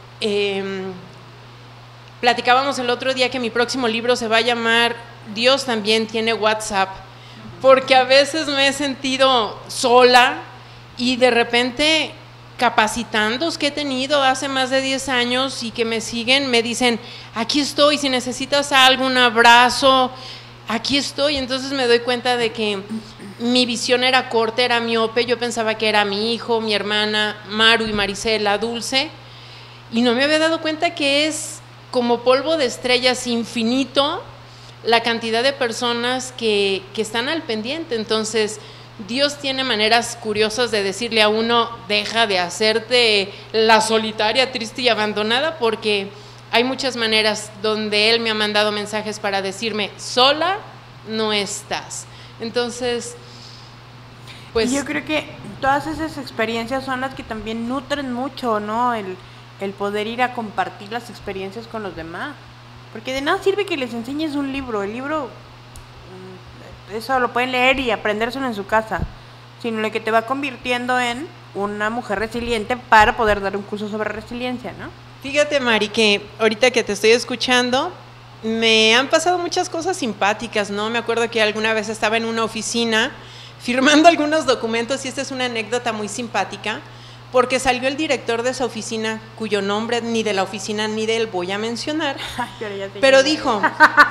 platicábamos el otro día que mi próximo libro se va a llamar Dios también tiene WhatsApp, porque a veces me he sentido sola y de repente capacitandos que he tenido hace más de 10 años y que me siguen, me dicen, aquí estoy, si necesitas algo, un abrazo, aquí estoy. Entonces me doy cuenta de que mi visión era corta, era miope. Yo pensaba que era mi hijo, mi hermana, Maru y Marisela, Dulce, y no me había dado cuenta que es como polvo de estrellas infinito la cantidad de personas que están al pendiente. Entonces Dios tiene maneras curiosas de decirle a uno, deja de hacerte la solitaria, triste y abandonada, porque hay muchas maneras donde Él me ha mandado mensajes para decirme, sola no estás. Entonces, pues... Y yo creo que todas esas experiencias son las que también nutren mucho, ¿no? El poder ir a compartir las experiencias con los demás. Porque de nada sirve que les enseñes un libro. El libro, eso lo pueden leer y aprendérselo en su casa, sino lo que te va convirtiendo en una mujer resiliente para poder dar un curso sobre resiliencia, ¿no? Fíjate, Mari, que ahorita que te estoy escuchando, me han pasado muchas cosas simpáticas, ¿no? Me acuerdo que alguna vez estaba en una oficina firmando algunos documentos, y esta es una anécdota muy simpática, porque salió el director de esa oficina, cuyo nombre ni de la oficina ni de él voy a mencionar, pero dijo,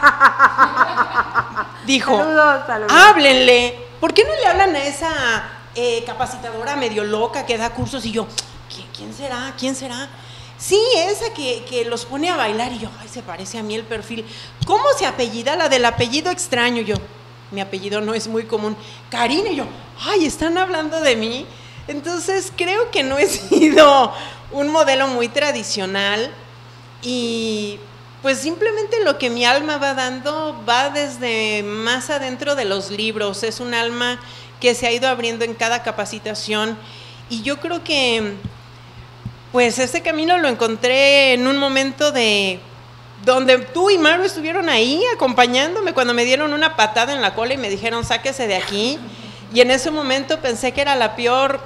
saludos. Háblenle, ¿por qué no le hablan a esa capacitadora medio loca que da cursos? Y yo, ¿quién será? ¿Quién será? Sí, esa que los pone a bailar. Y yo, ay, se parece a mí el perfil. ¿Cómo se apellida? La del apellido extraño. Yo, mi apellido no es muy común. Karina. Y yo, ay, ¿están hablando de mí? Entonces creo que no he sido un modelo muy tradicional y pues simplemente lo que mi alma va dando va desde más adentro de los libros. Es un alma que se ha ido abriendo en cada capacitación y yo creo que pues ese camino lo encontré en un momento de donde tú y Maru estuvieron ahí acompañándome cuando me dieron una patada en la cola y me dijeron sáquese de aquí, y en ese momento pensé que era la peor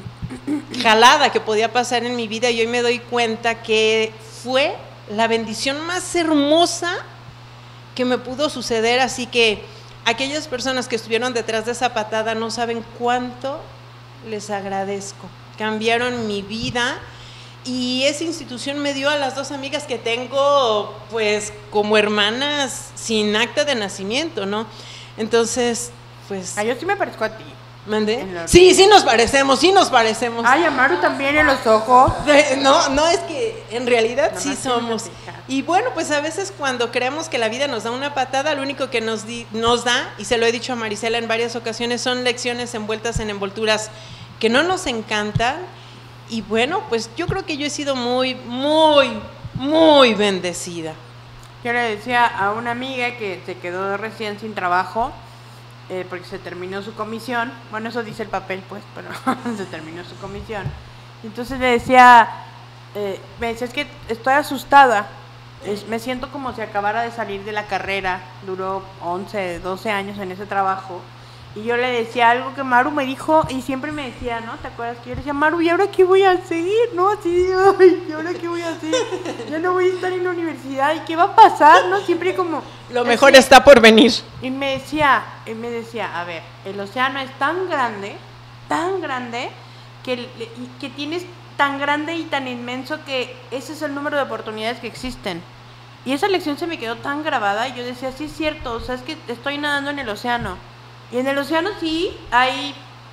jalada que podía pasar en mi vida y hoy me doy cuenta que fue la bendición más hermosa que me pudo suceder. Así que aquellas personas que estuvieron detrás de esa patada no saben cuánto les agradezco, cambiaron mi vida y esa institución me dio a las dos amigas que tengo pues como hermanas sin acta de nacimiento, ¿no? Entonces pues yo sí me parezco a ti. ¿Mandé? Sí nos parecemos, Ay, a Maru también en los ojos. No, es que en realidad sí somos. Y bueno, pues a veces cuando creemos que la vida nos da una patada, lo único que nos da, y se lo he dicho a Marisela en varias ocasiones, son lecciones envueltas en envolturas que no nos encantan. Y bueno, pues yo creo que yo he sido muy, muy, muy bendecida. Yo le decía a una amiga que se quedó recién sin trabajo, porque se terminó su comisión, bueno, eso dice el papel pues, pero se terminó su comisión, entonces le decía, me decía, es que estoy asustada, me siento como si acabara de salir de la carrera, duró 11, 12 años en ese trabajo, y yo le decía algo que Maru me dijo, y siempre me decía, ¿no? ¿Te acuerdas? Que yo le decía, Maru, ¿y ahora qué voy a seguir? ¿No? Así, ay, ¿y ahora qué voy a hacer? Ya no voy a estar en la universidad, ¿y qué va a pasar? ¿No? Siempre como... Lo mejor está por venir. Y me decía, a ver, el océano es tan grande, que tienes tan grande y tan inmenso que ese es el número de oportunidades que existen. Y esa lección se me quedó tan grabada, y yo decía, sí es cierto, o sea, es que estoy nadando en el océano. Y en el océano sí hay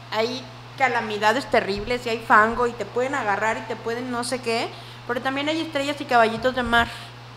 calamidades terribles, y hay fango, y te pueden agarrar, y te pueden no sé qué, pero también hay estrellas y caballitos de mar.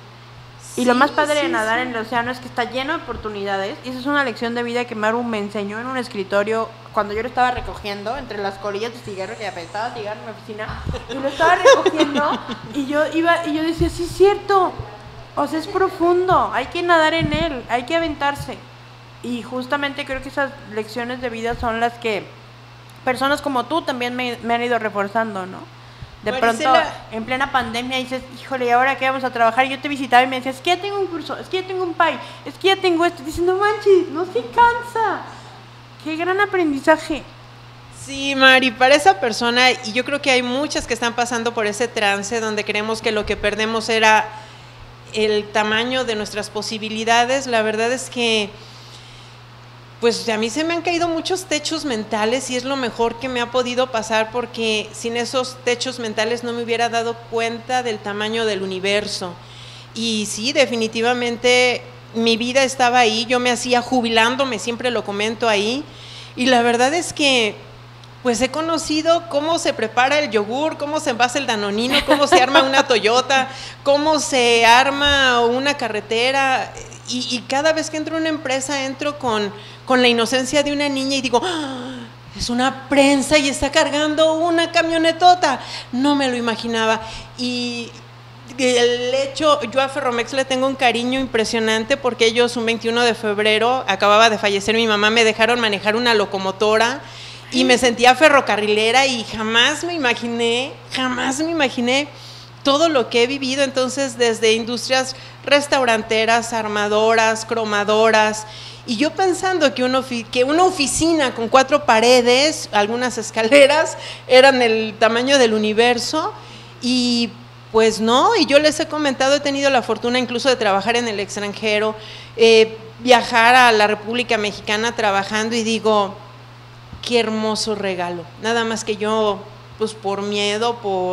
Y lo más padre de nadar en el océano es que está lleno de oportunidades, y esa es una lección de vida que Maru me enseñó en un escritorio cuando yo lo estaba recogiendo entre las colillas de cigarro, que apestaba cigarro en mi oficina, y lo estaba recogiendo, y yo decía, sí es cierto, o sea, es profundo, hay que nadar en él, hay que aventarse. Y justamente creo que esas lecciones de vida son las que personas como tú también me han ido reforzando, ¿no? De Marisela, pronto, en plena pandemia, dices, híjole, ¿y ahora qué vamos a trabajar? Y yo te visitaba y me decías, es que ya tengo un curso, es que ya tengo un PAI, es que ya tengo esto. Dices, no manches, no se cansa. Qué gran aprendizaje. Sí, Mari, para esa persona, y yo creo que hay muchas que están pasando por ese trance donde creemos que lo que perdemos era el tamaño de nuestras posibilidades. La verdad es que pues a mí se me han caído muchos techos mentales y es lo mejor que me ha podido pasar, porque sin esos techos mentales no me hubiera dado cuenta del tamaño del universo. Y sí, definitivamente mi vida estaba ahí, yo me hacía jubilándome, siempre lo comento ahí, y la verdad es que pues he conocido cómo se prepara el yogur, cómo se envasa el danonino, cómo se arma una Toyota, cómo se arma una carretera, y cada vez que entro a una empresa entro con la inocencia de una niña y digo, ¡ah! Es una prensa y está cargando una camionetota. No me lo imaginaba. Y el hecho, yo a Ferromex le tengo un cariño impresionante, porque ellos un 21 de febrero, acababa de fallecer mi mamá, me dejaron manejar una locomotora y me sentía ferrocarrilera, y jamás me imaginé todo lo que he vivido. Entonces, desde industrias restauranteras, armadoras, cromadoras, y yo pensando que una oficina con 4 paredes, algunas escaleras, eran el tamaño del universo, y pues no, y yo les he comentado, he tenido la fortuna incluso de trabajar en el extranjero, viajar a la República Mexicana trabajando, y digo, qué hermoso regalo, nada más que yo pues por miedo,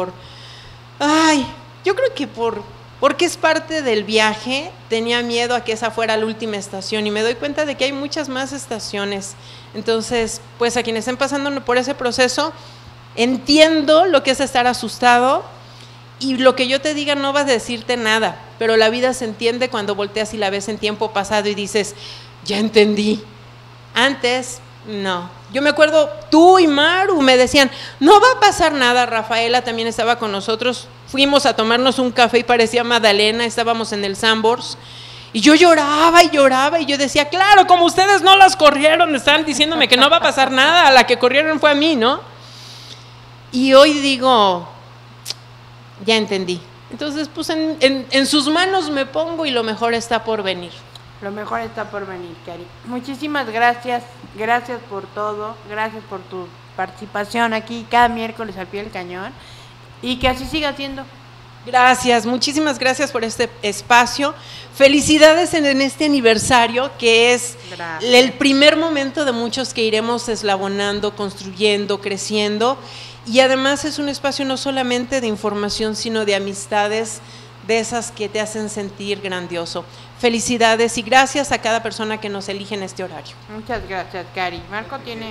yo creo que porque es parte del viaje, tenía miedo a que esa fuera la última estación y me doy cuenta de que hay muchas más estaciones. Entonces, pues a quienes estén pasando por ese proceso, entiendo lo que es estar asustado y lo que yo te diga no va a decirte nada, pero la vida se entiende cuando volteas y la ves en tiempo pasado y dices, ya entendí. Antes, no. Yo me acuerdo, tú y Maru me decían, no va a pasar nada. Rafaela también estaba con nosotros, fuimos a tomarnos un café y parecía Magdalena, estábamos en el Sambors. Y yo lloraba y lloraba y yo decía, claro, como ustedes no las corrieron, estaban diciéndome que no va a pasar nada, a la que corrieron fue a mí, ¿no? Y hoy digo, ya entendí. Entonces, pues en sus manos me pongo y lo mejor está por venir. Lo mejor está por venir, Cari. Muchísimas gracias, gracias por todo, gracias por tu participación aquí cada miércoles al pie del cañón y que así siga siendo. Gracias, muchísimas gracias por este espacio. Felicidades en este aniversario que es el primer momento de muchos que iremos eslabonando, construyendo, creciendo y además es un espacio no solamente de información sino de amistades, de esas que te hacen sentir grandioso. Felicidades y gracias a cada persona que nos elige en este horario. Muchas gracias, Cari. Marco tiene...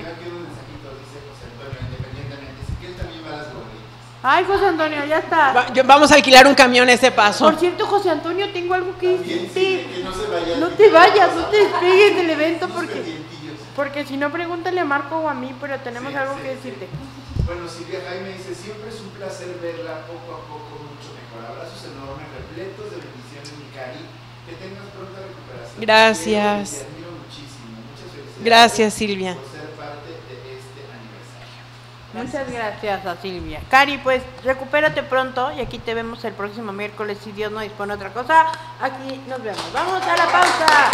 Ay, José Antonio, ya está. Vamos a alquilar un camión ese paso. Por cierto, José Antonio, tengo algo que decirte. No te vayas, no te despegues del evento porque si no, pregúntale a Marco o a mí, pero tenemos algo que decirte. Bueno, Silvia Jaime dice, siempre es un placer verla poco a poco, mucho mejor. Abrazos enormes, repletos de bendiciones, mi Cari. Que tengas pronta recuperación. Gracias. Te admiro muchísimo. Muchas felicidades. Gracias, Silvia. Por ser parte de este aniversario. Muchas gracias a Silvia. Cari, pues recupérate pronto y aquí te vemos el próximo miércoles si Dios no dispone otra cosa. Aquí nos vemos. Vamos a la pausa.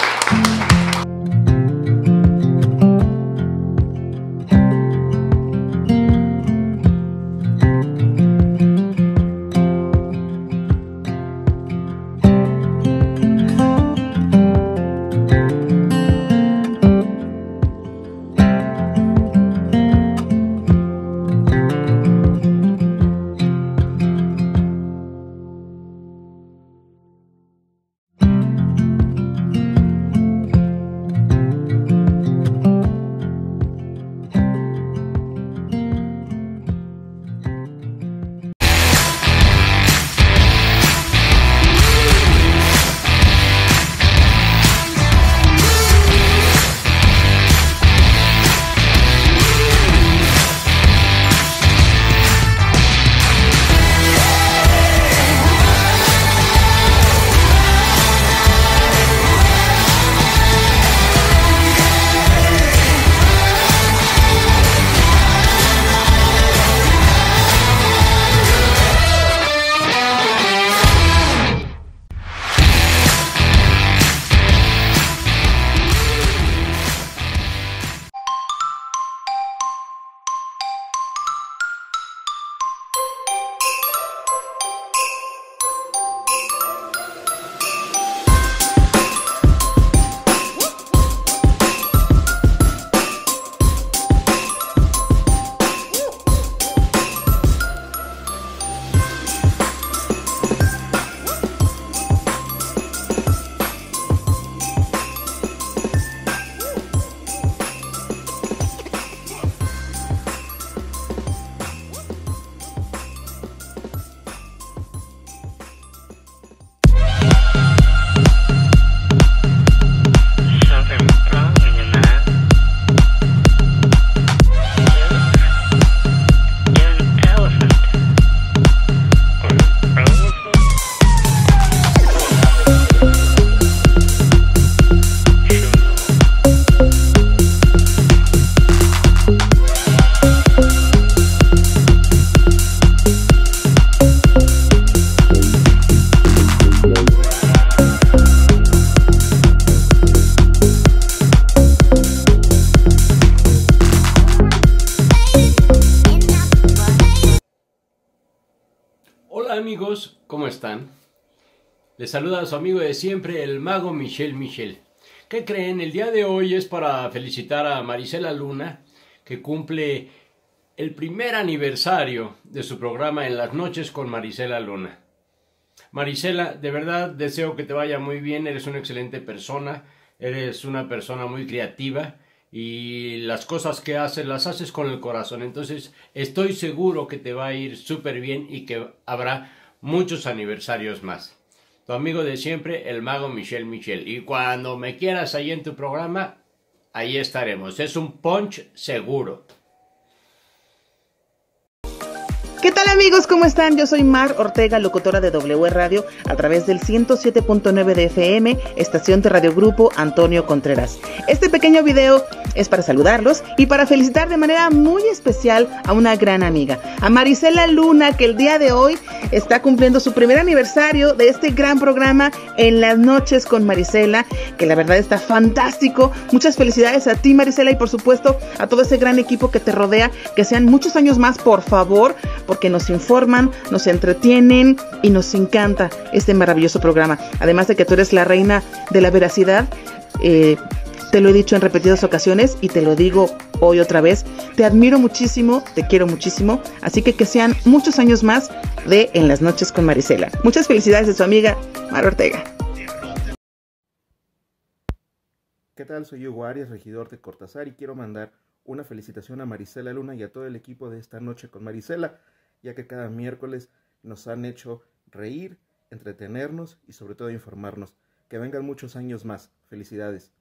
amigos, ¿cómo están? Les saluda a su amigo de siempre, el mago Michel. ¿Qué creen? El día de hoy es para felicitar a Marisela Luna, que cumple el primer aniversario de su programa En las noches con Marisela Luna. Marisela, de verdad deseo que te vaya muy bien, eres una excelente persona, eres una persona muy creativa y las cosas que haces las haces con el corazón, entonces estoy seguro que te va a ir súper bien y que habrá muchos aniversarios más. Tu amigo de siempre, el mago Michel Michel, y cuando me quieras ahí en tu programa, ahí estaremos, es un punch seguro. ¿Qué tal amigos? ¿Cómo están? Yo soy Mar Ortega, locutora de W Radio a través del 107.9 de FM, estación de Radio Grupo Antonio Contreras. Este pequeño video es para saludarlos y para felicitar de manera muy especial a una gran amiga, a Marisela Luna, que el día de hoy está cumpliendo su primer aniversario de este gran programa En las noches con Marisela, que la verdad está fantástico. Muchas felicidades a ti, Marisela, y por supuesto a todo ese gran equipo que te rodea, que sean muchos años más, por favor, porque nos informan, nos entretienen y nos encanta este maravilloso programa. Además de que tú eres la reina de la veracidad, te lo he dicho en repetidas ocasiones y te lo digo hoy otra vez, te admiro muchísimo, te quiero muchísimo, así que sean muchos años más de En las noches con Marisela. Muchas felicidades de su amiga Mar Ortega. ¿Qué tal? Soy Hugo Arias, regidor de Cortázar, y quiero mandar una felicitación a Marisela Luna y a todo el equipo de Esta Noche con Marisela, ya que cada miércoles nos han hecho reír, entretenernos y sobre todo informarnos. Que vengan muchos años más. Felicidades.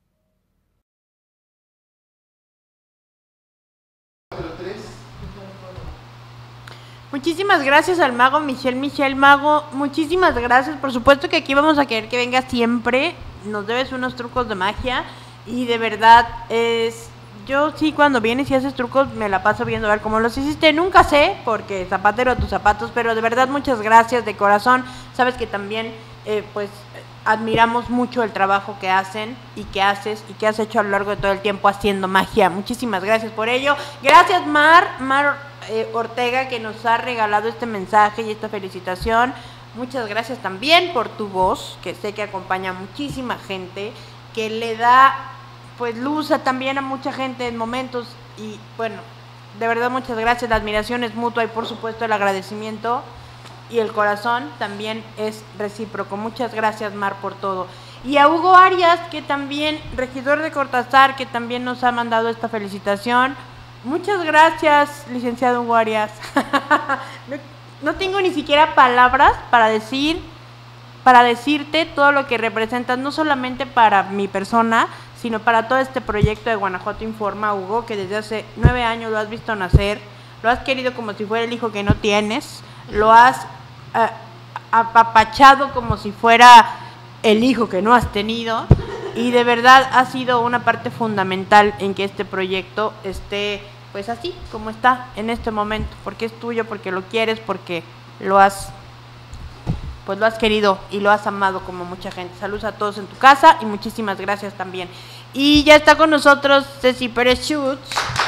Muchísimas gracias al mago Michel Michel. Mago, muchísimas gracias. Por supuesto que aquí vamos a querer que venga siempre. Nos debes unos trucos de magia y de verdad yo sí, cuando vienes y haces trucos me la paso viendo a ver cómo los hiciste. Nunca sé, porque zapatero a tus zapatos, pero de verdad muchas gracias de corazón. Sabes que también pues admiramos mucho el trabajo que hacen y que haces y que has hecho a lo largo de todo el tiempo haciendo magia. Muchísimas gracias por ello. Gracias Mar Ortega, que nos ha regalado este mensaje y esta felicitación. Muchas gracias también por tu voz, que sé que acompaña a muchísima gente, que le da pues luz también a mucha gente en momentos, y bueno, de verdad muchas gracias. La admiración es mutua y por supuesto el agradecimiento y el corazón también es recíproco. Muchas gracias Mar por todo. Y a Hugo Arias, que también, regidor de Cortázar, que también nos ha mandado esta felicitación. Muchas gracias, licenciado Hugo Arias. No tengo ni siquiera palabras para decirte todo lo que representas, no solamente para mi persona, sino para todo este proyecto de Guanajuato Informa, Hugo, que desde hace 9 años lo has visto nacer, lo has querido como si fuera el hijo que no tienes, lo has apapachado como si fuera el hijo que no has tenido, y de verdad ha sido una parte fundamental en que este proyecto esté pues así como está en este momento, porque es tuyo, porque lo quieres, porque lo has querido y lo has amado como mucha gente. Saludos a todos en tu casa y muchísimas gracias también. Y ya está con nosotros Ceci Pérez Schutz.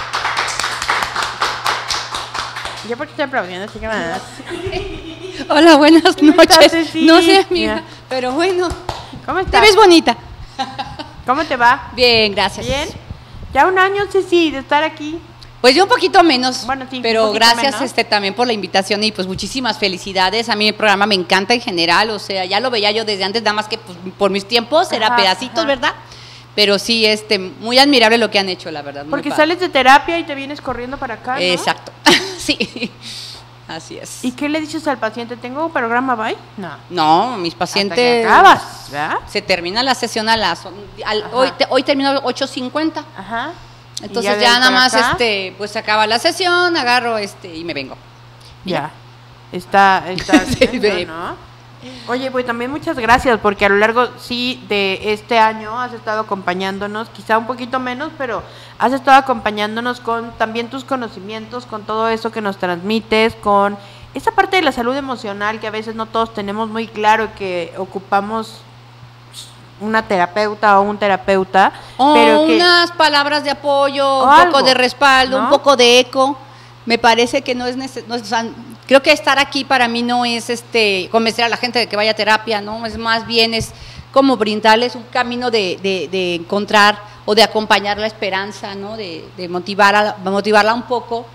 Yo porque estoy aplaudiendo, así que más. Hola, buenas noches. Ceci? No sé, amiga, Mira. pero bueno. ¿Cómo estás? Te ves bonita. ¿Cómo te va? Bien, gracias. ¿Bien? Ya un año, Ceci, de estar aquí. Pues yo un poquito menos, Bueno, sí, pero un poquito gracias menos. también por la invitación y pues muchísimas felicidades. A mí el programa me encanta en general, o sea, ya lo veía yo desde antes, nada más que pues, por mis tiempos era Ajá, pedacitos, ajá. ¿verdad? Pero sí, muy admirable lo que han hecho, la verdad. muy Porque padre. sales de terapia y te vienes corriendo para acá, ¿no? Exacto, sí, así es. ¿Y qué le dices al paciente? ¿Tengo programa, bye? No. No, mis pacientes... que acabas, ¿verdad? Se termina la sesión hoy termino 8:50. Ajá. Entonces de ya ahí nada para más acá, pues se acaba la sesión, agarro y me vengo. Ya. Está Sí, bien, ¿no? Oye, pues también muchas gracias, porque a lo largo, sí, de este año has estado acompañándonos, quizá un poquito menos, pero has estado acompañándonos con también tus conocimientos, con todo eso que nos transmites, con esa parte de la salud emocional que a veces no todos tenemos muy claro, que ocupamos una terapeuta o un terapeuta, O pero que unas palabras de apoyo, O un algo, poco de respaldo, ¿no? un poco de eco. Me parece que no es necesario, o sea, creo que estar aquí para mí no es convencer a la gente de que vaya a terapia, no, es más bien es como brindarles un camino de encontrar o de acompañar la esperanza, ¿no? De motivarla un poco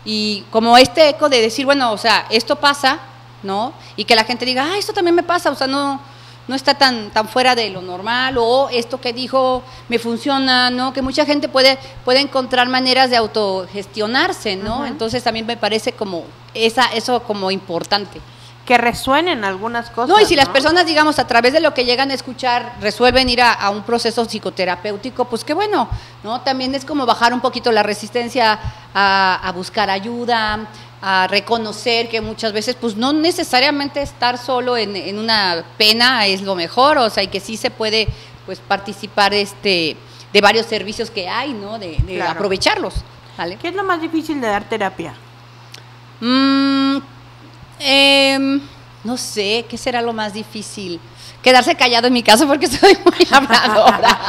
y como este eco de decir, bueno, o sea, esto pasa, ¿no? Y que la gente diga, ah, esto también me pasa, o sea, no está tan fuera de lo normal, o esto que dijo me funciona, ¿no? Que mucha gente puede encontrar maneras de autogestionarse, ¿no? Entonces también me parece como eso como importante. Que resuenen algunas cosas. No, y si las personas, digamos, a través de lo que llegan a escuchar, resuelven ir a un proceso psicoterapéutico, pues qué bueno, ¿no? También es como bajar un poquito la resistencia a buscar ayuda, a reconocer que muchas veces, pues no necesariamente estar solo en una pena es lo mejor, o sea, y que sí se puede, pues, participar de varios servicios que hay, ¿no? De Claro. aprovecharlos, ¿vale? ¿Qué es lo más difícil de dar terapia? No sé, ¿qué será lo más difícil? Quedarse callado en mi caso porque soy muy habladora.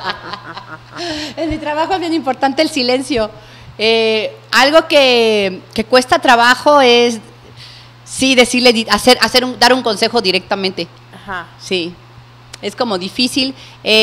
En mi trabajo es bien importante el silencio. Algo que cuesta trabajo es, sí, decirle, dar un consejo directamente. Ajá. Sí, es como difícil.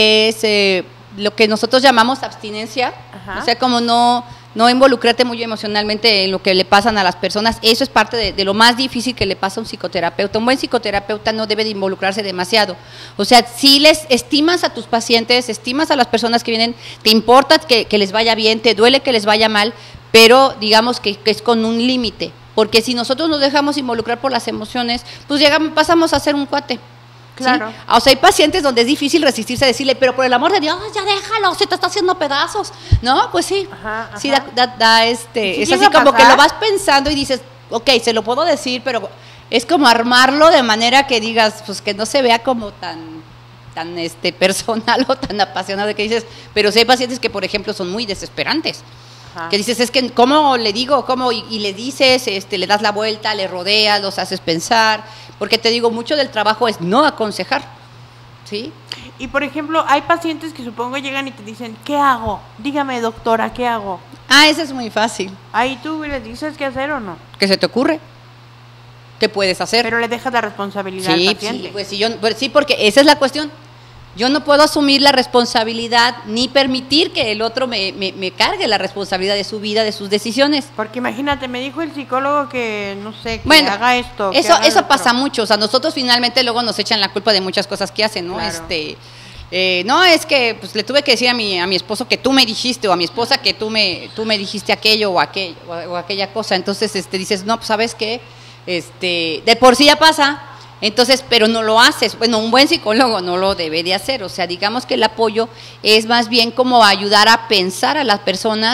Es lo que nosotros llamamos abstinencia. Ajá. O sea, como no involucrarte muy emocionalmente en lo que le pasan a las personas. Eso es parte de lo más difícil que le pasa a un psicoterapeuta. Un buen psicoterapeuta no debe de involucrarse demasiado. O sea, si les estimas a tus pacientes, estimas a las personas que vienen, te importa que les vaya bien, te duele que les vaya mal, pero digamos que es con un límite. Porque si nosotros nos dejamos involucrar por las emociones, pues pasamos a ser un cuate. Claro. ¿Sí? O sea, hay pacientes donde es difícil resistirse a decirle, pero por el amor de Dios, ya déjalo, se te está haciendo pedazos, ¿no? Pues sí, Ajá. sí, ¿Sí es llega así a como que pasar? lo vas pensando y dices, ok, se lo puedo decir, pero es como armarlo de manera que digas, pues que no se vea como tan personal o tan apasionado, que dices, pero sí hay pacientes que, por ejemplo, son muy desesperantes. Ajá. Que dices, es que, ¿cómo le digo? ¿Cómo? Y le dices, le das la vuelta, le rodeas, los haces pensar, porque te digo, mucho del trabajo es no aconsejar, ¿sí? Y por ejemplo, hay pacientes que supongo llegan y te dicen, ¿qué hago? Dígame, doctora, ¿qué hago? Ah, eso es muy fácil. Ahí tú les dices qué hacer o no. ¿Qué se te ocurre? ¿Qué puedes hacer? Pero le dejas la responsabilidad Sí, al paciente. sí, sí, porque esa es la cuestión. Yo no puedo asumir la responsabilidad ni permitir que el otro me cargue la responsabilidad de su vida, de sus decisiones. Porque imagínate, me dijo el psicólogo que, no sé, que Bueno, haga esto. que Eso haga lo otro. pasa mucho. O sea, nosotros finalmente luego nos echan la culpa de muchas cosas que hacen, ¿no? Claro. No, es que pues le tuve que decir a mi esposo que tú me dijiste, o a mi esposa que tú me dijiste aquello o aquella cosa. Entonces dices, no, pues ¿sabes qué? De por sí ya pasa. Entonces, pero no lo haces. Bueno, un buen psicólogo no lo debe de hacer. O sea, digamos que el apoyo es más bien como ayudar a pensar a las personas,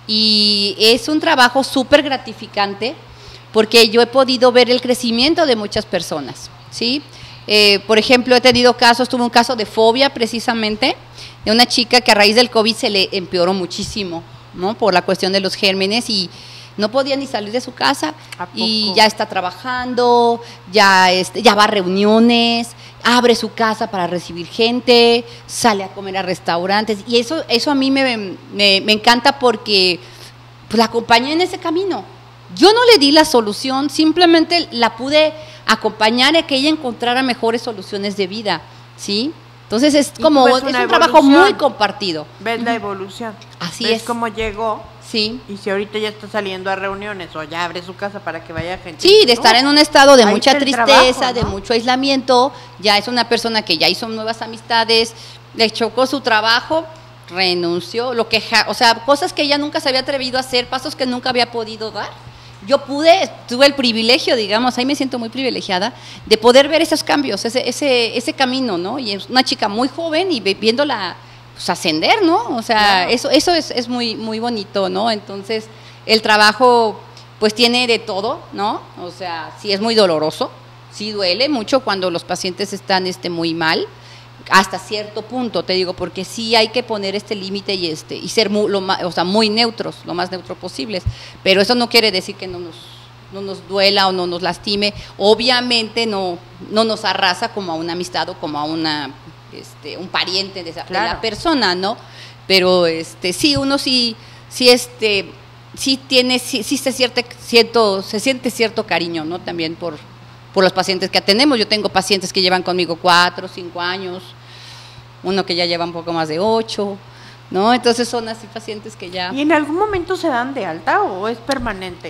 y es un trabajo súper gratificante porque yo he podido ver el crecimiento de muchas personas, ¿sí? Por ejemplo, tuve un caso de fobia precisamente, de una chica que a raíz del COVID se le empeoró muchísimo, ¿no? Por la cuestión de los gérmenes, y no podía ni salir de su casa, y ya está trabajando, ya va a reuniones, abre su casa para recibir gente, sale a comer a restaurantes, y eso a mí me encanta porque pues, la acompañé en ese camino. Yo no le di la solución, simplemente la pude acompañar a que ella encontrara mejores soluciones de vida, ¿sí? Entonces es como ves es una un trabajo evolución. muy compartido. Ves la evolución. Así ves es. cómo llegó. Sí. Y si ahorita ya está saliendo a reuniones o ya abre su casa para que vaya gente. Sí, de estar en un estado de Ahí mucha está el tristeza, trabajo, ¿no? de mucho aislamiento, ya es una persona que ya hizo nuevas amistades, le chocó su trabajo, renunció, o sea, cosas que ella nunca se había atrevido a hacer, pasos que nunca había podido dar. Yo tuve el privilegio, digamos, ahí me siento muy privilegiada, de poder ver esos cambios, ese camino, ¿no? Y es una chica muy joven y viéndola pues, ascender, ¿no? O sea, Claro. eso es muy, muy bonito, ¿no? Entonces, el trabajo, pues, tiene de todo, ¿no? O sea, sí es muy doloroso, sí duele mucho cuando los pacientes están muy mal, hasta cierto punto, te digo, porque sí hay que poner este límite y ser muy neutros, lo más neutro posibles, pero eso no quiere decir que no nos duela o no nos lastime. Obviamente no nos arrasa como a una amistad o como a un pariente de la persona, ¿no? Pero sí, uno sí tiene, sí se siente cierto cariño, ¿no? También por los pacientes que atendemos. Yo tengo pacientes que llevan conmigo 4 o 5 años, uno que ya lleva un poco más de 8, ¿no? Entonces son así pacientes que ya... ¿Y en algún momento se dan de alta o es permanente?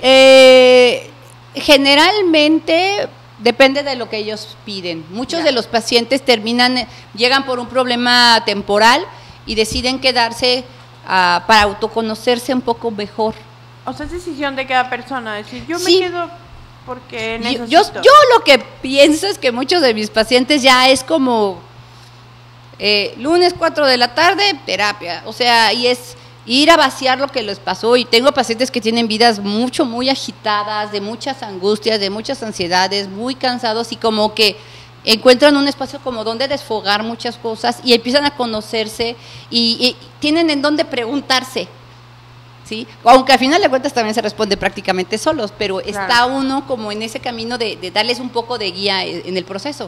Generalmente depende de lo que ellos piden. Muchos de los pacientes llegan por un problema temporal y deciden quedarse para autoconocerse un poco mejor. O sea, es decisión de cada persona, decir, yo Sí. me quedo porque necesito. Yo lo que pienso es que muchos de mis pacientes ya es como lunes 4 de la tarde, terapia, o sea, y es ir a vaciar lo que les pasó. Y tengo pacientes que tienen vidas muy agitadas, de muchas angustias, de muchas ansiedades, muy cansados, y como que encuentran un espacio como donde desfogar muchas cosas y empiezan a conocerse y tienen en dónde preguntarse, ¿sí? Aunque al final de cuentas también se responde prácticamente solos, pero está uno como en ese camino de darles un poco de guía en el proceso.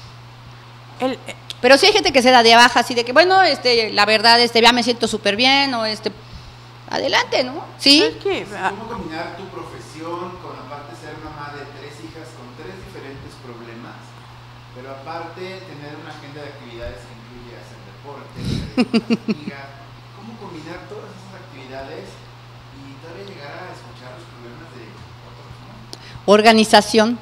Pero sí hay gente que se da de baja, así de que, bueno, la verdad, ya me siento súper bien, o adelante, ¿no? ¿Sí? ¿Cómo combinar tu profesión con, aparte, ser mamá de 3 hijas con 3 diferentes problemas, pero aparte tener una agenda de actividades que incluye hacer deporte, salir con las amigas? ¿Cómo combinar todas esas actividades y todavía llegar a escuchar los problemas de otros, ¿no? Organización.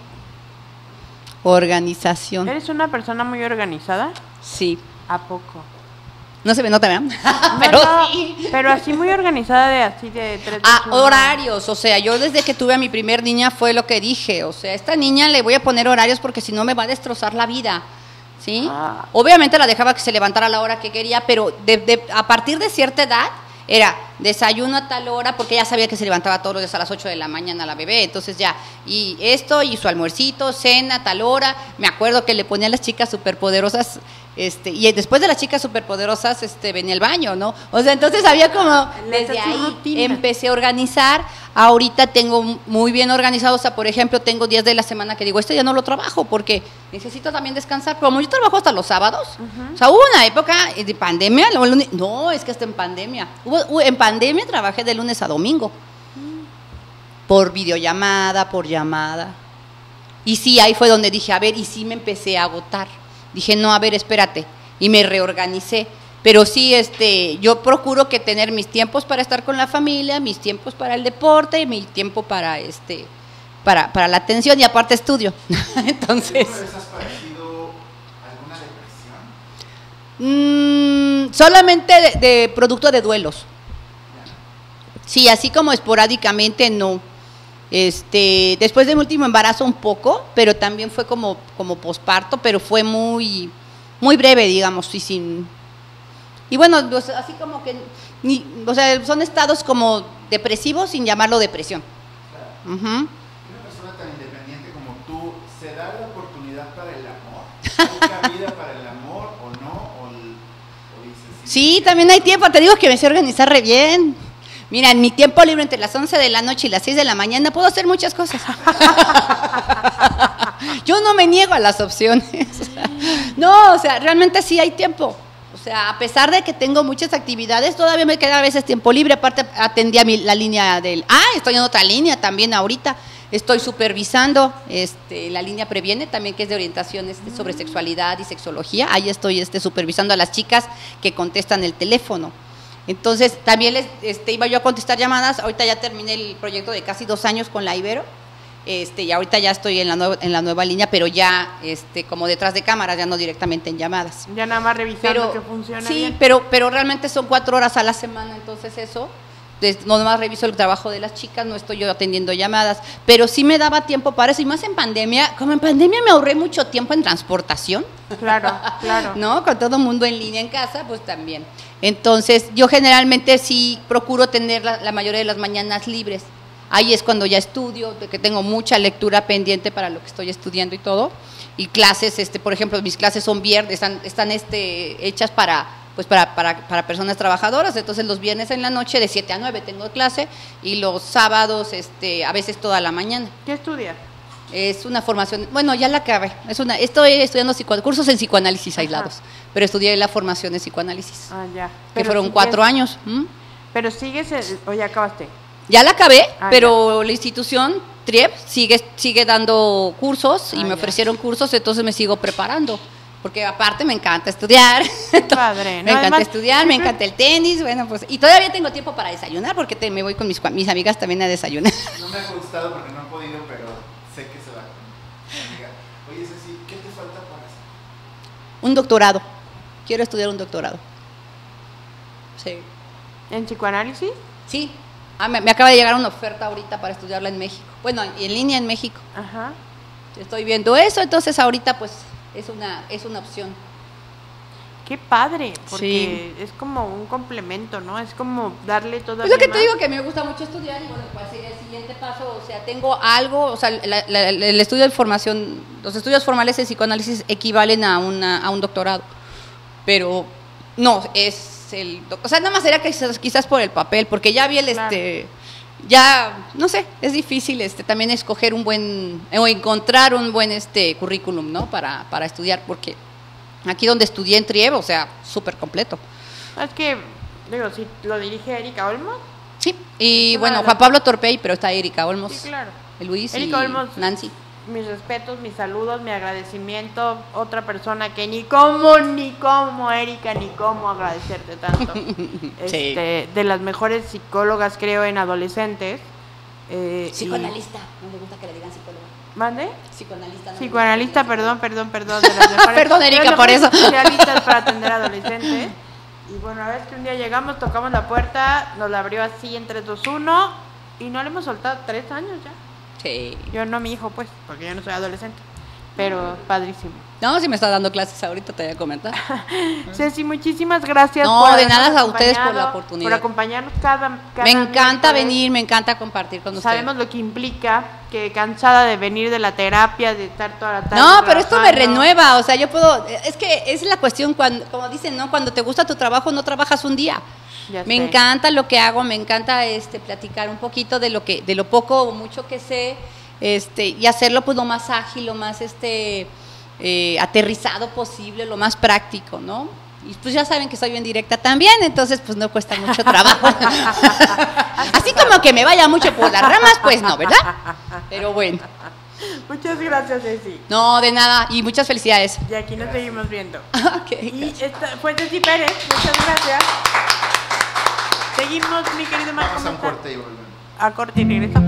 ¿Eres una persona muy organizada? Sí. ¿A poco? No se me nota, ¿verdad? Pero sí. Pero así muy organizada de 3 horarios, o sea, yo desde que tuve a mi primer niña fue lo que dije, o sea, a esta niña le voy a poner horarios porque si no me va a destrozar la vida, ¿sí? Obviamente la dejaba que se levantara a la hora que quería, pero a partir de cierta edad era desayuno a tal hora, porque ella sabía que se levantaba todos los días a las 8 de la mañana la bebé, entonces ya, y esto, y su almuercito, cena, tal hora. Me acuerdo que le ponía a las chicas superpoderosas, y después de las chicas superpoderosas, venía el baño, ¿no? O sea, entonces había como, desde ahí empecé a organizar. Ahorita tengo muy bien organizado, o sea, por ejemplo, tengo días de la semana que digo, ya no lo trabajo, porque necesito también descansar. Como yo trabajo hasta los sábados, o sea, hubo una época de pandemia, no, es que hasta en pandemia, en pandemia trabajé de lunes a domingo, por videollamada, por llamada, y sí, ahí fue donde dije, a ver, y sí me empecé a agotar, dije, no, a ver, espérate, y me reorganicé. Pero sí, yo procuro que tener mis tiempos para estar con la familia, mis tiempos para el deporte, y mi tiempo para para la atención, y aparte estudio. Entonces, ¿Alguna vez has padecido alguna depresión? Solamente de producto de duelos. Sí, así como esporádicamente no. Después de mi último embarazo un poco, pero también fue como posparto, pero fue muy breve, digamos, y sin... Y bueno, pues, así como que, o sea, son estados como depresivos sin llamarlo depresión. Claro. Una persona tan independiente como tú, ¿se da la oportunidad para el amor? ¿Hay cabida para el amor o no? ¿O dices, Sí, también hay tiempo, te digo que me sé organizar re bien. Mira, en mi tiempo libre entre las 11 de la noche y las 6 de la mañana puedo hacer muchas cosas. Yo no me niego a las opciones. No, o sea, realmente sí hay tiempo. O sea, a pesar de que tengo muchas actividades, todavía me queda a veces tiempo libre. Aparte, atendía la línea del... estoy en otra línea también ahorita. Estoy supervisando la línea Previene, también que es de orientación sobre sexualidad y sexología. Ahí estoy supervisando a las chicas que contestan el teléfono. Entonces, también iba yo a contestar llamadas. Ahorita ya terminé el proyecto de casi 2 años con la Ibero. Y ahorita ya estoy en la nueva línea, pero ya como detrás de cámaras, ya no directamente en llamadas. Ya nada más revisando que funciona bien. Sí, pero realmente son 4 horas a la semana, entonces eso, no más reviso el trabajo de las chicas, no estoy yo atendiendo llamadas, pero sí me daba tiempo para eso, y más en pandemia. Como en pandemia me ahorré mucho tiempo en transportación. Claro. ¿No? Con todo el mundo en línea en casa, pues también. Entonces, yo generalmente sí procuro tener la mayoría de las mañanas libres. Ahí es cuando ya estudio, que tengo mucha lectura pendiente para lo que estoy estudiando y todo. Y clases, por ejemplo, mis clases son viernes, están hechas para personas trabajadoras. Entonces los viernes en la noche de 7 a 9 tengo clase, y los sábados a veces toda la mañana. ¿Qué estudias? Es una formación, bueno, ya la acabé. Estoy estudiando cursos en psicoanálisis aislados, pero estudié la formación en psicoanálisis. Ya. Que fueron 4 años. Pero sigues, o ya acabaste. Ya la acabé, pero la institución TRIEP sigue dando cursos, y me ofrecieron cursos, entonces me sigo preparando. porque aparte me encanta estudiar. Padre, ¿no? Me encanta Además, estudiar, me encanta el tenis, bueno, pues, y todavía tengo tiempo para desayunar, porque me voy con mis amigas también a desayunar. No me ha gustado porque no he podido, pero sé que se va. Amiga. Oye, Ceci, ¿qué te falta para eso? Un doctorado. Quiero estudiar un doctorado. Sí. ¿En psicoanálisis? Sí. Me acaba de llegar una oferta ahorita para estudiarla en México. Bueno, en línea en México. Ajá. Estoy viendo eso, entonces ahorita pues es una opción. Qué padre, porque es como un complemento, ¿no? Es como darle todo. Es lo que te digo, que me gusta mucho estudiar y bueno, ¿cuál sería el siguiente paso? O sea, tengo algo, o sea, el estudio de formación, los estudios formales de psicoanálisis equivalen a un doctorado, pero no, o sea, nada más sería quizás por el papel, porque ya vi ya, no sé, es difícil también escoger o encontrar un buen currículum, ¿no? Para estudiar, porque aquí donde estudié en Trieve, o sea, súper completo. Es que, digo, si lo dirige Erika Olmos. Sí, y bueno, Juan Pablo Torpey, pero está Erika Olmos. Sí, claro. Luis Erika y Olmos, Nancy. Mis respetos, mis saludos, mi agradecimiento. Otra persona que ni como Erika, ni cómo agradecerte tanto. Sí. De las mejores psicólogas, creo, en adolescentes. Psicoanalista, no me gusta que le digan psicóloga. ¿Mande? Psicoanalista. No, psicoanalista, perdón. De las mejores, perdón, Erika, por eso. Especialistas para atender adolescentes. Y bueno, a ver, que un día llegamos, tocamos la puerta, nos la abrió así en 3, 2, 1 y no le hemos soltado 3 años ya. Sí. Yo no, mi hijo, pues, porque yo no soy adolescente. Pero padrísimo. No, si me está dando clases ahorita, te voy a comentar. Ceci, muchísimas gracias. No, de nada a ustedes por la oportunidad. Por acompañarnos cada me encanta venir, me encanta compartir con ustedes. Sabemos lo que implica, que cansada de venir de la terapia, de estar toda la tarde. No, pero esto me renueva, o sea, yo puedo, es que es la cuestión cuando, como dicen, ¿no? Cuando te gusta tu trabajo, no trabajas un día. Me encanta lo que hago, me encanta platicar un poquito de lo poco o mucho que sé, y hacerlo pues lo más ágil, lo más aterrizado posible, lo más práctico, ¿no? Y pues ya saben que soy bien directa también, entonces pues no cuesta mucho trabajo. Así como que me vaya mucho por las ramas, pues no, ¿verdad? Pero bueno. Muchas gracias, Ceci. No, de nada, y muchas felicidades. Y aquí nos seguimos viendo. Okay, y esta fue Ceci Pérez, muchas gracias. Seguimos, mi querido Marco. Vamos a un corte y volvemos. A corte y regresamos.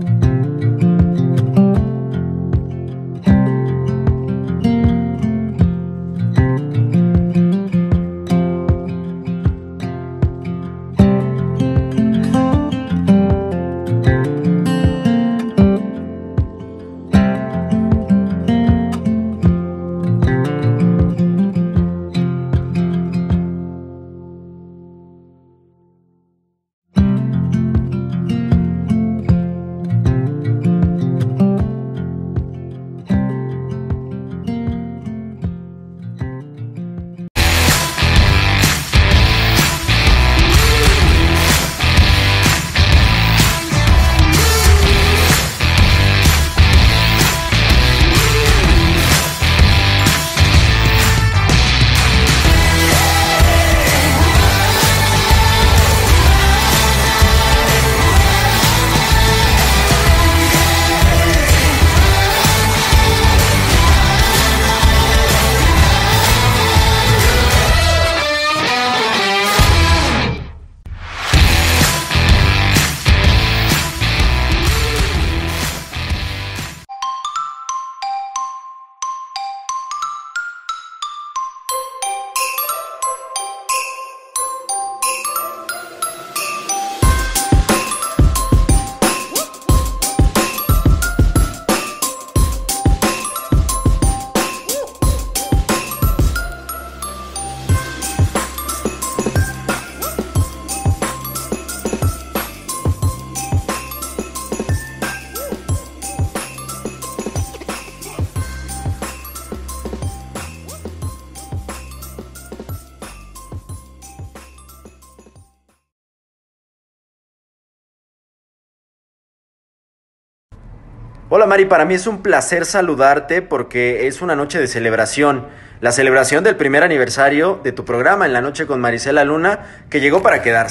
Hola Mari, para mí es un placer saludarte porque es una noche de celebración. La celebración del primer aniversario de tu programa En la Noche con Marisela Luna, que llegó para quedarse.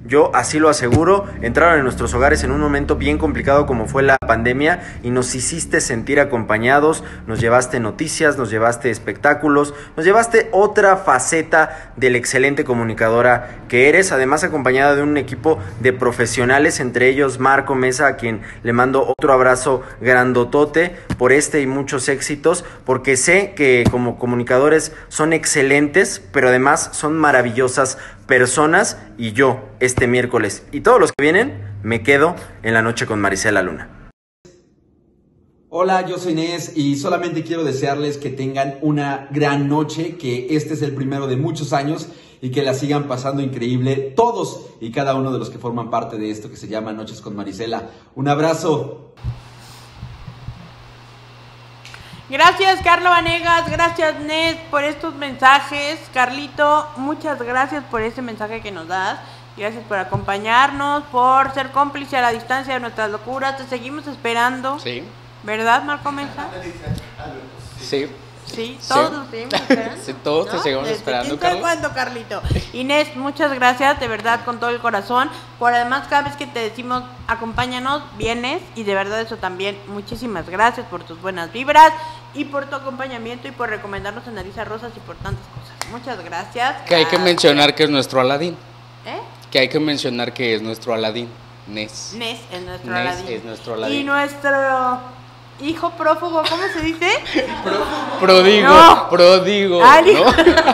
Yo así lo aseguro. Entraron en nuestros hogares en un momento bien complicado como fue la pandemia y nos hiciste sentir acompañados, nos llevaste noticias, nos llevaste espectáculos, nos llevaste otra faceta de la excelente comunicadora que eres, además acompañada de un equipo de profesionales, entre ellos Marco Mesa, a quien le mando otro abrazo grandotote por este y muchos éxitos, porque sé que como comunicadores son excelentes, pero además son maravillosas personas, y yo este miércoles y todos los que vienen me quedo en la noche con Marisela Luna. Hola, yo soy Inés y solamente quiero desearles que tengan una gran noche, que este es el primero de muchos años y que la sigan pasando increíble todos y cada uno de los que forman parte de esto que se llama Noches con Marisela. Un abrazo. Gracias, Carlo Vanegas, gracias, Nes, por estos mensajes. Carlito, muchas gracias por ese mensaje que nos das. Gracias por acompañarnos, por ser cómplice a la distancia de nuestras locuras. Te seguimos esperando. Sí. ¿Verdad, Marco Mesa? Sí. Sí, todos los seguimos esperando. Sí, todos te seguimos ¿Desde esperando, quién sabe cuándo, Carlito? Inés, muchas gracias, de verdad, con todo el corazón. Por además, cada vez que te decimos acompáñanos, vienes, y de verdad eso también, muchísimas gracias por tus buenas vibras y por tu acompañamiento y por recomendarnos a Nariz Rosas y por tantas cosas. Muchas gracias. Que hay que mencionar que es nuestro Aladín. ¿Eh? Que hay que mencionar que es nuestro Aladín. Nes. Nes es nuestro Nes Aladín. es nuestro Aladín. Y nuestro hijo prófugo, ¿cómo se dice? Prodigo, No. prodigo, Ah, hijo.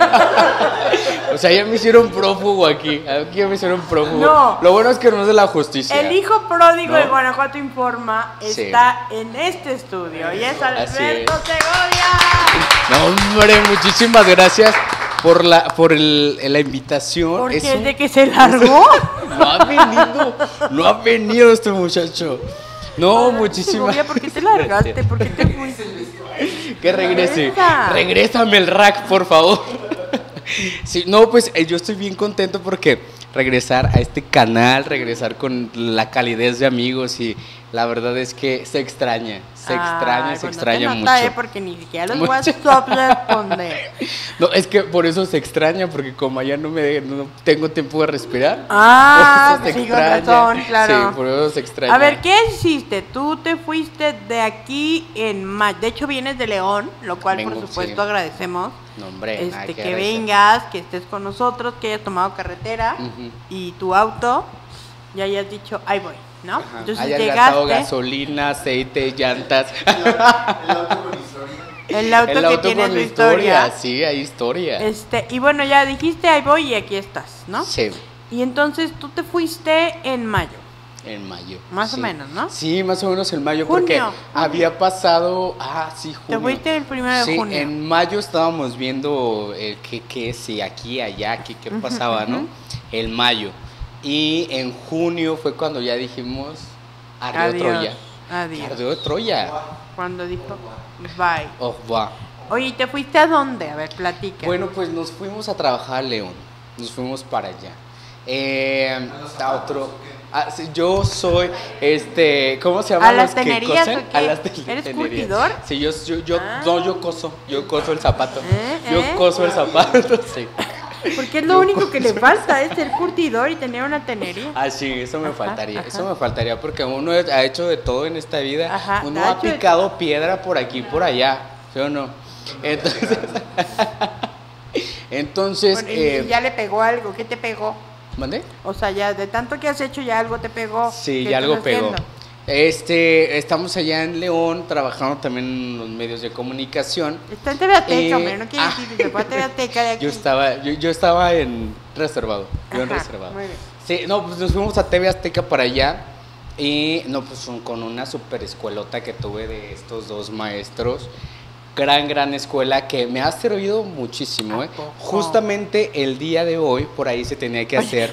¿no? O sea, ya me hicieron prófugo aquí ya me hicieron prófugo. No. Lo bueno es que no es de la justicia. El hijo pródigo ¿No? de Guanajuato Informa Sí. está en este estudio y es Alberto Así es. Segovia. No, hombre, muchísimas gracias por la invitación. Porque Es un- desde que se largó. No ha venido este muchacho. No, muchísimas. Segovia, ¿por qué te largaste? ¿Por qué te fuiste? Que regrese. Regresa. Regrésame el rack, por favor. Sí, no, pues yo estoy bien contento porque regresar a este canal, regresar con la calidez de amigos, y la verdad es que se extraña Pues extraña no te nota, mucho. porque ni siquiera los Mucho. WhatsApp responden. No, es que por eso se extraña, porque como allá no tengo tiempo de respirar. Ah, por eso se sí, con extraña. razón, claro. Sí, por eso se extraña. A ver, ¿qué hiciste? Tú te fuiste de aquí en mayo. De hecho, vienes de León, lo cual Vengo, por supuesto sí. agradecemos. No, hombre, nada Que agradecer. vengas, que estés con nosotros, que hayas tomado carretera Ujú. y tu auto, y hayas dicho, ahí voy, ¿no? Ajá. Entonces Hayas gastado llegaste. gasolina, aceite, llantas. El auto El que auto tiene con su historia. Sí, hay historia. Y bueno, ya dijiste, ahí voy y aquí estás, ¿no? Sí, Y entonces tú te fuiste en mayo, en mayo. más o Sí. menos, ¿no? Sí, más o menos en mayo, Junio, porque junio. había pasado, sí, junio. Te fuiste el 1 de Sí, junio. en mayo estábamos viendo si aquí, allá, qué Ujú, pasaba, ujú. ¿no? El mayo. Y en junio fue cuando ya dijimos, ardió Adiós, Troya. adiós. Ardió Troya. Cuando dijo, bye. Oh, va. Oye, ¿y te fuiste a dónde? A ver, platica. Bueno, pues nos fuimos a trabajar a León, nos fuimos para allá. A otro. Sí, yo soy, ¿cómo se llama? ¿A las los que tenerías cosen? o qué? A las ¿Eres tenerías. curtidor? Sí, no, yo coso el zapato. Yo ¿Eh? coso el zapato, sí. Porque es lo único que le falta, es ser curtidor y tener una tenería. Ah, sí, eso me faltaría, ajá. eso me faltaría, porque uno ha hecho de todo en esta vida. Ajá, Uno ha ha hecho de picado piedra por aquí, por allá, ¿sí o no? Entonces, Bueno, y ya le pegó algo, ¿qué te pegó? ¿mandé? O sea, ya de tanto que has hecho ya algo te pegó. Sí, ¿Qué ya algo estás pegó. haciendo? Estamos allá en León, trabajando también en los medios de comunicación. Está en TV Azteca, hombre, no quiere ah. decir que se fue a TV Azteca de aquí. Yo estaba en reservado, Ajá, muy bien. Sí, no, pues nos fuimos a TV Azteca para allá, y no, pues con una super escuelota que tuve de estos dos maestros. Gran escuela que me ha servido muchísimo, ¿eh? Justamente el día de hoy, por ahí se tenía que hacer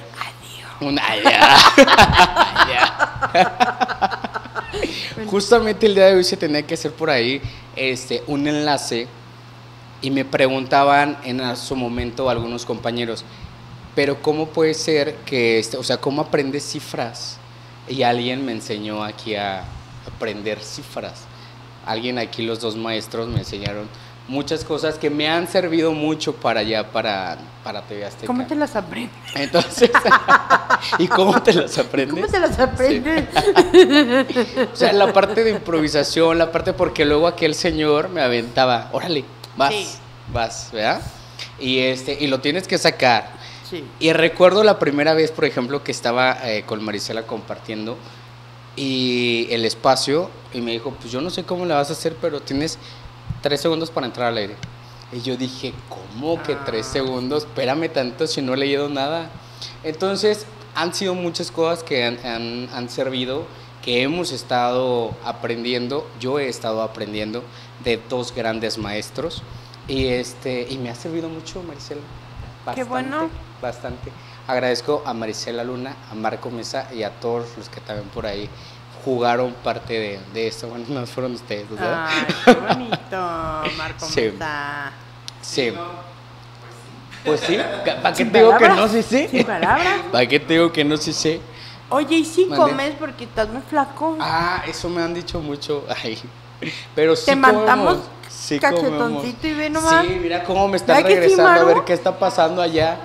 justamente el día de hoy se tenía que hacer por ahí un enlace, y me preguntaban en su momento algunos compañeros, pero ¿cómo puede ser que, o sea, cómo aprendes cifras? Y alguien me enseñó aquí a aprender cifras. Alguien aquí, los dos maestros me enseñaron muchas cosas que me han servido mucho para allá, para TV Azteca. ¿Cómo te las aprendes? Entonces, ¿y cómo te las aprendes? ¿Cómo te las aprendes? O sea, la parte de improvisación, la parte porque luego aquel señor me aventaba, órale, vas, ¿verdad? Y lo tienes que sacar. Sí. Y recuerdo la primera vez, por ejemplo, que estaba con Marisela compartiendo y el espacio, y me dijo, pues yo no sé cómo la vas a hacer, pero tienes 3 segundos para entrar al aire. Y yo dije, ¿cómo que 3 segundos? Espérame tanto si no he leído nada. Entonces, han sido muchas cosas que han servido, que hemos estado aprendiendo. Yo he estado aprendiendo de 2 grandes maestros. Y me ha servido mucho, Marisela. Bastante, qué bueno. Bastante. Agradezco a Marisela Luna, a Marco Mesa y a todos los que también por ahí jugaron parte de esto. Bueno, no fueron ustedes, ¿verdad? Ay, qué bonito, Marco Mesa. Sí. Pues sí. ¿Para qué te digo que no sí sé? Sin palabras. ¿Para qué te digo que no sí sé? Oye, ¿y si ¿Mande? comes porque estás muy flaco? Ah, eso me han dicho mucho. Ay, pero sí te mandamos sí cachetoncito comemos. Y ve nomás. Sí, mira cómo me están regresando a ver qué está pasando allá.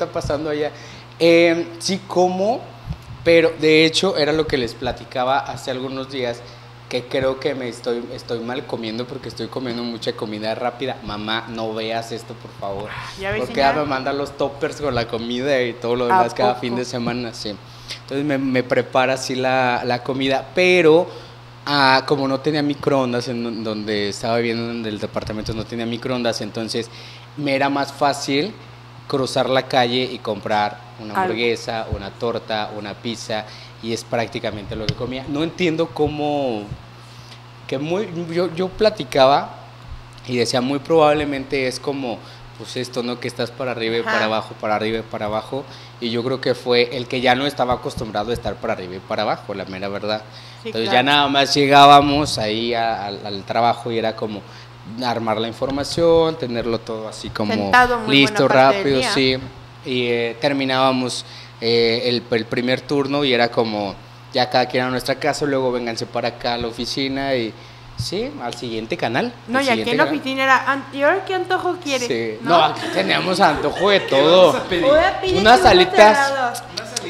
Sí como, pero de hecho era lo que les platicaba hace algunos días, que creo que estoy mal comiendo porque estoy comiendo mucha comida rápida. Mamá, no veas esto, por favor. Porque ya me manda los toppers con la comida y todo lo demás cada fin de semana, sí. Entonces me prepara así la comida, pero como no tenía microondas en donde estaba viviendo en el departamento, no tenía microondas, entonces me era más fácil cruzar la calle y comprar una hamburguesa, una torta, una pizza, y es prácticamente lo que comía. No entiendo cómo, yo platicaba y decía, muy probablemente es como, pues esto, ¿no? Que estás para arriba y para abajo, para arriba y para abajo, y yo creo que fue el que ya no estaba acostumbrado a estar para arriba y para abajo, la mera verdad. Sí, entonces claro. Ya nada más llegábamos ahí al trabajo y era como armar la información, tenerlo todo así como sentado, listo, rápido, sí, y terminábamos el primer turno y era como ya cada quien a nuestra casa, luego vénganse para acá a la oficina y sí, al siguiente canal. No, y aquí en la oficina era, ¿y ahora qué antojo quieres? Sí. No, aquí teníamos antojo de todo. Unas salitas.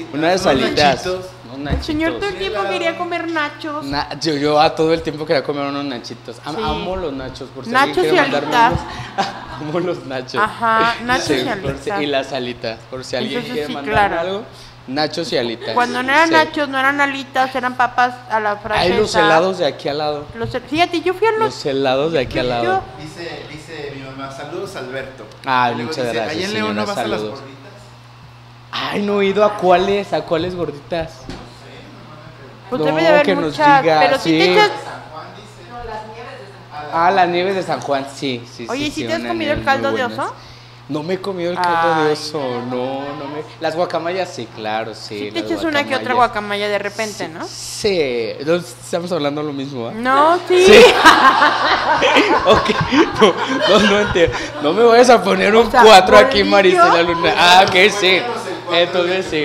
El señor todo el tiempo quería comer nachos. Yo a todo el tiempo quería comer unos nachitos. Amo los nachos. Por si nachos y alitas. Amo los nachos. Ajá, nachos y alitas. Y las alitas. Por si alguien quiere mandar algo. Nachos y alitas. Cuando no eran nachos, no eran alitas, eran papas a la francesa. Hay los helados de aquí al lado. Fíjate, yo fui a los helados de aquí al lado. Dice mi mamá, saludos Alberto. Muchas gracias. Ahí en León no vas a las gorditas. Ay, no he ido a cuáles gorditas. Pues debe de haber que muchas, nos diga, pero si te echas... las nieves de San Juan, sí. Oye, ¿sí te has comido el caldo de oso? No me he comido el caldo de oso, no me... Las guacamayas, sí, claro, sí. Sí te echas una que otra guacamaya de repente, ¿no? Sí, estamos hablando lo mismo, ¿eh? No, sí. Ok, no entiendo. No me vayas a poner un 4 aquí, Marisela Luna. Ah, que sí, entonces sí.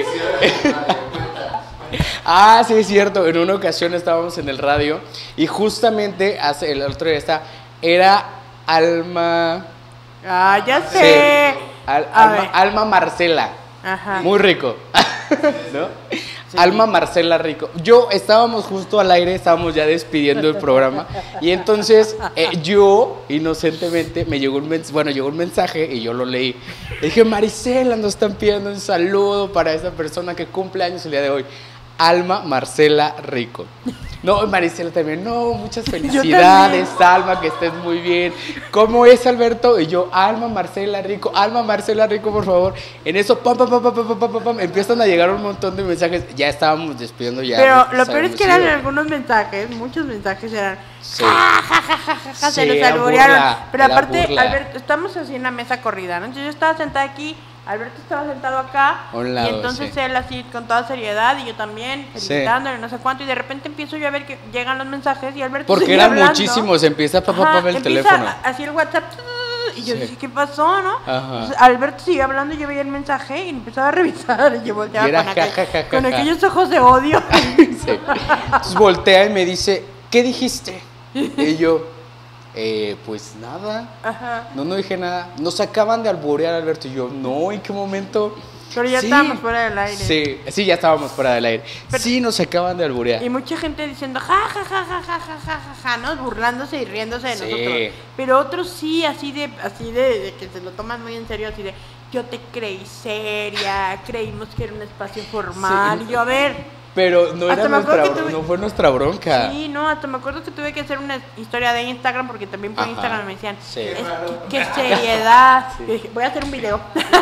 Sí, es cierto, en una ocasión estábamos en el radio y justamente el otro día era Alma... ya sé. Sí, Alma Marcela. Ajá. Muy rico. ¿No? Sí. Alma Marcela Rico. Estábamos justo al aire, estábamos ya despidiendo el programa y entonces yo inocentemente llegó un mensaje y yo lo leí. Dije, Marisela, nos están pidiendo un saludo para esa persona que cumple años el día de hoy. Alma Marcela Rico. No, Marisela también. No, muchas felicidades, Alma, que estés muy bien. ¿Cómo es, Alberto? Y yo, Alma Marcela Rico, por favor. En eso, empiezan a llegar un montón de mensajes. Ya estábamos despidiendo ya. Pero lo peor es que eran algunos mensajes, muchos mensajes eran se los alborearon. Pero aparte, Alberto, estamos así en la mesa corrida, ¿no? Entonces yo estaba sentada aquí, Alberto estaba sentado acá, y entonces él así con toda seriedad y yo también felicitándole, no sé cuánto, y de repente empiezo yo a ver que llegan los mensajes y Alberto porque eran hablando. Muchísimos, empieza el teléfono. Así el WhatsApp y yo dije, ¿qué pasó, no? Entonces, Alberto siguió hablando, yo veía el mensaje y empezaba a revisar y yo volteaba con aquellos ojos de odio. Sí. Entonces voltea y me dice, ¿qué dijiste? Y yo, Pues nada. Ajá. No dije nada. Nos acaban de alburear, Alberto y yo. No, ¿en qué momento? Pero ya Sí. estábamos fuera del aire. Sí, ya estábamos fuera del aire. Sí, nos acaban de alburear. Y mucha gente diciendo ja, ja, ja, ja, ja, ja, ja, ja, ja, ¿no? Burlándose y riéndose de Sí. nosotros. Pero otros sí, así de que se lo toman muy en serio, así de yo te creí seria, creímos que era un espacio formal. Sí. Y yo, a ver. Pero no Hasta era me acuerdo nuestra, que tuve- no fue nuestra bronca. Sí, no, hasta me acuerdo que tuve que hacer una historia de Instagram porque también por Ajá. Instagram me decían, Sí. qué seriedad. Sí. Yo dije, voy a hacer un video.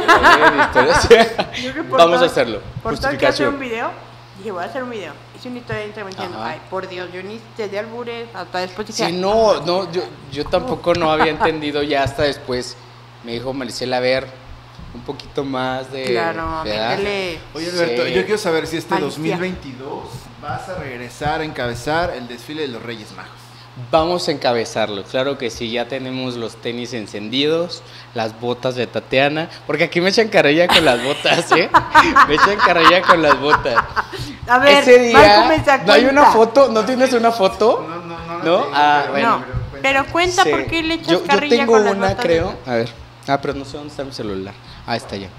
Yo que por Vamos a todo- hacerlo. Por todo que hacer Justificación. un video, dije, voy a hacer un video. Hice una historia de Instagram diciendo, Ajá. ay, por Dios, yo ni sé de albures. Hasta después dije, Sí, no, yo tampoco no había entendido ya hasta después. Me dijo Maricela, a ver, un poquito más de... Claro, ¿verdad? métele. Oye, Alberto, Sí. yo quiero saber si este Alicia. 2022 vas a regresar a encabezar el desfile de los Reyes Magos. Vamos a encabezarlo, claro que sí, ya tenemos los tenis encendidos, las botas de Tatiana, porque aquí me echan carrilla con las botas, ¿eh? Me echan carrilla con las botas. A ver, Ese día, Marco me da ¿no hay una cuenta. foto? ¿No tienes una foto? ¿No? Ah, bueno. No, pero cuenta Sí. por qué le echas yo carrilla tengo con las una, botas creo. A ver. Pero no sé dónde está mi celular. Ah, está ya.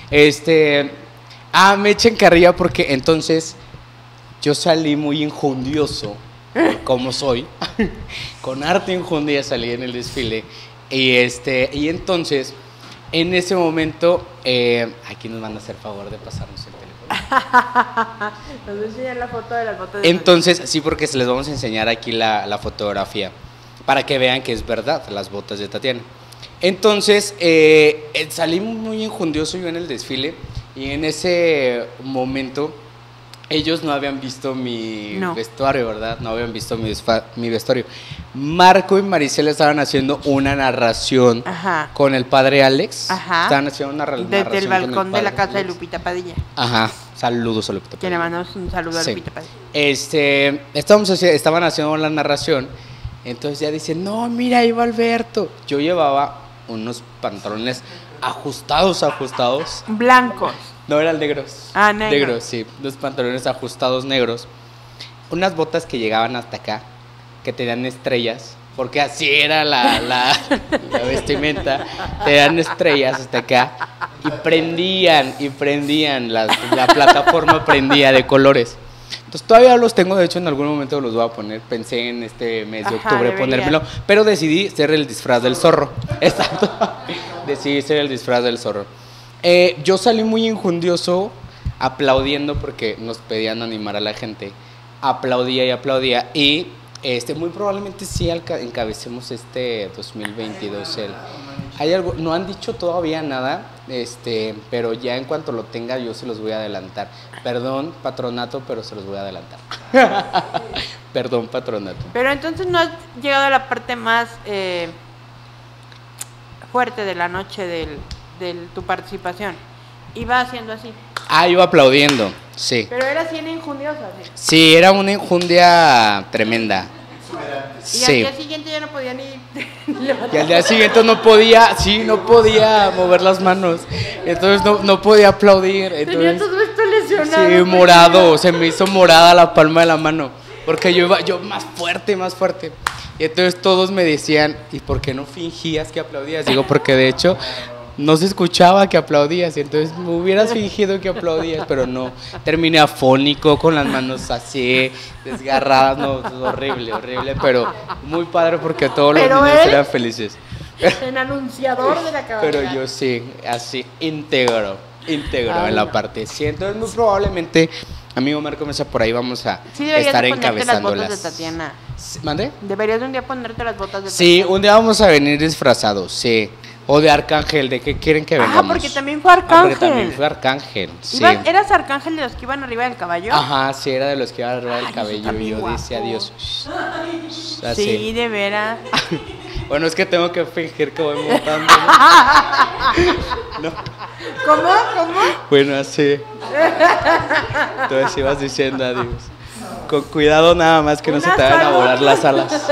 Me echen carrilla porque entonces yo salí muy injundioso, como soy. Con harta injundia salí en el desfile. Y entonces, en ese momento, aquí nos van a hacer favor de pasarnos el teléfono. Nos voy a enseñar la foto de las botas de Entonces, sí, porque se les vamos a enseñar aquí la fotografía para que vean que es verdad, las botas de Tatiana. Entonces, salí muy injundioso yo en el desfile y en ese momento ellos no habían visto mi vestuario, ¿verdad? No habían visto mi vestuario. Marco y Maricela estaban haciendo una narración con el padre Alex. Ajá. Estaban haciendo una narración desde el con balcón de la padre casa de Alex. Lupita Padilla. Ajá, saludos a Lupita Que le mandamos un saludo a Sí. Lupita Padilla. Estaban haciendo la narración, entonces ya dicen, no, mira, ahí va Alberto. Yo llevaba unos pantalones ajustados. Blancos. No, eran negros. Ah, negros. Negros, sí, los pantalones ajustados negros. Unas botas que llegaban hasta acá, que tenían estrellas, porque así era la vestimenta. Tenían estrellas hasta acá y prendían, la plataforma prendía de colores. Entonces todavía los tengo, de hecho en algún momento los voy a poner, pensé en este mes de octubre deberías. ponérmelo, pero decidí ser el disfraz del zorro. Exacto, decidí ser el disfraz del zorro. Yo salí muy injundioso aplaudiendo porque nos pedían animar a la gente, aplaudía y muy probablemente sí encabecemos este 2022 hay algo, no han dicho todavía nada, pero ya en cuanto lo tenga yo se los voy a adelantar. Perdón, patronato, pero se los voy a adelantar. Perdón, patronato. Pero entonces no has llegado a la parte más fuerte de la noche de tu participación. Iba haciendo así. Iba aplaudiendo, sí. Pero era así en injundiosa. ¿Sí? Sí, era una injundia tremenda. Y Sí. al día siguiente ya no podía ni Y al día siguiente no podía mover las manos. Entonces no podía aplaudir. Tenía Entonces, todo esto lesionado. sí, morado, se me hizo morada la palma de la mano. Porque yo más fuerte. Y entonces todos me decían, ¿y por qué no fingías que aplaudías? Digo, porque de hecho no se escuchaba que aplaudías. Y entonces me hubieras fingido que aplaudías, pero no. Terminé afónico, con las manos así, desgarradas. No, horrible, pero muy padre porque todos los Pero niños él- eran felices. El anunciador de la cabalgata. Pero yo sí, así, íntegro Ah, en la bueno. parte. Sí, entonces muy probablemente, amigo Marco Mesa, por ahí vamos a Sí, deberías estar de ponerte las botas encabezándolas. de Tatiana. ¿Mande? Deberías de un día ponerte las botas de Sí, Tatiana. un día vamos a venir disfrazados, sí. O de Arcángel, ¿de qué quieren que vengamos? Porque también fue Arcángel. Porque también fue Arcángel, sí. ¿Eras Arcángel de los que iban arriba del caballo? Ajá, sí, era de los que iban a arriba del cabello está y bien yo decía guapo. adiós. Así. Sí, de veras. Bueno, es que tengo que fingir que voy montando. ¿no? ¿Cómo? Bueno, así. Entonces ibas diciendo adiós. Con cuidado nada más que no se te vayan a volar las alas.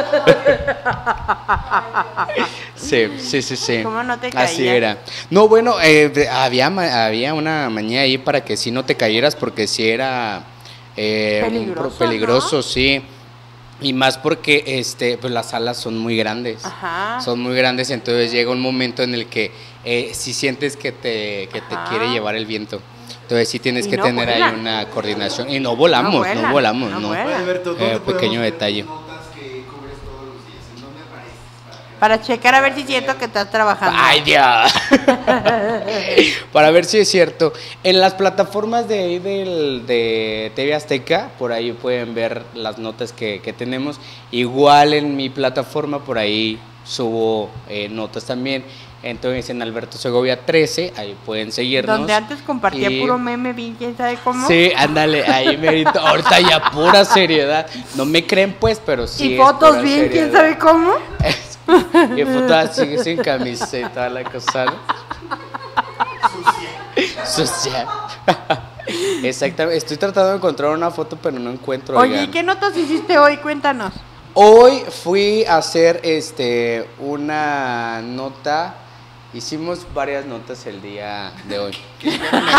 Sí. ¿Cómo no te Así caías? era. No, bueno, había una mañana ahí para que sí no te cayeras porque sí era Peligroso, peligroso, sí. Y más porque pues las salas son muy grandes. Ajá. Son muy grandes, entonces llega un momento en el que si sientes que te quiere llevar el viento. Entonces sí tienes que tener ahí una coordinación. Y no volamos, no volamos. Oye, Alberto, ¿dónde podemos pequeño ver detalle. tus notas que cubres todos los días? ¿En dónde apareces? Para checar a ver si siento que estás trabajando. ¡Ay, Dios! Para ver si es cierto. En las plataformas de ahí de TV Azteca, por ahí pueden ver las notas que tenemos. Igual en mi plataforma, por ahí subo notas también. Entonces en Alberto Segovia 13, ahí pueden seguirnos. Donde antes compartía puro meme, bien, quién sabe cómo. Sí, ándale, ahí merito. Ahorita ya pura seriedad. No me creen pues, pero sí. Y fotos bien, seriedad. quién sabe cómo. Y fotos así sin camisa y toda la cosa, ¿no? Sucia. Exactamente. Estoy tratando de encontrar una foto, pero no encuentro. Oye, oigan. ¿y qué notas hiciste hoy? Cuéntanos. Hoy fui a hacer una nota. Hicimos varias notas el día de hoy. Que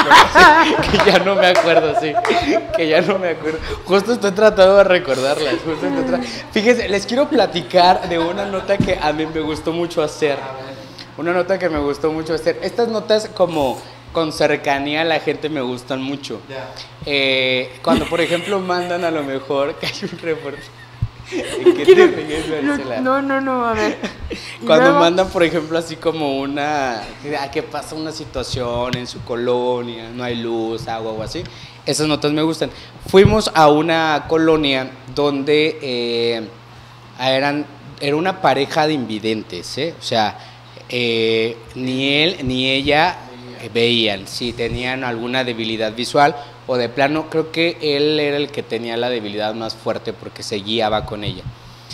ya no me acuerdo, sí. Que ya no me acuerdo. Justo estoy tratando de recordarlas. Fíjense, les quiero platicar de una nota que a mí me gustó mucho hacer. Una nota que me gustó mucho hacer. Estas notas como con cercanía a la gente me gustan mucho. Cuando, por ejemplo, mandan a lo mejor que hay un reporte. ¿En qué te ríes, Maricela? No, a ver. Cuando mandan, por ejemplo, así como que pasa una situación en su colonia, no hay luz, agua o así, esas notas me gustan. Fuimos a una colonia donde era una pareja de invidentes, o sea, ni él ni ella veían si tenían alguna debilidad visual o de plano, creo que él era el que tenía la debilidad más fuerte porque se guiaba con ella.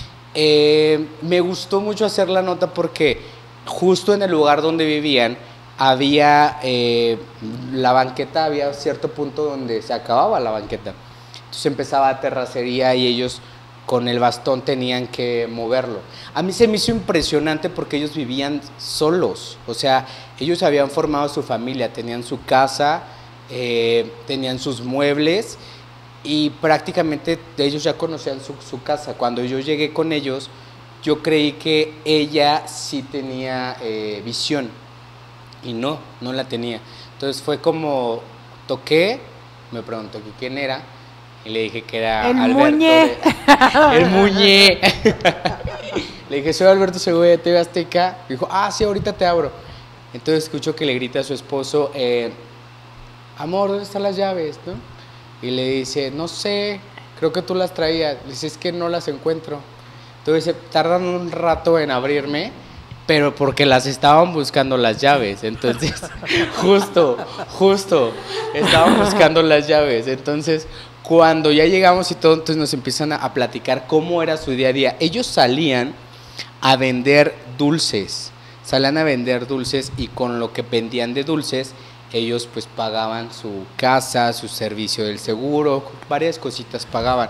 Me gustó mucho hacer la nota porque justo en el lugar donde vivían había la banqueta, había cierto punto donde se acababa la banqueta. Entonces empezaba terracería y ellos con el bastón tenían que moverlo. A mí se me hizo impresionante porque ellos vivían solos, o sea, ellos habían formado su familia, tenían su casa, tenían sus muebles y prácticamente ellos ya conocían su casa. Cuando yo llegué con ellos, yo creí que ella sí tenía visión y no la tenía. Entonces fue como toqué, me preguntó que quién era y le dije que era el Alberto. Muñe. El Muñe. Le dije, soy Alberto Segovia de TV Azteca. Dijo, sí, ahorita te abro. Entonces escucho que le grita a su esposo, amor, ¿dónde están las llaves? ¿No? Y le dice, no sé, creo que tú las traías. Le dice, es que no las encuentro. Entonces tardan un rato en abrirme, pero porque las estaban buscando las llaves. Entonces, justo, estaban buscando las llaves. Entonces, cuando ya llegamos y todo, entonces nos empiezan a platicar cómo era su día a día. Ellos salían a vender dulces. Y con lo que vendían de dulces, ellos pues pagaban su casa, su servicio del seguro, varias cositas pagaban.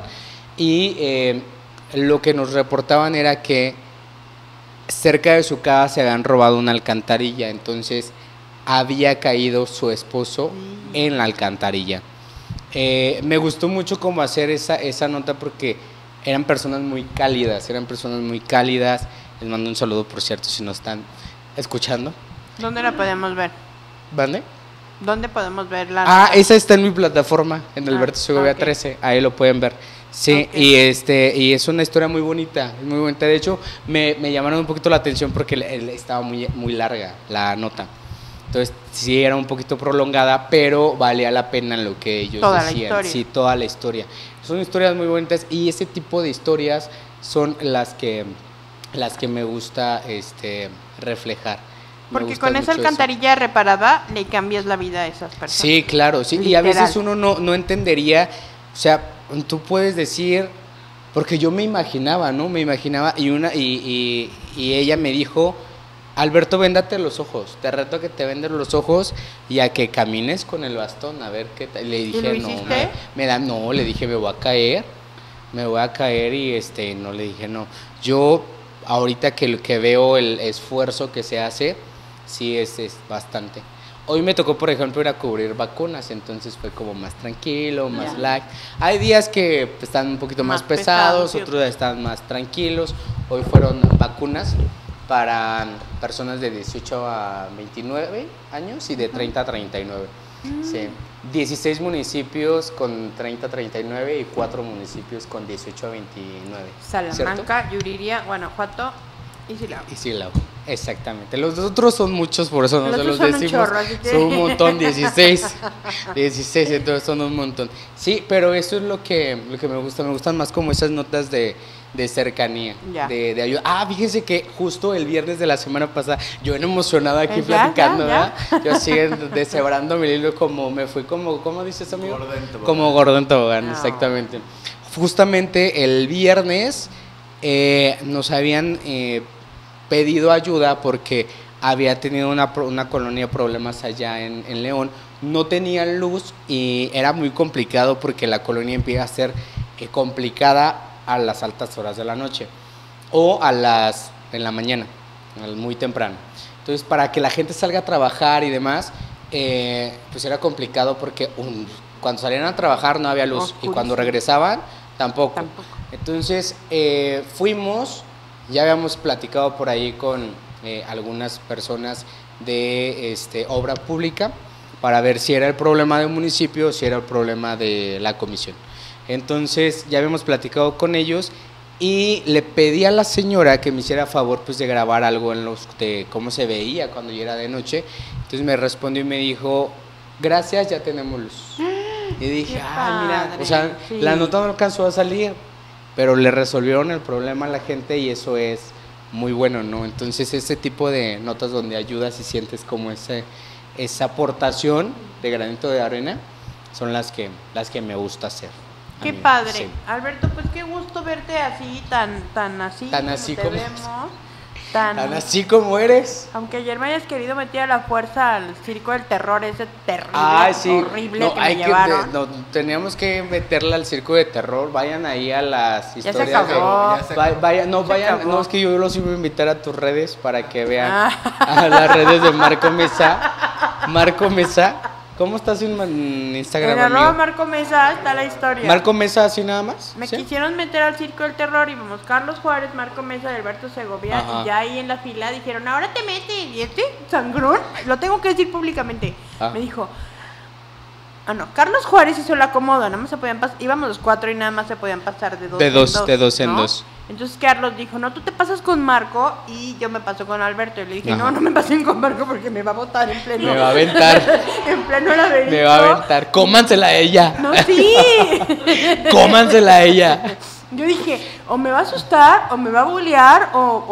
Y lo que nos reportaban era que cerca de su casa se habían robado una alcantarilla, entonces había caído su esposo en la alcantarilla. Me gustó mucho cómo hacer esa nota porque eran personas muy cálidas. Les mando un saludo, por cierto, si nos están escuchando. ¿Dónde la podemos ver? ¿Vale? ¿Dónde podemos ver la esa está en mi plataforma, en Alberto Segovia 13, ahí lo pueden ver. Sí, y es una historia muy bonita, muy bonita. De hecho, me llamaron un poquito la atención porque estaba muy larga la nota. Entonces, sí era un poquito prolongada, pero valía la pena lo que ellos decían. Sí, toda la historia. Son historias muy bonitas y ese tipo de historias son las que me gusta reflejar. Porque con esa alcantarilla reparada le cambias la vida a esas personas. Sí, claro, sí. Literal. Y a veces uno no entendería, o sea, tú puedes decir, porque yo me imaginaba, y ella me dijo, Alberto, véndate los ojos, te reto a que te vendes los ojos y a que camines con el bastón, a ver qué tal. Le dije, ¿Y lo hiciste? Le dije, me voy a caer y no, le dije, no. Yo ahorita que veo el esfuerzo que se hace, sí es bastante. Hoy me tocó, por ejemplo, ir a cubrir vacunas, entonces fue como más tranquilo, más light. Hay días que están un poquito más pesados, otros días están más tranquilos. Hoy fueron vacunas para personas de 18 a 29 años y de 30 a 39. Sí. 16 municipios con 30 a 39 y 4 municipios con 18 a 29. Salamanca, Yuriria, Guanajuato y Silao. Y Silao, exactamente. Los otros son muchos, por eso no se los son decimos. Un chorro, así que... Son un montón, 16. 16, entonces son un montón. Sí, pero eso es lo que me gusta. Me gustan más como esas notas de cercanía, de ayuda. Ah, fíjense que justo el viernes de la semana pasada, yo era emocionado aquí platicando, ¿verdad? Yo así deshebrando mi libro, como me fui como, ¿cómo dices, amigo? Como gordo en tobogán, exactamente. Justamente el viernes nos habían pedido ayuda porque había tenido una colonia de problemas allá en León. No tenían luz y era muy complicado porque la colonia empieza a ser complicada a las altas horas de la noche o en la mañana, muy temprano. Entonces, para que la gente salga a trabajar y demás, pues era complicado porque cuando salían a trabajar no había luz y cuando regresaban tampoco. Entonces, fuimos, ya habíamos platicado por ahí con algunas personas de obra pública para ver si era el problema del municipio o si era el problema de la comisión. Entonces ya habíamos platicado con ellos y le pedí a la señora que me hiciera favor pues de grabar algo de cómo se veía cuando ya era de noche. Entonces me respondió y me dijo, gracias, ya tenemos luz. Y dije, mira, o sea, la nota no alcanzó a salir, pero le resolvieron el problema a la gente y eso es muy bueno, ¿no? Entonces ese tipo de notas donde ayudas y sientes como esa aportación de granito de arena son las que me gusta hacer. Qué padre. Sí. Alberto, pues qué gusto verte así, tan así como vemos. Tan así como eres. Aunque ayer me hayas querido meter a la fuerza al circo del terror, ese terrible, horrible que me llevaron. Teníamos que meterla al circo de terror. Vayan ahí a las historias. Ya se acabó. No, es que yo los iba a invitar a tus redes para que vean a las redes de Marco Mesa. Marco Mesa. ¿Cómo estás en Instagram, amigo? En @Marco Mesa está la historia. ¿Marco Mesa así nada más? Me quisieron meter al circo del terror y vamos Carlos Juárez, Marco Mesa y Alberto Segovia. Y ya ahí en la fila dijeron, ahora te metes. Y sangrón, lo tengo que decir públicamente. Me dijo, Carlos Juárez hizo la acomodo, nada más se podían pasar, íbamos los 4 y nada más se podían pasar de dos en dos. Entonces Carlos dijo, no, tú te pasas con Marco y yo me paso con Alberto. Y le dije, no me pasen con Marco porque me va a botar en pleno. Me va a aventar. En pleno laberinto. Me va a aventar. Cómansela a ella. No, sí. Cómansela a ella. Yo dije, o me va a asustar, o me va a bullear,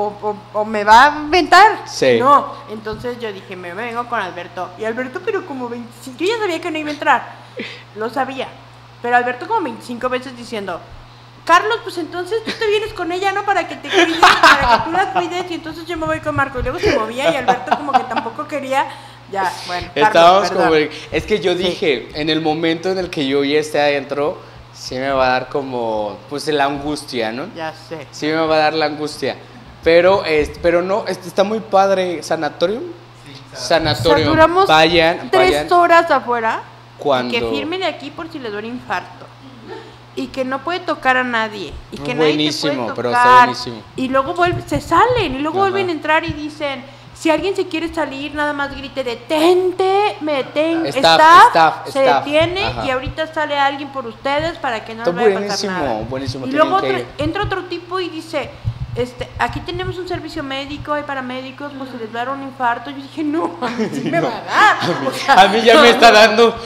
o me va a aventar. Sí. No, entonces yo dije, me vengo con Alberto. Y Alberto, pero como 25, yo ya sabía que no iba a entrar. Lo sabía. Pero Alberto como 25 veces diciendo, Carlos, pues entonces tú te vienes con ella, ¿no? Para que te cuides, para que tú la cuides. Y entonces yo me voy con Marco. Y luego se movía y Alberto como que tampoco quería. Ya, bueno. Estábamos como, es que yo dije, en el momento en el que yo ya esté adentro, sí me va a dar como, pues la angustia, ¿no? Ya sé. Sí me va a dar la angustia. Pero no, está muy padre. ¿Sanatorio? Sí, sanatorio. O sea, duramos vayan 3 horas afuera. Cuando... Y que firmen aquí por si les da un infarto. Y que no puede tocar a nadie. Y que nadie te puede tocar. Pero está buenísimo. Y luego se salen. Y luego vuelven a entrar y dicen, si alguien se quiere salir, nada más grite, detente, me detengo. Staff se detiene. Y ahorita sale alguien por ustedes para que no les vaya a pasar nada. Buenísimo. Y luego entra otro tipo y dice, aquí tenemos un servicio médico, hay paramédicos, pues si les da un infarto. Yo dije, no, a mí sí me va a dar. O sea, a mí ya me está dando,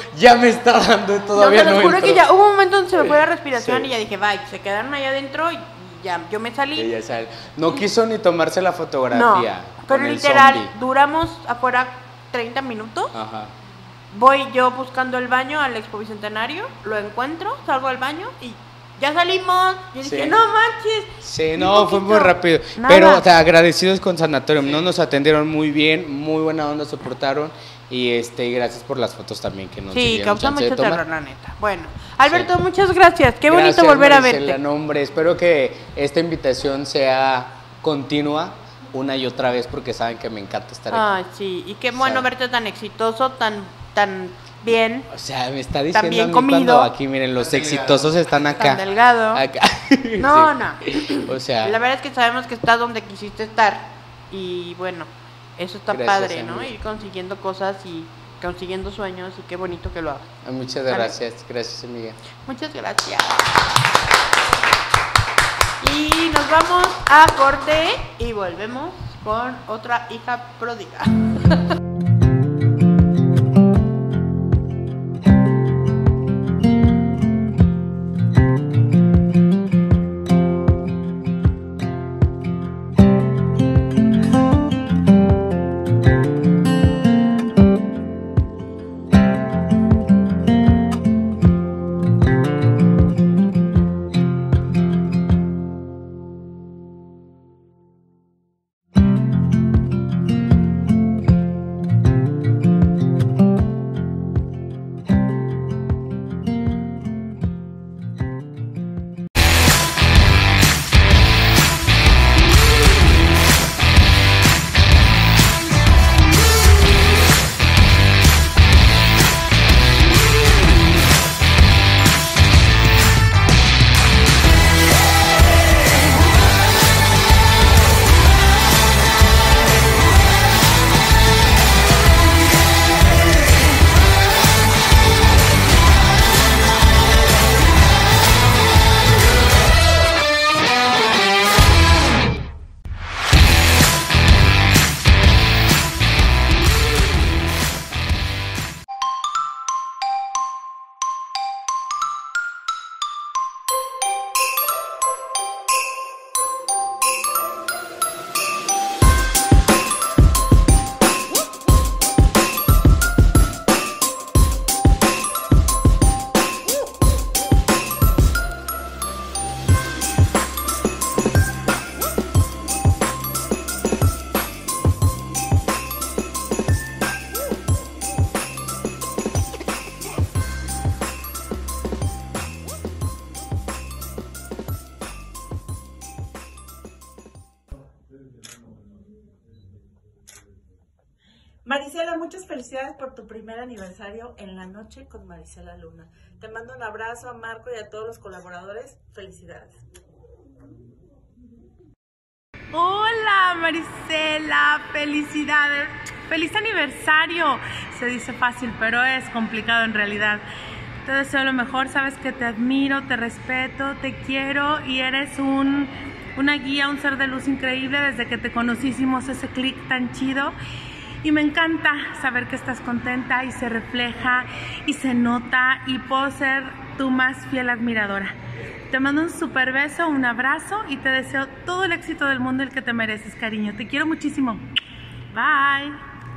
todavía no. Te lo juro que ya hubo un momento donde se me fue la respiración y ya dije, bye, se quedaron allá adentro y ya, yo me salí. No quiso ni tomarse la fotografía. No, pero literal, duramos afuera 30 minutos. Voy yo buscando el baño al Expo Bicentenario, lo encuentro, salgo al baño y ya salimos. Yo dije, no manches. Sí, no, fue muy rápido. Nada. Pero agradecidos con Sanatorium, ¿no? Nos atendieron muy bien, muy buena onda, soportaron. Y gracias por las fotos también que nos dieron. Sí, causa mucho terror, la neta. Bueno, Alberto, muchas gracias. Qué bonito volver a verte. Hombre, espero que esta invitación sea continua una y otra vez porque saben que me encanta estar aquí. Ay, sí, y qué bueno verte tan exitoso, tan bien. O sea, me está diciendo bien a mí comido. Cuando aquí, miren, los exitosos están acá. Tan delgado. Acá. No, Sí. no. O sea, La verdad es que sabemos que estás donde quisiste estar. Y bueno, eso está Gracias, padre, ¿no? amiga. Ir consiguiendo cosas y consiguiendo sueños y qué bonito que lo hagas. muchas ¿Sale? gracias. Gracias, amiga. Muchas gracias. Y nos vamos a corte y volvemos con otra hija pródiga. Marisela, muchas felicidades por tu primer aniversario en La Noche con Marisela Luna. Te mando un abrazo a Marco y a todos los colaboradores. Felicidades. Hola Marisela, felicidades, feliz aniversario. Se dice fácil, pero es complicado en realidad. Te deseo lo mejor, sabes que te admiro, te respeto, te quiero y eres una guía, un ser de luz increíble. Desde que te conocí hicimos ese clic tan chido y me encanta saber que estás contenta y se refleja y se nota y puedo ser tu más fiel admiradora. Te mando un súper beso, un abrazo y te deseo todo el éxito del mundo, el que te mereces, cariño. Te quiero muchísimo. Bye.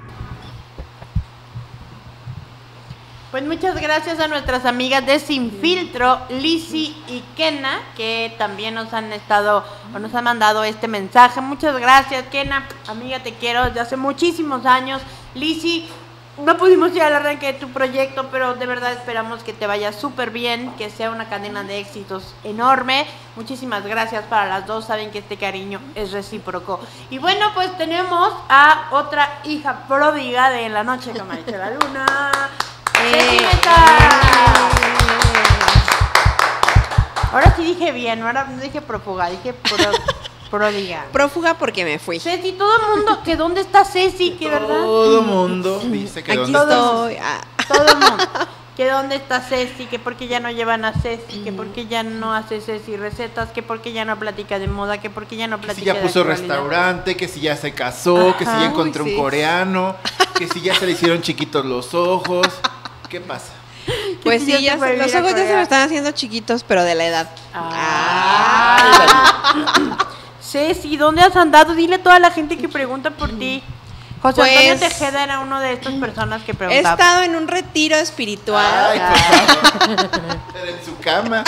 Pues muchas gracias a nuestras amigas de Sin Filtro, Lizzy y Kena, que también nos han mandado este mensaje. Muchas gracias, Kena, amiga, te quiero desde hace muchísimos años. Lizzy, no pudimos llegar al arranque de tu proyecto, pero de verdad esperamos que te vaya súper bien, que sea una cadena de éxitos enorme. Muchísimas gracias para las dos, saben que este cariño es recíproco. Y bueno, pues tenemos a otra hija pródiga de La Noche con Marisela Luna. Ahora sí dije bien, ahora no dije prófuga, dije pródiga. Prófuga porque me fui. Ceci, todo el mundo, que dónde está Ceci, que verdad. Todo el mundo dice que Aquí dónde estoy. está. Todo el mundo. Que dónde está Ceci, que porque ya no llevan a Ceci, que porque ya no hace Ceci recetas, que porque ya no platica de moda, que porque ya no Que platica si ya puso de actualidad. restaurante, que si ya se casó, que si ya encontró Uy, sí. un coreano, que si ya se le hicieron chiquitos los ojos. ¿Qué pasa? Pues Que sí, ya ya se fue a los vivir a ojos ya se Corea. me están haciendo chiquitos, pero de la edad. Ceci, ¿dónde has andado? Dile a toda la gente que pregunta por ti. José Antonio Pues, Tejeda era uno de estas personas que He preguntaba. estado en un retiro espiritual. Ay, pues, pero en su cama.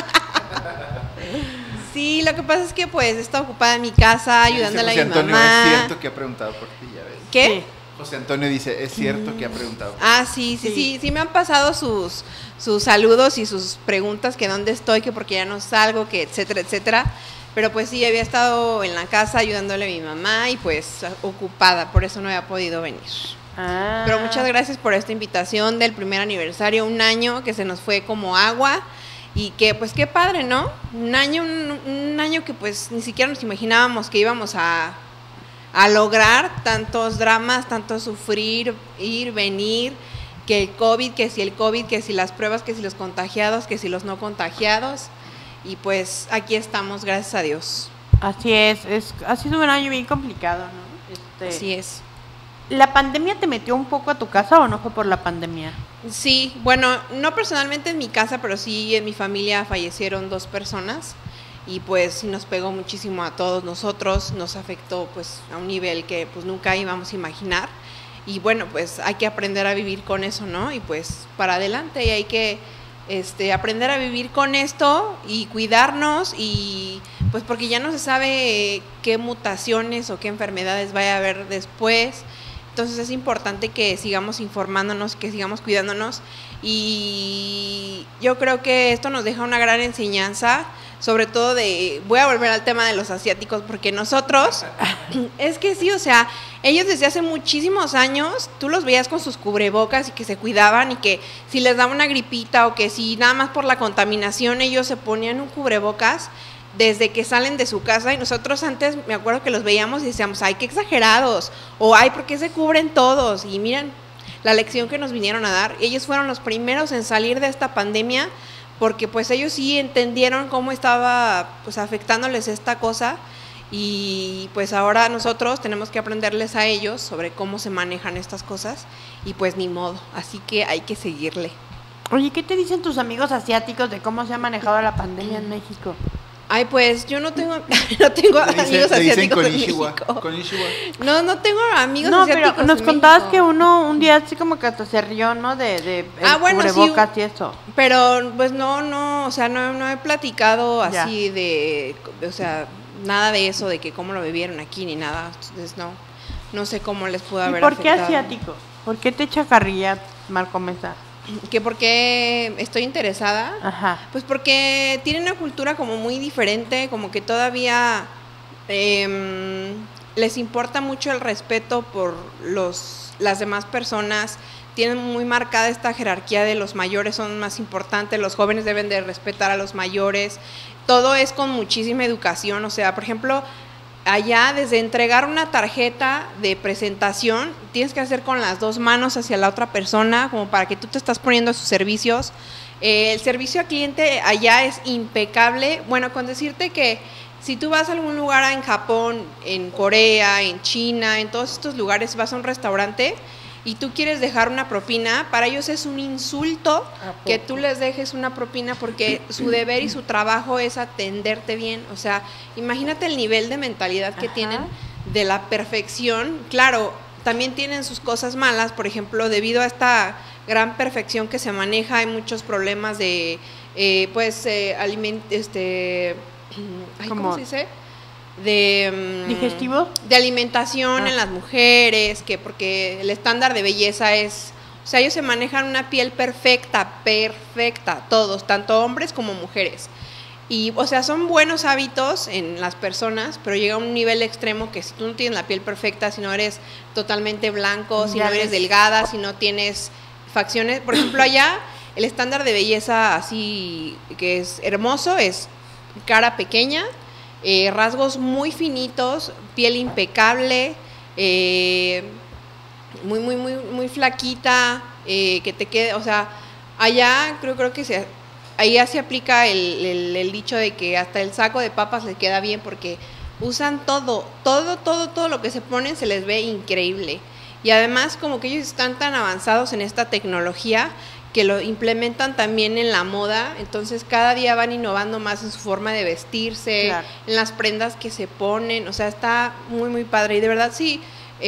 Sí, lo que pasa es que pues he estado ocupada en mi casa ayudándole José a mi Antonio, mamá. es cierto que ha preguntado por ti, ya ves. ¿Qué? José Antonio dice, es cierto que ha preguntado por ti. Ah, sí me han pasado sus saludos y sus preguntas, que dónde estoy, que porque ya no salgo, que etcétera, etcétera. pero pues sí, había estado en la casa ayudándole a mi mamá y pues ocupada, por eso no había podido venir. Pero muchas gracias por esta invitación del primer aniversario, un año que se nos fue como agua y que pues qué padre, ¿no? Un año que pues ni siquiera nos imaginábamos que íbamos a lograr tantos dramas, tanto sufrir, ir, venir, que el COVID, que si las pruebas, que si los contagiados, que si los no contagiados. Y pues aquí estamos, gracias a Dios. Así ha sido un año bien complicado, ¿no? Así es. ¿La pandemia te metió un poco a tu casa o no fue por la pandemia? Sí, bueno, no personalmente en mi casa, pero sí en mi familia fallecieron 2 personas y pues sí nos pegó muchísimo a todos nosotros, nos afectó pues a un nivel que pues nunca íbamos a imaginar y bueno, pues hay que aprender a vivir con eso, ¿no? Y pues para adelante y hay que aprender a vivir con esto y cuidarnos y pues porque ya no se sabe qué mutaciones o qué enfermedades vaya a haber después. Entonces es importante que sigamos informándonos, que sigamos cuidándonos y yo creo que esto nos deja una gran enseñanza, sobre todo voy a volver al tema de los asiáticos porque nosotros, es que sí, o sea, ellos desde hace muchísimos años, tú los veías con sus cubrebocas y que se cuidaban y que si les daba una gripita o que si nada más por la contaminación ellos se ponían un cubrebocas desde que salen de su casa y nosotros antes me acuerdo que los veíamos y decíamos, ay, qué exagerados, o ay, ¿por qué se cubren todos? Y miren la lección que nos vinieron a dar, ellos fueron los primeros en salir de esta pandemia porque pues ellos sí entendieron cómo estaba pues afectándoles esta cosa y pues ahora nosotros tenemos que aprenderles a ellos sobre cómo se manejan estas cosas y pues ni modo, así que hay que seguirle. Oye, ¿qué te dicen tus amigos asiáticos de cómo se ha manejado la pandemia en México? Ay, pues yo no tengo amigos asiáticos en México. No tengo amigos asiáticos. Pero nos contabas que uno un día así como que hasta se rió, ¿no? De bueno, cubrebocas sí, y eso. Pero pues no, o sea, no he platicado así o sea, nada de eso, de que cómo lo vivieron aquí ni nada. Entonces no sé cómo les pudo haber afectado. ¿Y por qué asiáticos? ¿Por qué te echa carrilla Marco Mesa? Que porque estoy interesada, pues porque tienen una cultura como muy diferente, como que todavía les importa mucho el respeto por las demás personas, tienen muy marcada esta jerarquía de los mayores son más importantes, los jóvenes deben de respetar a los mayores, todo es con muchísima educación, o sea, por ejemplo, allá desde entregar una tarjeta de presentación, tienes que hacer con las 2 manos hacia la otra persona, como para que tú te estás poniendo a sus servicios. El servicio al cliente allá es impecable. Bueno, con decirte que si tú vas a algún lugar en Japón, en Corea, en China, en todos estos lugares, vas a un restaurante y tú quieres dejar una propina, para ellos es un insulto que tú les dejes una propina porque su deber y su trabajo es atenderte bien. O sea, imagínate el nivel de mentalidad que tienen de la perfección. Claro, también tienen sus cosas malas, por ejemplo, debido a esta gran perfección que se maneja, hay muchos problemas de, ¿cómo se dice? ¿Digestivo? De alimentación en las mujeres, que porque el estándar de belleza es, o sea, ellos se manejan una piel perfecta, todos, tanto hombres como mujeres. Y, o sea, son buenos hábitos en las personas, pero llega a un nivel extremo que si tú no tienes la piel perfecta, si no eres totalmente blanco, si no eres delgada, si no tienes facciones, por ejemplo, allá el estándar de belleza así que es hermoso es cara pequeña, rasgos muy finitos, piel impecable, muy flaquita, que te quede, o sea, allá creo que allá se aplica el dicho de que hasta el saco de papas les queda bien porque usan todo lo que se ponen se les ve increíble. Y además como que ellos están tan avanzados en esta tecnología que lo implementan también en la moda, entonces cada día van innovando más en su forma de vestirse, en las prendas que se ponen, o sea, está muy padre. Y de verdad, si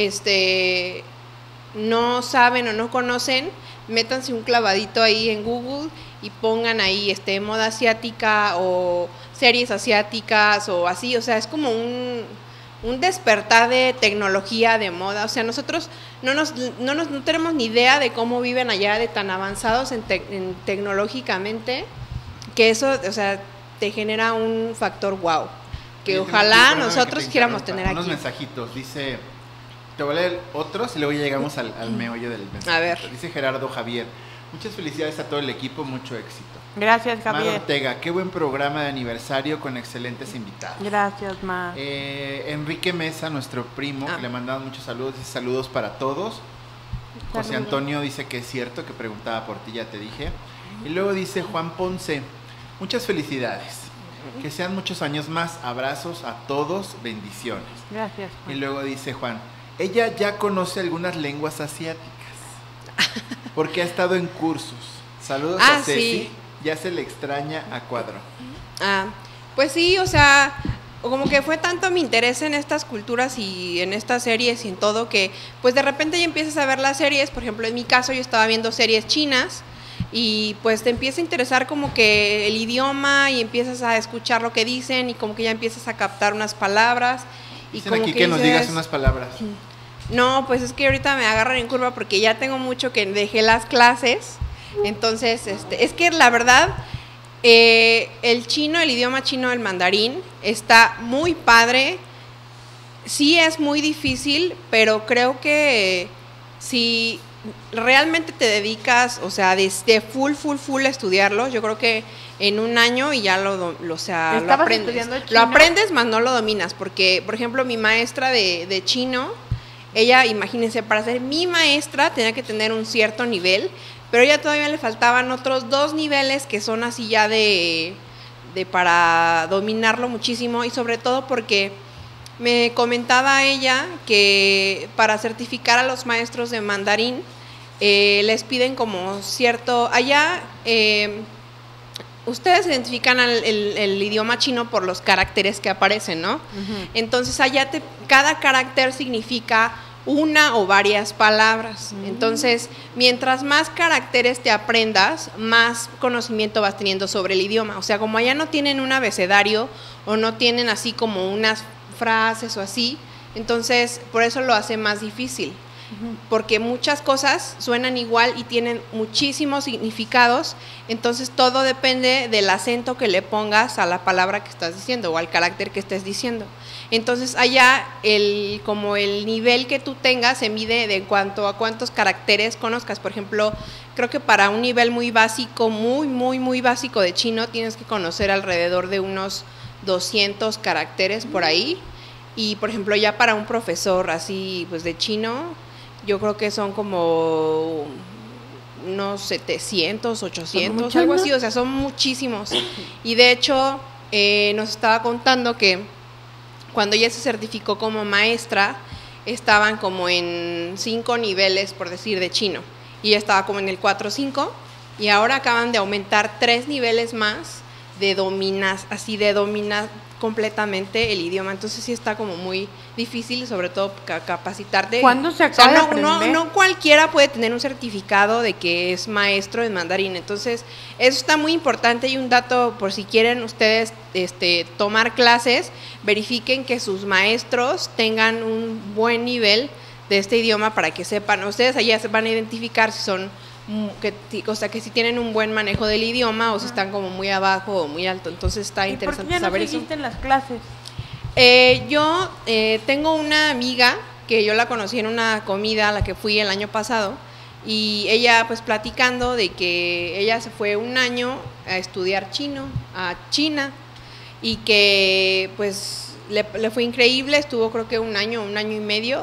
no saben o no conocen, métanse un clavadito ahí en Google y pongan ahí moda asiática o series asiáticas o así, o sea, es como un despertar de tecnología, de moda. O sea, nosotros no tenemos ni idea de cómo viven allá, de tan avanzados en tecnológicamente, que eso, o sea, te genera un factor wow, que Oye, ojalá perdóname nosotros que te quisiéramos interrumpa. tener Unos aquí. mensajitos, dice, te voy a leer otros y luego ya llegamos al meollo del mensaje. A ver. Dice Gerardo Javier, muchas felicidades a todo el equipo, mucho éxito. Gracias, Mar Javier. Ortega, qué buen programa de aniversario con excelentes invitados. Gracias, Mar. Enrique Mesa, nuestro primo, que le mandamos muchos saludos, dice saludos para todos. José Saludos. Antonio dice que es cierto, que preguntaba por ti, ya te dije. Y luego dice Juan Ponce, muchas felicidades, que sean muchos años más, abrazos a todos, bendiciones. Gracias. Y luego dice Juan, ella ya conoce algunas lenguas asiáticas, porque ha estado en cursos. Saludos a Ceci, Sí. ya se le extraña a Cuadro. Pues sí, o sea, como que fue tanto mi interés en estas culturas y en estas series y en todo que pues de repente ya empiezas a ver las series. Por ejemplo, en mi caso yo estaba viendo series chinas y pues te empieza a interesar como que el idioma y empiezas a escuchar lo que dicen y como que ya empiezas a captar unas palabras y Dicen como aquí que nos dices, digas unas palabras. no, pues es que ahorita me agarran en curva porque ya tengo mucho que dejé las clases. Entonces, es que la verdad, el chino, el idioma chino, el mandarín, está muy padre. Sí es muy difícil, pero creo que si realmente te dedicas, o sea, desde full a estudiarlo, yo creo que en un año y ya lo ¿Estabas aprendes. estudiando chino? Lo aprendes, más no lo dominas, porque, por ejemplo, mi maestra de chino, ella, imagínense, para ser mi maestra tenía que tener un cierto nivel, pero ella todavía le faltaban otros 2 niveles que son así ya de para dominarlo muchísimo, y sobre todo porque me comentaba ella que para certificar a los maestros de mandarín les piden como cierto, allá ustedes identifican el idioma chino por los caracteres que aparecen, ¿no? Entonces allá cada carácter significa una o varias palabras. Entonces, mientras más caracteres te aprendas, más conocimiento vas teniendo sobre el idioma. O sea, como allá no tienen un abecedario o no tienen así como unas frases o así, entonces por eso lo hace más difícil. Porque muchas cosas suenan igual y tienen muchísimos significados, entonces todo depende del acento que le pongas a la palabra que estás diciendo o al carácter que estés diciendo. Entonces allá como el nivel que tú tengas se mide de cuanto a cuántos caracteres conozcas. Por ejemplo, creo que para un nivel muy básico, muy básico de chino, tienes que conocer alrededor de unos 200 caracteres por ahí. Y por ejemplo, ya para un profesor así pues de chino, yo creo que son como unos 700, 800, algo así, o sea, son muchísimos. Y de hecho, nos estaba contando que cuando ella se certificó como maestra, estaban como en 5 niveles, por decir, de chino. Y ella estaba como en el 4 o 5, y ahora acaban de aumentar 3 niveles más de dominar completamente el idioma. Entonces sí está como muy difícil, sobre todo capacitarte. ¿Cuándo se acaba de aprender? No cualquiera puede tener un certificado de que es maestro en mandarín. Entonces eso está muy importante, y un dato por si quieren ustedes tomar clases, verifiquen que sus maestros tengan un buen nivel de este idioma para que sepan, ustedes allá se van a identificar si son que si tienen un buen manejo del idioma o si están como muy abajo o muy alto. Entonces está interesante ¿Por qué ya no saber eso. seguiste en las clases? Yo tengo una amiga que yo la conocí en una comida a la que fui el año pasado, y ella pues platicando de que ella se fue un año a estudiar chino a China, y que pues le fue increíble, estuvo creo que un año y medio,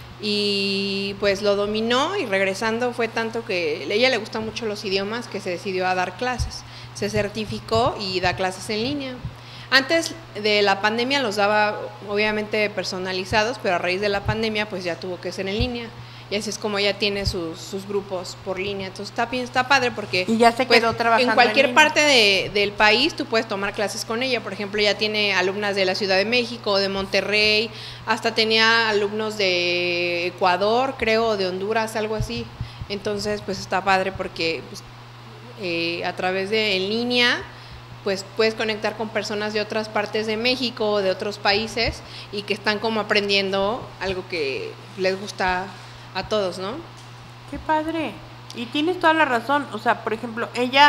y pues lo dominó, y regresando fue tanto que a ella le gustan mucho los idiomas que se decidió a dar clases, se certificó y da clases en línea. Antes de la pandemia los daba obviamente personalizados, pero a raíz de la pandemia pues ya tuvo que ser en línea, y así es como ella tiene sus grupos por línea. Entonces está padre porque y ya se quedó trabajando en cualquier en parte del país tú puedes tomar clases con ella. Por ejemplo, ella tiene alumnas de la Ciudad de México, de Monterrey, hasta tenía alumnos de Ecuador, creo, de Honduras, algo así. Entonces pues está padre porque pues, a través de en línea pues puedes conectar con personas de otras partes de México, de otros países, y que están como aprendiendo algo que les gusta a todos, ¿no? Qué padre. Y tienes toda la razón. O sea, por ejemplo, ella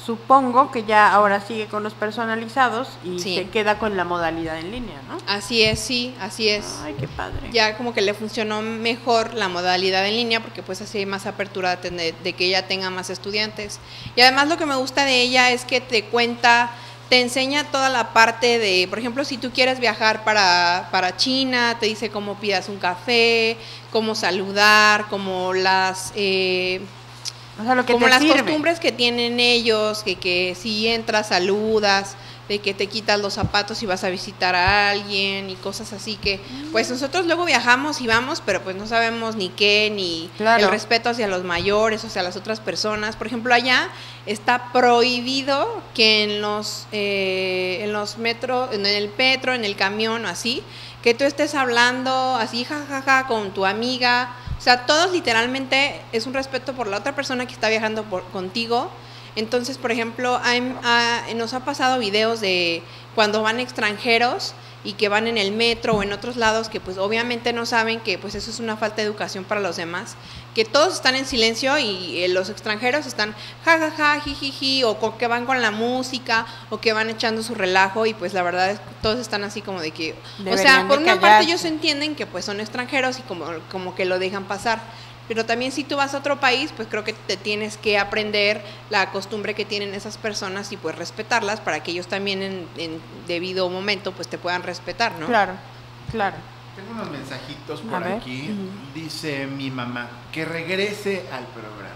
supongo que ya ahora sigue con los personalizados y Sí. se queda con la modalidad en línea, ¿no? Así es, sí, así es. Ay, qué padre. Ya como que le funcionó mejor la modalidad en línea porque pues así hay más apertura de que ella tenga más estudiantes. Y además lo que me gusta de ella es que te enseña toda la parte de, por ejemplo, si tú quieres viajar para China, te dice cómo pidas un café, cómo saludar, como las... O sea, lo que como te las sirve. costumbres que tienen ellos, que si entras, saludas, de que te quitas los zapatos y vas a visitar a alguien y cosas así que, pues nosotros luego viajamos y vamos, pero pues no sabemos ni qué, ni Claro. el respeto hacia los mayores, o sea, las otras personas. Por ejemplo, allá está prohibido que en los metros, en el metro, en el camión o así, que tú estés hablando así, jajaja, con tu amiga. O sea, todos literalmente es un respeto por la otra persona que está viajando contigo. Entonces, por ejemplo, nos ha pasado videos de cuando van extranjeros y que van en el metro o en otros lados que pues obviamente no saben que pues eso es una falta de educación para los demás, que todos están en silencio y los extranjeros están jajaja, jijiji, o que van con la música o que van echando su relajo y pues la verdad es que todos están así como de que, o sea, Deberían por de una parte callarse. ellos entienden que pues son extranjeros y como que lo dejan pasar. Pero también si tú vas a otro país, pues creo que te tienes que aprender la costumbre que tienen esas personas y pues respetarlas para que ellos también en debido momento pues te puedan respetar, ¿no? Claro, claro. Tengo unos mensajitos A por ver. aquí. Dice mi mamá que regrese al programa.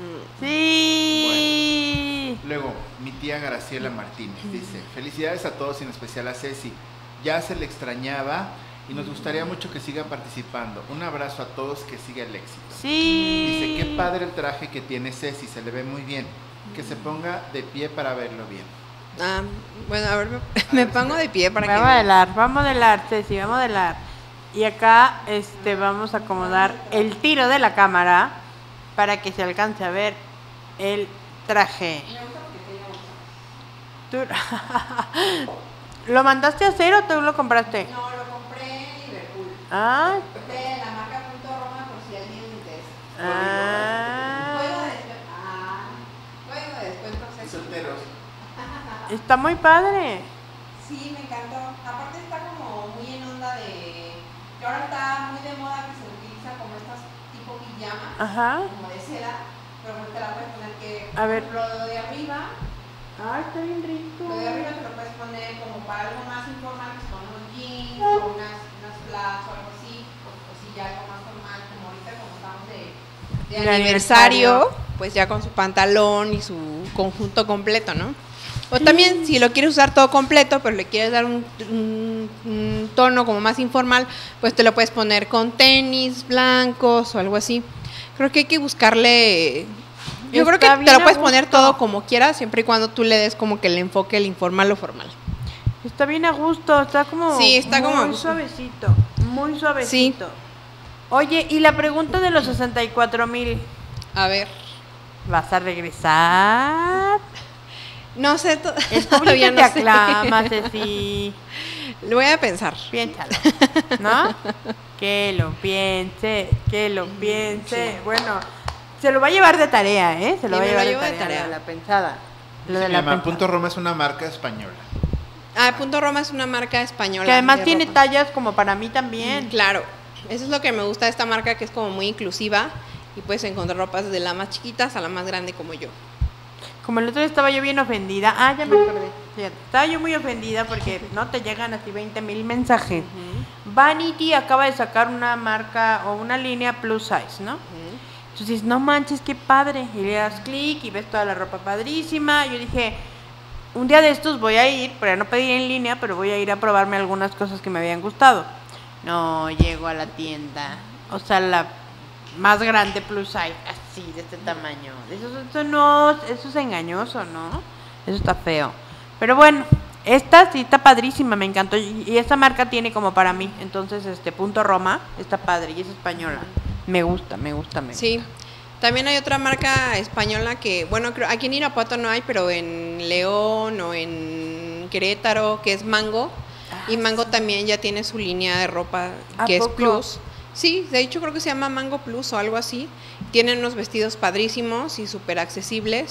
Sí. Bueno, luego, mi tía Graciela Martínez dice: felicidades a todos, en especial a Ceci. Ya se le extrañaba y nos gustaría mucho que siga participando. Un abrazo a todos, que siga el éxito. Sí. Dice: qué padre el traje que tiene Ceci, se le ve muy bien. Que se ponga de pie para verlo bien. Ah, bueno, a ver, me pongo de pie para Vamos a modelar, Ceci, vamos a modelar. Y acá vamos a acomodar el tiro de la cámara para que se alcance a ver el traje. ¿Tú- ¿Lo mandaste a hacer o tú lo compraste? No, lo compré en Liverpool. Ah, De la marca Punto Roma, por si alguien le interesa. ah. Juego de descuento. Solteros. Está muy padre. Sí, me encantó. Aparte está como muy en onda de... que ahora está muy de moda que se utiliza como estas tipo pijama, Ajá. como de seda, pero pues te la puedes poner que... A ver. Lo de arriba... Ah, está bien rico. Lo de arriba te lo puedes poner como para algo más informal, pues con unos jeans o unas flats o algo así, o si ya algo más formal, como ahorita como estamos de aniversario, pues ya con su pantalón y su conjunto completo, ¿no? O también si lo quieres usar todo completo, pero le quieres dar un tono como más informal, pues te lo puedes poner con tenis blancos o algo así. Creo que hay que buscarle... Yo creo que Está te bien lo a puedes poner gusto. todo como quieras, siempre y cuando tú le des como que el enfoque, el informal o formal. Está bien a gusto, está como Sí, está como a muy gusto. suavecito, muy suavecito. Oye, y la pregunta de los 64,000. A ver. ¿Vas a regresar? No sé, El todavía público no te sé. aclama, Ceci. Lo voy a pensar. Piénsalo, ¿no? Que lo piense, que lo piense. Bueno, se lo va a llevar de tarea, ¿eh? Se lo Sí, va a me llevar lo de llevo de tarea, tarea. lo de la pensada. Lo Dice de mi la mamá, pensada. Punto Roma es una marca española. Ah, Punto Roma es una marca española. Que además de tiene ropa. tallas como para mí también. Claro, eso es lo que me gusta de esta marca, que es como muy inclusiva y puedes encontrar ropas desde la más chiquita hasta la más grande como yo. Como el otro día estaba yo bien ofendida. Ah, ya me acordé. Fíjate, estaba yo muy ofendida porque no te llegan así 20,000 mensajes. Vanity acaba de sacar una marca o una línea plus size, ¿no? Entonces, no manches, qué padre. Y le das clic y ves toda la ropa padrísima. Yo dije, un día de estos voy a ir, pero no pedí en línea, pero voy a ir a probarme algunas cosas que me habían gustado. No, llego a la tienda. O sea, la más grande plus size, así, de este tamaño. Eso es engañoso, ¿no? Eso está feo. Pero bueno, esta sí está padrísima, me encantó. Y esta marca tiene como para mí. Entonces, Punto Roma está padre y es española. Me gusta. Sí. También hay otra marca española que, bueno, creo aquí en Irapuato no hay, pero en León o en Querétaro, que es Mango. Y Mango también ya tiene su línea de ropa ¿A que poco? es Plus. Sí, de hecho creo que se llama Mango Plus o algo así. Tienen unos vestidos padrísimos y súper accesibles.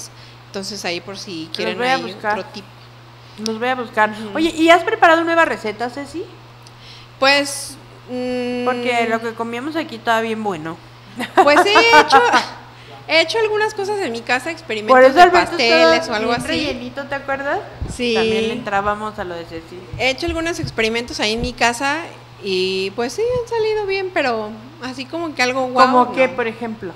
Entonces ahí por si quieren voy a ahí buscar. otro tip. Los voy a buscar. Oye, ¿y has preparado nuevas recetas, Ceci? Pues... porque lo que comíamos aquí estaba bien bueno. Pues he hecho algunas cosas en mi casa, experimentos Por eso de Alberto pasteles estaba o algo bien así. rellenito, ¿te acuerdas? Sí. También le entrábamos a lo de Ceci. He hecho algunos experimentos ahí en mi casa y pues sí, han salido bien, pero así como que algo guau. ¿Cómo qué, no. por ejemplo?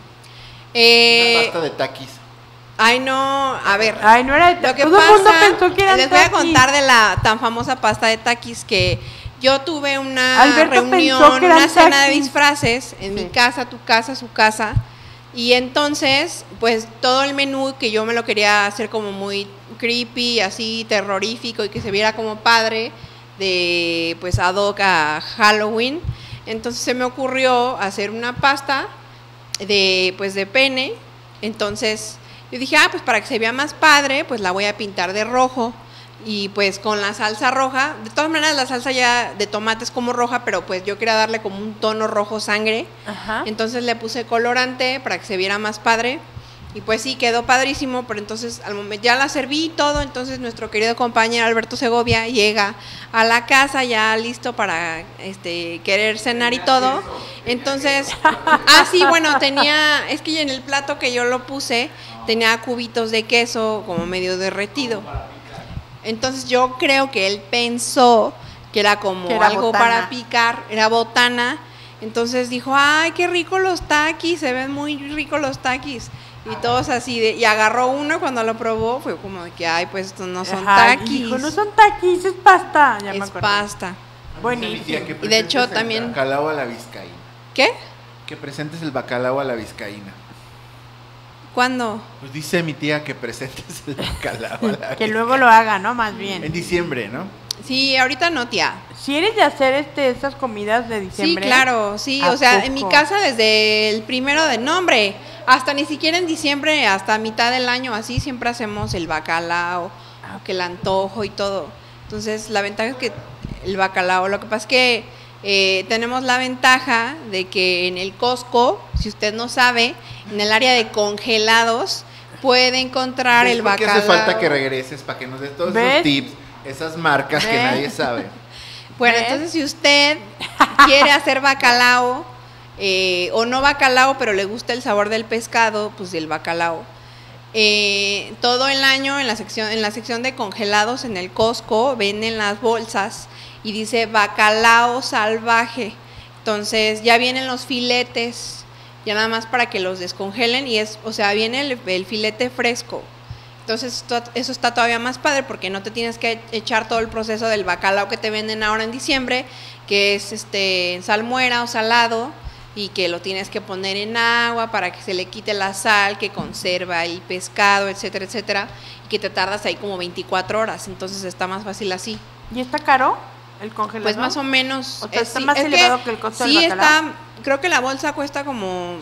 Una pasta de taquis. Ay, no, a ver. Ay, no era de Lo que todo el mundo pasa, pensó que eran les voy a taquis. contar de la tan famosa pasta de taquis que yo tuve una Alberto pensó reunión, que eran una cena de taquis. disfraces en mi casa, tu casa, su casa. Y entonces, pues todo el menú que yo me lo quería hacer como muy creepy, así terrorífico y que se viera como padre de pues ad hoc a Halloween. Entonces se me ocurrió hacer una pasta de pues de pene. Entonces yo dije, pues para que se vea más padre, pues la voy a pintar de rojo. Y pues con la salsa roja, de todas maneras la salsa ya de tomate es como roja, pero pues yo quería darle como un tono rojo sangre. Ajá. Entonces le puse colorante para que se viera más padre. Y pues sí, quedó padrísimo, pero entonces al momento ya la serví y todo, entonces nuestro querido compañero Alberto Segovia llega a la casa ya listo para querer cenar y todo. Entonces, sí, bueno, es que en el plato que yo lo puse tenía cubitos de queso como medio derretido. Entonces yo creo que él pensó que era como Que era algo botana. para picar, era botana. Entonces dijo, ay, qué rico los taquis, se ven muy ricos los taquis. Y todos así, y agarró uno cuando lo probó, fue como de que, ay, pues estos no son Ajá, y taquis. dijo, no son taquis, es pasta. Ya me Es acordé. pasta. Buenísimo. Y de hecho también... El bacalao a la vizcaína. ¿Qué? Que presentes el bacalao a la vizcaína. ¿Cuándo? Pues dice mi tía que presentes el bacalao a la vizcaína. Que luego lo haga, ¿no? Más bien. En diciembre, ¿no? Sí, ahorita no, tía. Si eres de hacer estas comidas de Sí, diciembre. claro, sí, ¿a o sea, en mi poco? casa desde el 1 de noviembre, hasta ni siquiera en diciembre, hasta mitad del año, así siempre hacemos el bacalao, que el antojo y todo. Entonces, la ventaja es que el bacalao, lo que pasa es que tenemos la ventaja de que en el Costco, si usted no sabe, en el área de congelados, puede encontrar ¿Ves el por qué bacalao. hace falta que regreses para que nos des todos ¿Ves? esos tips, esas marcas que ¿Ves? nadie sabe? Bueno, entonces si usted quiere hacer bacalao, o no bacalao, pero le gusta el sabor del pescado, pues del bacalao. Todo el año en la sección de congelados en el Costco venden las bolsas y dice bacalao salvaje. Entonces ya vienen los filetes, ya nada más para que los descongelen y viene el filete fresco. Entonces eso está todavía más padre porque no te tienes que echar todo el proceso del bacalao que te venden ahora en diciembre, que es en salmuera o salado, y que lo tienes que poner en agua para que se le quite la sal que conserva el pescado, etcétera, etcétera, y que te tardas ahí como 24 horas, entonces está más fácil así. ¿Y está caro el congelador? Pues más o menos. O sea, está más elevado que el costo sí del bacalao. creo que la bolsa cuesta como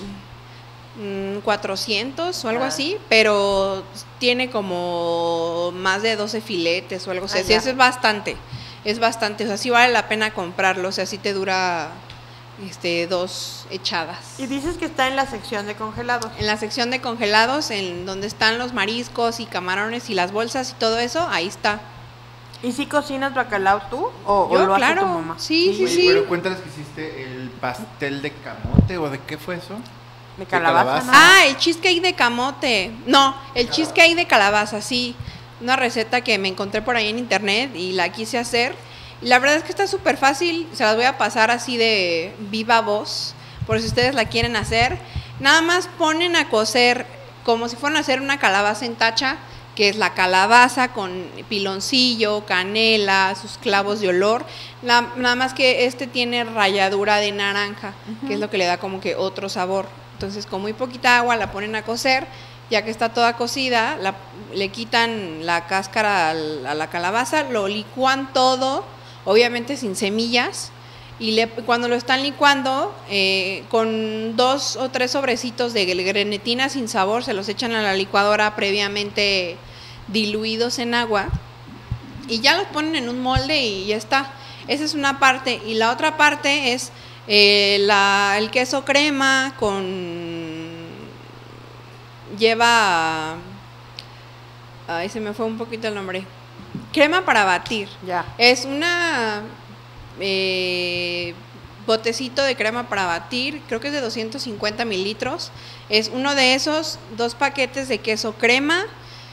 400 o algo así, pero tiene como más de 12 filetes o algo así. Ah, Sí, ya. eso es bastante, o sea, sí vale la pena comprarlo, o sea, sí te dura 2 echadas. Y dices que está en la sección de congelados. En la sección de congelados, en donde están los mariscos y camarones y las bolsas y todo eso, ahí está. ¿Y si cocinas bacalao tú o Yo, lo hace claro. tu mamá? Sí, sí, Oye, sí. pero cuéntales que hiciste el pastel de camote o de qué fue eso. De calabaza, ¿no? Ah, el cheesecake de camote. No, el cheesecake de calabaza, sí. Una receta que me encontré por ahí en internet y la quise hacer. Y la verdad es que está súper fácil. Se las voy a pasar así de viva voz, por si ustedes la quieren hacer. Nada más ponen a cocer como si fueran a hacer una calabaza en tacha, que es la calabaza con piloncillo, canela, sus clavos de olor. Nada más que tiene ralladura de naranja, que es lo que le da como que otro sabor. Entonces con muy poquita agua la ponen a cocer, ya que está toda cocida, le quitan la cáscara a la calabaza, lo licúan todo, obviamente sin semillas, y cuando lo están licuando, con 2 o 3 sobrecitos de grenetina sin sabor, se los echan a la licuadora previamente diluidos en agua, y ya los ponen en un molde y ya está. Esa es una parte, y la otra parte es el queso crema lleva Ay, se me fue un poquito el nombre. Crema para batir. Ya. Es una botecito de crema para batir, creo que es de 250 mililitros. Es uno de esos, 2 paquetes de queso crema,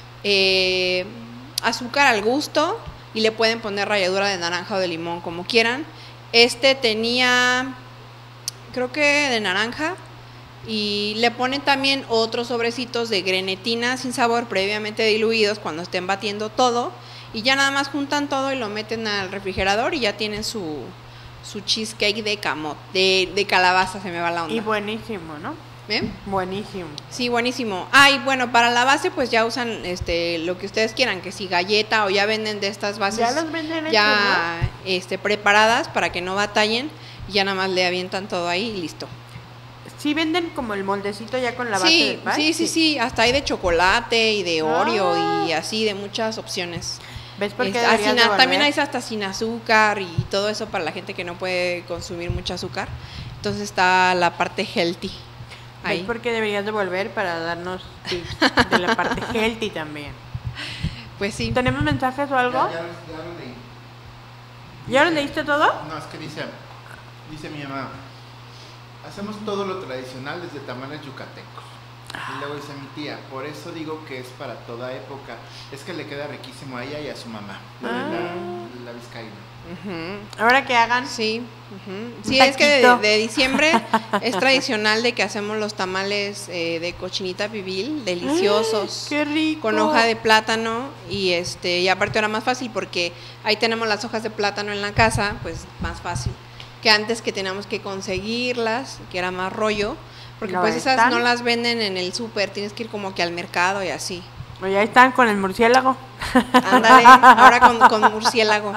azúcar al gusto y le pueden poner ralladura de naranja o de limón, como quieran. Este tenía, creo que de naranja, y le ponen también otros sobrecitos de grenetina sin sabor previamente diluidos cuando estén batiendo todo, y ya nada más juntan todo y lo meten al refrigerador y ya tienen su cheesecake de camote, de calabaza, se me va la onda. Y buenísimo, ¿no? ¿Ven? Buenísimo. Sí, buenísimo. Ah, y bueno, para la base pues ya usan lo que ustedes quieran, que si galleta o ya venden de estas bases Ya los venden ya hechos, ¿no? Preparadas para que no batallen, y ya nada más le avientan todo ahí y listo. Sí venden como el moldecito ya con la base del pan. Sí, hasta hay de chocolate y de Oreo y así, de muchas opciones. ¿Ves por qué deberías de volver? También hay hasta sin azúcar y todo eso para la gente que no puede consumir mucho azúcar. Entonces está la parte healthy ahí. ¿Ves por qué deberías de volver para darnos tips de la parte healthy también? Pues sí. ¿Tenemos mensajes o algo? Ya lo leí. ¿Ya lo leíste todo? No, es que dice mi mamá, hacemos todo lo tradicional desde tamales yucatecos. Y luego dice mi tía, por eso digo que es para toda época. Es que le queda riquísimo a ella y a su mamá, la vizcaína. Ahora que hagan. Sí, sí, es que de diciembre es tradicional de que hacemos los tamales de cochinita pibil, deliciosos. ¡Qué rico! Con hoja de plátano y y aparte ahora más fácil porque ahí tenemos las hojas de plátano en la casa, pues más fácil que antes, que teníamos que conseguirlas, que era más rollo. Porque No, pues esas están. no las venden en el súper, tienes que ir como que al mercado y así. Oye, ahí están con el murciélago. Ándale, ahora con murciélago.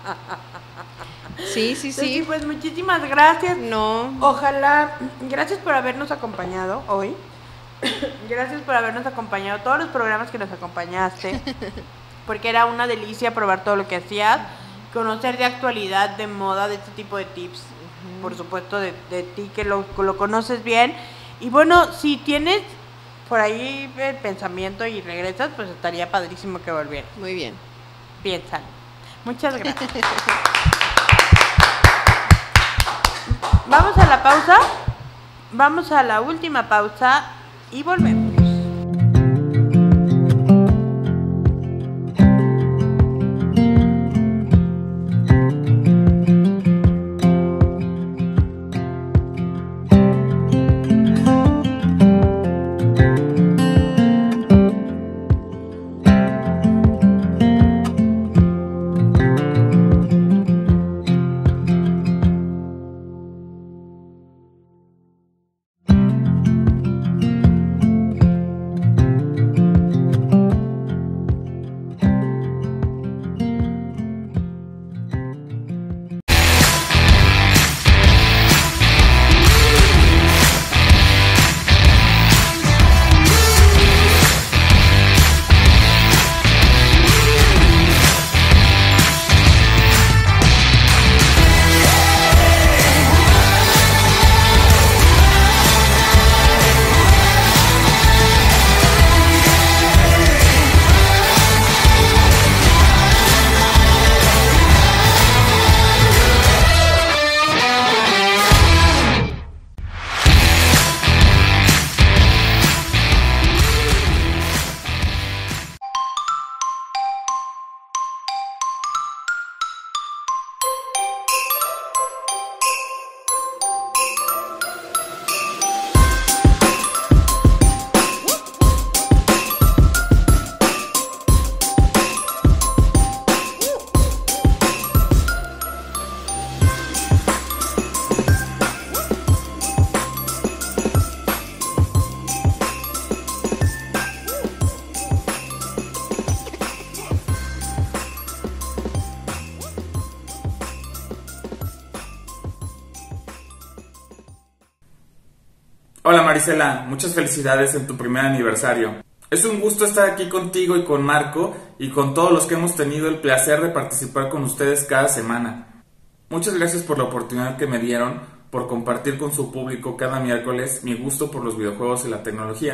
Sí. Sí, pues muchísimas gracias. No. Ojalá, gracias por habernos acompañado hoy. Gracias por habernos acompañado todos los programas que nos acompañaste. Porque era una delicia probar todo lo que hacías, conocer de actualidad, de moda, de este tipo de tips. Por supuesto de ti que lo conoces bien. Y bueno, si tienes por ahí el pensamiento y regresas, pues estaría padrísimo que volvieras. Muy bien. Piénsalo. Muchas gracias. Vamos a la pausa. Vamos a la última pausa y volvemos. Hola Marisela, muchas felicidades en tu primer aniversario. Es un gusto estar aquí contigo y con Marco y con todos los que hemos tenido el placer de participar con ustedes cada semana. Muchas gracias por la oportunidad que me dieron por compartir con su público cada miércoles mi gusto por los videojuegos y la tecnología,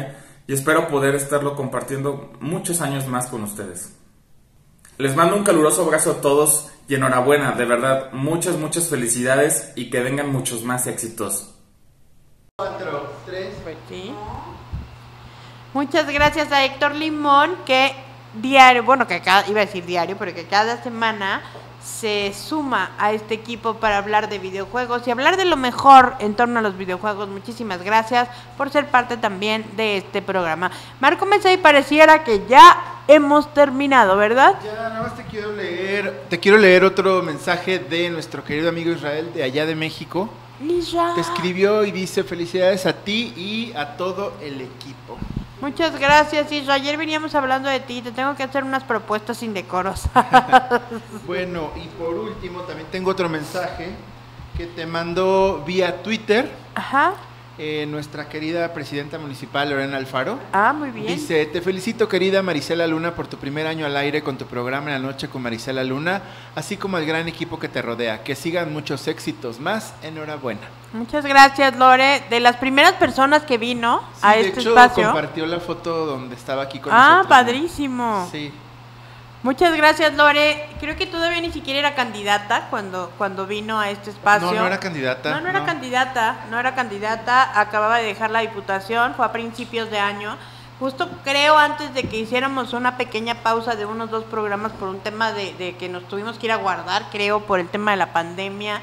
y espero poder estarlo compartiendo muchos años más con ustedes. Les mando un caluroso abrazo a todos y enhorabuena, de verdad, muchas felicidades y que vengan muchos más éxitos. 4, 3. Pues sí. Muchas gracias a Héctor Limón, que diario, bueno, que cada, iba a decir diario, pero que cada semana se suma a este equipo para hablar de videojuegos y hablar de lo mejor en torno a los videojuegos. Muchísimas gracias por ser parte también de este programa. Marco Mesa, y pareciera que ya hemos terminado, ¿verdad? Ya, nada más te quiero leer otro mensaje de nuestro querido amigo Israel de allá de México. Israel. Te escribió y dice: felicidades a ti y a todo el equipo. Muchas gracias, Isra. Ayer veníamos hablando de ti, te tengo que hacer unas propuestas indecorosas. Bueno, y por último también tengo otro mensaje que te mandó vía Twitter. Ajá. Nuestra querida presidenta municipal Lorena Alfaro. Ah, muy bien. Dice: te felicito, querida Marisela Luna, por tu primer año al aire con tu programa En la Noche con Marisela Luna, así como el gran equipo que te rodea. Que sigan muchos éxitos más. Enhorabuena. Muchas gracias, Lore. De las primeras personas que vino a este de hecho, espacio. compartió la foto donde estaba aquí con nosotros. Ah, padrísimo. Sí. Muchas gracias, Lore. Creo que todavía ni siquiera era candidata cuando vino a este espacio. No era candidata. No era candidata. Acababa de dejar la diputación, fue a principios de año. Justo creo antes de que hiciéramos una pequeña pausa de unos 2 programas por un tema de que nos tuvimos que ir a guardar, creo, por el tema de la pandemia.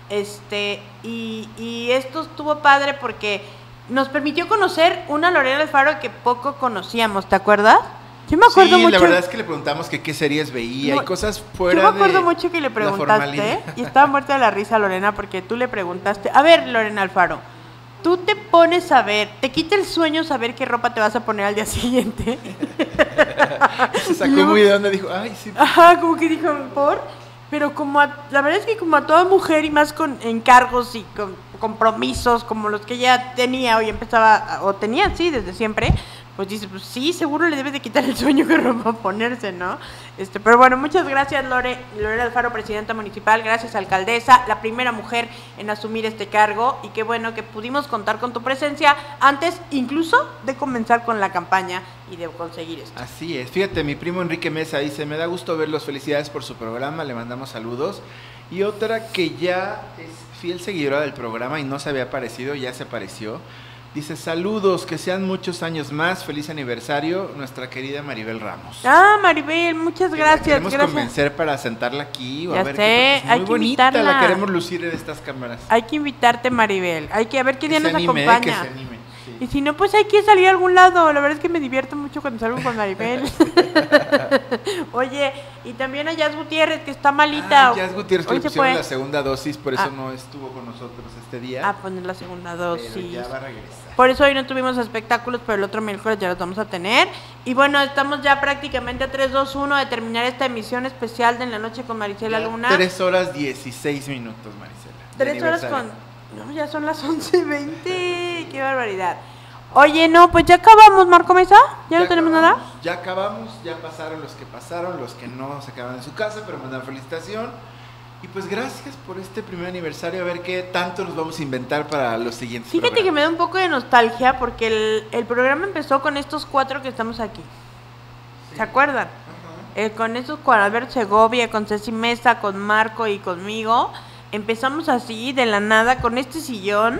Y esto estuvo padre porque nos permitió conocer una Lorena Alfaro que poco conocíamos, ¿te acuerdas? Yo me acuerdo mucho. La verdad es que le preguntamos que qué series veía y cosas fuera de. Yo me acuerdo mucho que le preguntaste y estaba muerta de la risa, Lorena, porque tú le preguntaste: a ver, Lorena Alfaro, tú te pones a ver, te quita el sueño saber qué ropa te vas a poner al día siguiente. Se sacó muy de donde dijo: ay, sí. Ajá, como que dijo: pero como la verdad es que como a toda mujer y más con encargos y con compromisos como los que ella tenía o tenía, sí, desde siempre, pues dice: pues sí, seguro le debes de quitar el sueño que ropa ponerse, ¿no? Pero bueno, muchas gracias, Lorena Alfaro, presidenta municipal, gracias, alcaldesa, la primera mujer en asumir este cargo, y qué bueno que pudimos contar con tu presencia antes incluso de comenzar con la campaña y de conseguir esto. Así es. Fíjate, mi primo Enrique Mesa dice: me da gusto verlos, felicidades por su programa, le mandamos saludos. Y otra que ya es fiel seguidora del programa y no se había aparecido, ya se apareció. Dice: saludos, que sean muchos años más, feliz aniversario, nuestra querida Maribel Ramos. Ah, Maribel, muchas gracias. La queremos convencer para sentarla aquí. Ya a ver sé, es muy hay que bonita, invitarla. La queremos lucir en estas cámaras. Hay que invitarte, Maribel. Hay que ver qué día nos acompaña. Que se anime, sí. Y si no, pues hay que salir a algún lado. La verdad es que me divierto mucho cuando salgo con Maribel. Oye, y también a Jazz Gutiérrez, que está malita. Jazz Gutiérrez, que le pusieron la segunda dosis, por eso no estuvo con nosotros este día. A poner la segunda dosis. Pero ya va a regresar. Por eso hoy no tuvimos espectáculos, pero el otro miércoles ya los vamos a tener. Y bueno, estamos ya prácticamente a 3, 2, 1 de terminar esta emisión especial de En la Noche con Marisela Luna. 3 horas 16 minutos, Marisela. 3 horas con... No, ya son las 11:20. ¡Qué barbaridad! Oye, no, pues ya acabamos, Marco Mesa. ¿Ya no tenemos nada? Ya acabamos, ya pasaron, los que no se acaban en su casa, pero mandan felicitación. Y pues gracias por este primer aniversario, a ver qué tanto nos vamos a inventar para los siguientes programas. Fíjate que me da un poco de nostalgia porque el programa empezó con estos 4 que estamos aquí. Sí. ¿Se acuerdan? Con estos, con Alberto Segovia, con Ceci Mesa, con Marco y conmigo. Empezamos así, de la nada, con este sillón,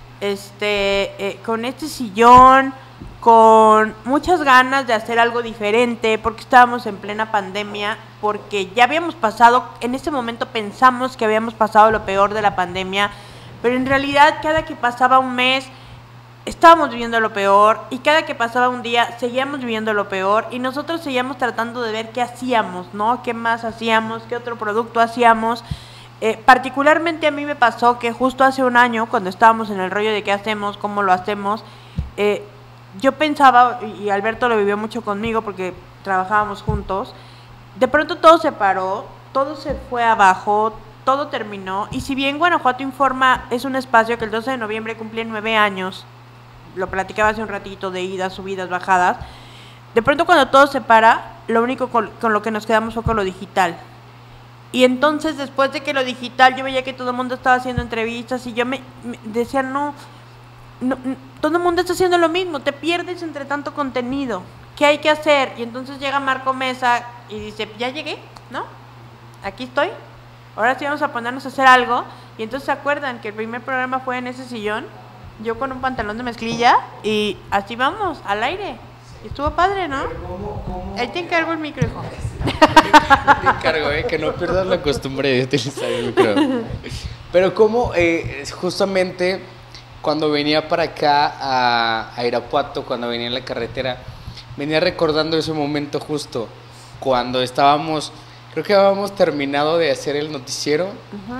con muchas ganas de hacer algo diferente, porque estábamos en plena pandemia, porque ya habíamos pasado, en ese momento pensamos que habíamos pasado lo peor de la pandemia, pero en realidad cada que pasaba un mes estábamos viviendo lo peor, y cada que pasaba un día seguíamos viviendo lo peor, y nosotros seguíamos tratando de ver qué hacíamos, ¿no? ¿Qué más hacíamos? ¿Qué otro producto hacíamos? Particularmente a mí me pasó que justo hace un año, cuando estábamos en el rollo de qué hacemos, cómo lo hacemos, yo pensaba, y Alberto lo vivió mucho conmigo porque trabajábamos juntos, de pronto todo se paró, todo se fue abajo, todo terminó, y si bien Guanajuato Informa es un espacio que el 12 de noviembre cumple 9 años, lo platicaba hace un ratito de idas, subidas, bajadas, de pronto cuando todo se para, lo único con lo que nos quedamos fue con lo digital. Y entonces después de que lo digital, yo veía que todo el mundo estaba haciendo entrevistas y yo me decía, no, todo el mundo está haciendo lo mismo, te pierdes entre tanto contenido. ¿Qué hay que hacer? Y entonces llega Marco Mesa y dice, ya llegué, ¿no? Aquí estoy. Ahora sí vamos a ponernos a hacer algo. Y entonces se acuerdan que el primer programa fue en ese sillón, yo con un pantalón de mezclilla, y así vamos, al aire. Y estuvo padre, ¿no? Ahí te encargo el micro, hijo. Te encargo, que no pierdas la costumbre de utilizar el micro. Pero como justamente cuando venía para acá a Irapuato, cuando venía en la carretera, venía recordando ese momento justo cuando estábamos, creo que habíamos terminado de hacer el noticiero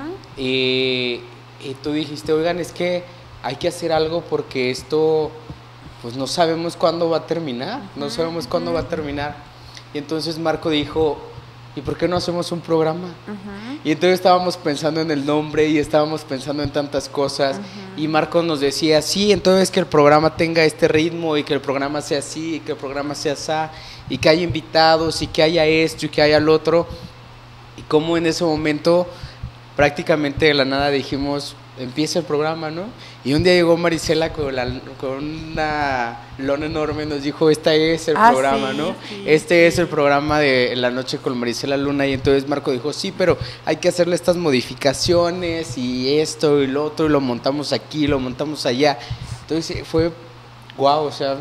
y tú dijiste, oigan, es que hay que hacer algo porque esto, pues no sabemos cuándo va a terminar, no sabemos cuándo va a terminar. Y entonces Marco dijo, ¿y por qué no hacemos un programa? Y entonces estábamos pensando en el nombre y estábamos pensando en tantas cosas. Y Marco nos decía, sí, entonces que el programa tenga este ritmo y que el programa sea así, y que el programa sea así, y que haya invitados y que haya esto y que haya lo otro. Y como en ese momento prácticamente de la nada dijimos, empieza el programa, ¿no? Y un día llegó Marisela con una lona enorme y nos dijo, este es el programa, sí, ¿no? Sí, este es el programa de La Noche con Marisela Luna. Y entonces Marco dijo, sí, pero hay que hacerle estas modificaciones y esto y lo otro, y lo montamos aquí, lo montamos allá. Entonces fue guau, o sea,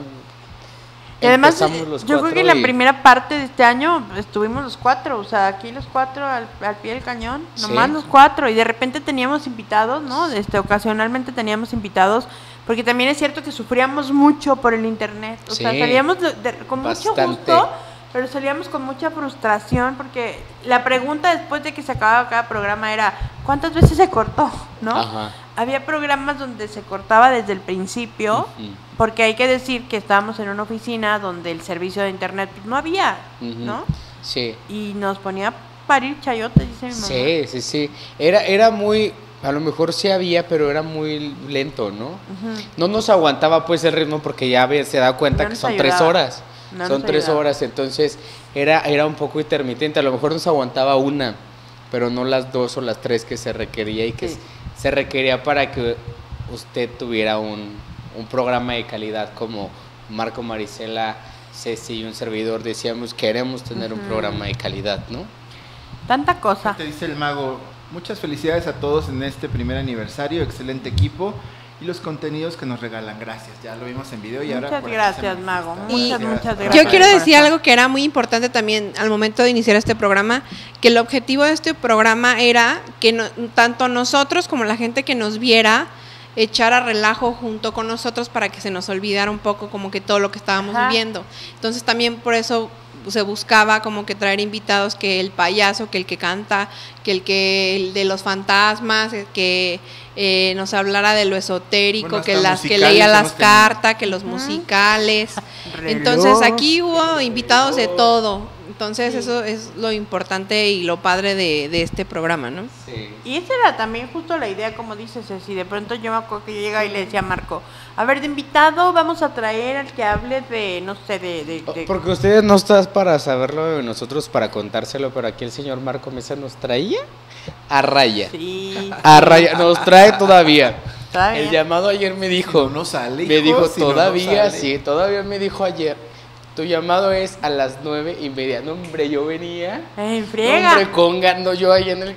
y además, los yo creo que en la primera parte de este año estuvimos los 4, o sea, aquí los 4 al pie del cañón, nomás los 4, y de repente teníamos invitados, ¿no? Ocasionalmente teníamos invitados, porque también es cierto que sufríamos mucho por el internet, o sea, salíamos con mucho gusto, pero salíamos con mucha frustración, porque la pregunta después de que se acababa cada programa era, ¿cuántas veces se cortó? ¿No? Ajá. Había programas donde se cortaba desde el principio, porque hay que decir que estábamos en una oficina donde el servicio de internet pues, no había, ¿no? Sí. Y nos ponía a parir chayotes, dice mi mamá. Sí. Era muy, a lo mejor sí había, pero era muy lento, ¿no? No nos aguantaba pues el ritmo porque ya se da cuenta que son 3 horas. Son 3 horas, entonces era un poco intermitente. A lo mejor nos aguantaba una, pero no las 2 o las 3 que se requería y que se requería para que usted tuviera un programa de calidad como Marco, Marisela, Ceci y un servidor. Decíamos, queremos tener un programa de calidad, ¿no? Tanta cosa. Te dice el mago, muchas felicidades a todos en este primer aniversario, excelente equipo y los contenidos que nos regalan, gracias, ya lo vimos en video y ahora... Muchas gracias, mago, muchas gracias. Yo quiero decir algo que era muy importante también al momento de iniciar este programa, que el objetivo de este programa era que tanto nosotros como la gente que nos viera echar a relajo junto con nosotros para que se nos olvidara un poco como que todo lo que estábamos viviendo. Entonces también por eso se buscaba como que traer invitados, que el payaso, que el que canta, que el de los fantasmas, que nos hablara de lo esotérico, que leía las cartas, que los musicales. Entonces aquí hubo invitados de todo. Entonces eso es lo importante y lo padre de este programa, ¿no? Sí. Y esa era también justo la idea, como dices, Ceci. De pronto yo me acuerdo que yo llegaba y le decía a Marco, a ver, de invitado vamos a traer al que hable de, no sé, de... Porque ustedes no están para saberlo, nosotros para contárselo, pero aquí el señor Marco Mesa nos traía a raya. Sí. A raya, nos trae todavía. Está El llamado ayer me dijo, no sale, me dijo si todavía, no sale. sí, todavía me dijo ayer. Tu llamado es a las 9:30. No, hombre, yo venía. Friega. Hombre, congando yo allá en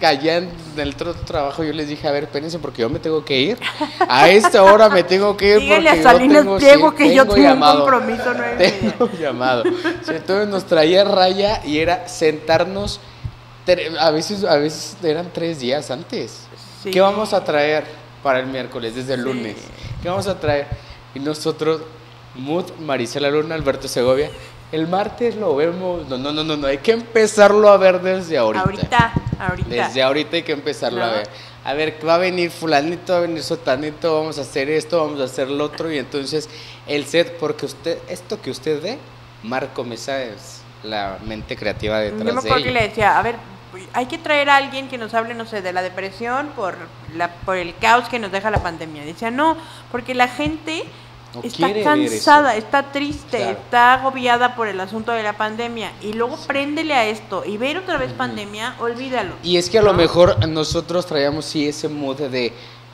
el otro trabajo. Yo les dije, a ver, espérense, porque yo me tengo que ir. A esta hora me tengo que ir. Dígale porque a Salinas Pliego que yo tengo llamado. un compromiso 9:30. Tengo llamado. Sí, entonces nos traía raya y era sentarnos. A veces eran 3 días antes. Sí. ¿Qué vamos a traer para el miércoles, desde el lunes? ¿Qué vamos a traer? Y nosotros... Mood, Marisela Luna, Alberto Segovia. El martes lo vemos. No, hay que empezarlo a ver desde ahorita. Ahorita. Desde ahorita hay que empezarlo a ver. A ver, va a venir fulanito, va a venir sotanito, vamos a hacer esto, vamos a hacer lo otro. Y entonces el set, porque esto que usted ve, Marco Mesa es la mente creativa detrás de Yo me acuerdo ella. que le decía, a ver, hay que traer a alguien que nos hable, no sé, de la depresión por el caos que nos deja la pandemia. Decía, no, porque la gente... No está quiere cansada, ver eso. está triste, Claro. está agobiada por el asunto de la pandemia y luego préndele a esto y ver otra vez pandemia, olvídalo. Y es que a lo mejor nosotros traíamos sí ese mood de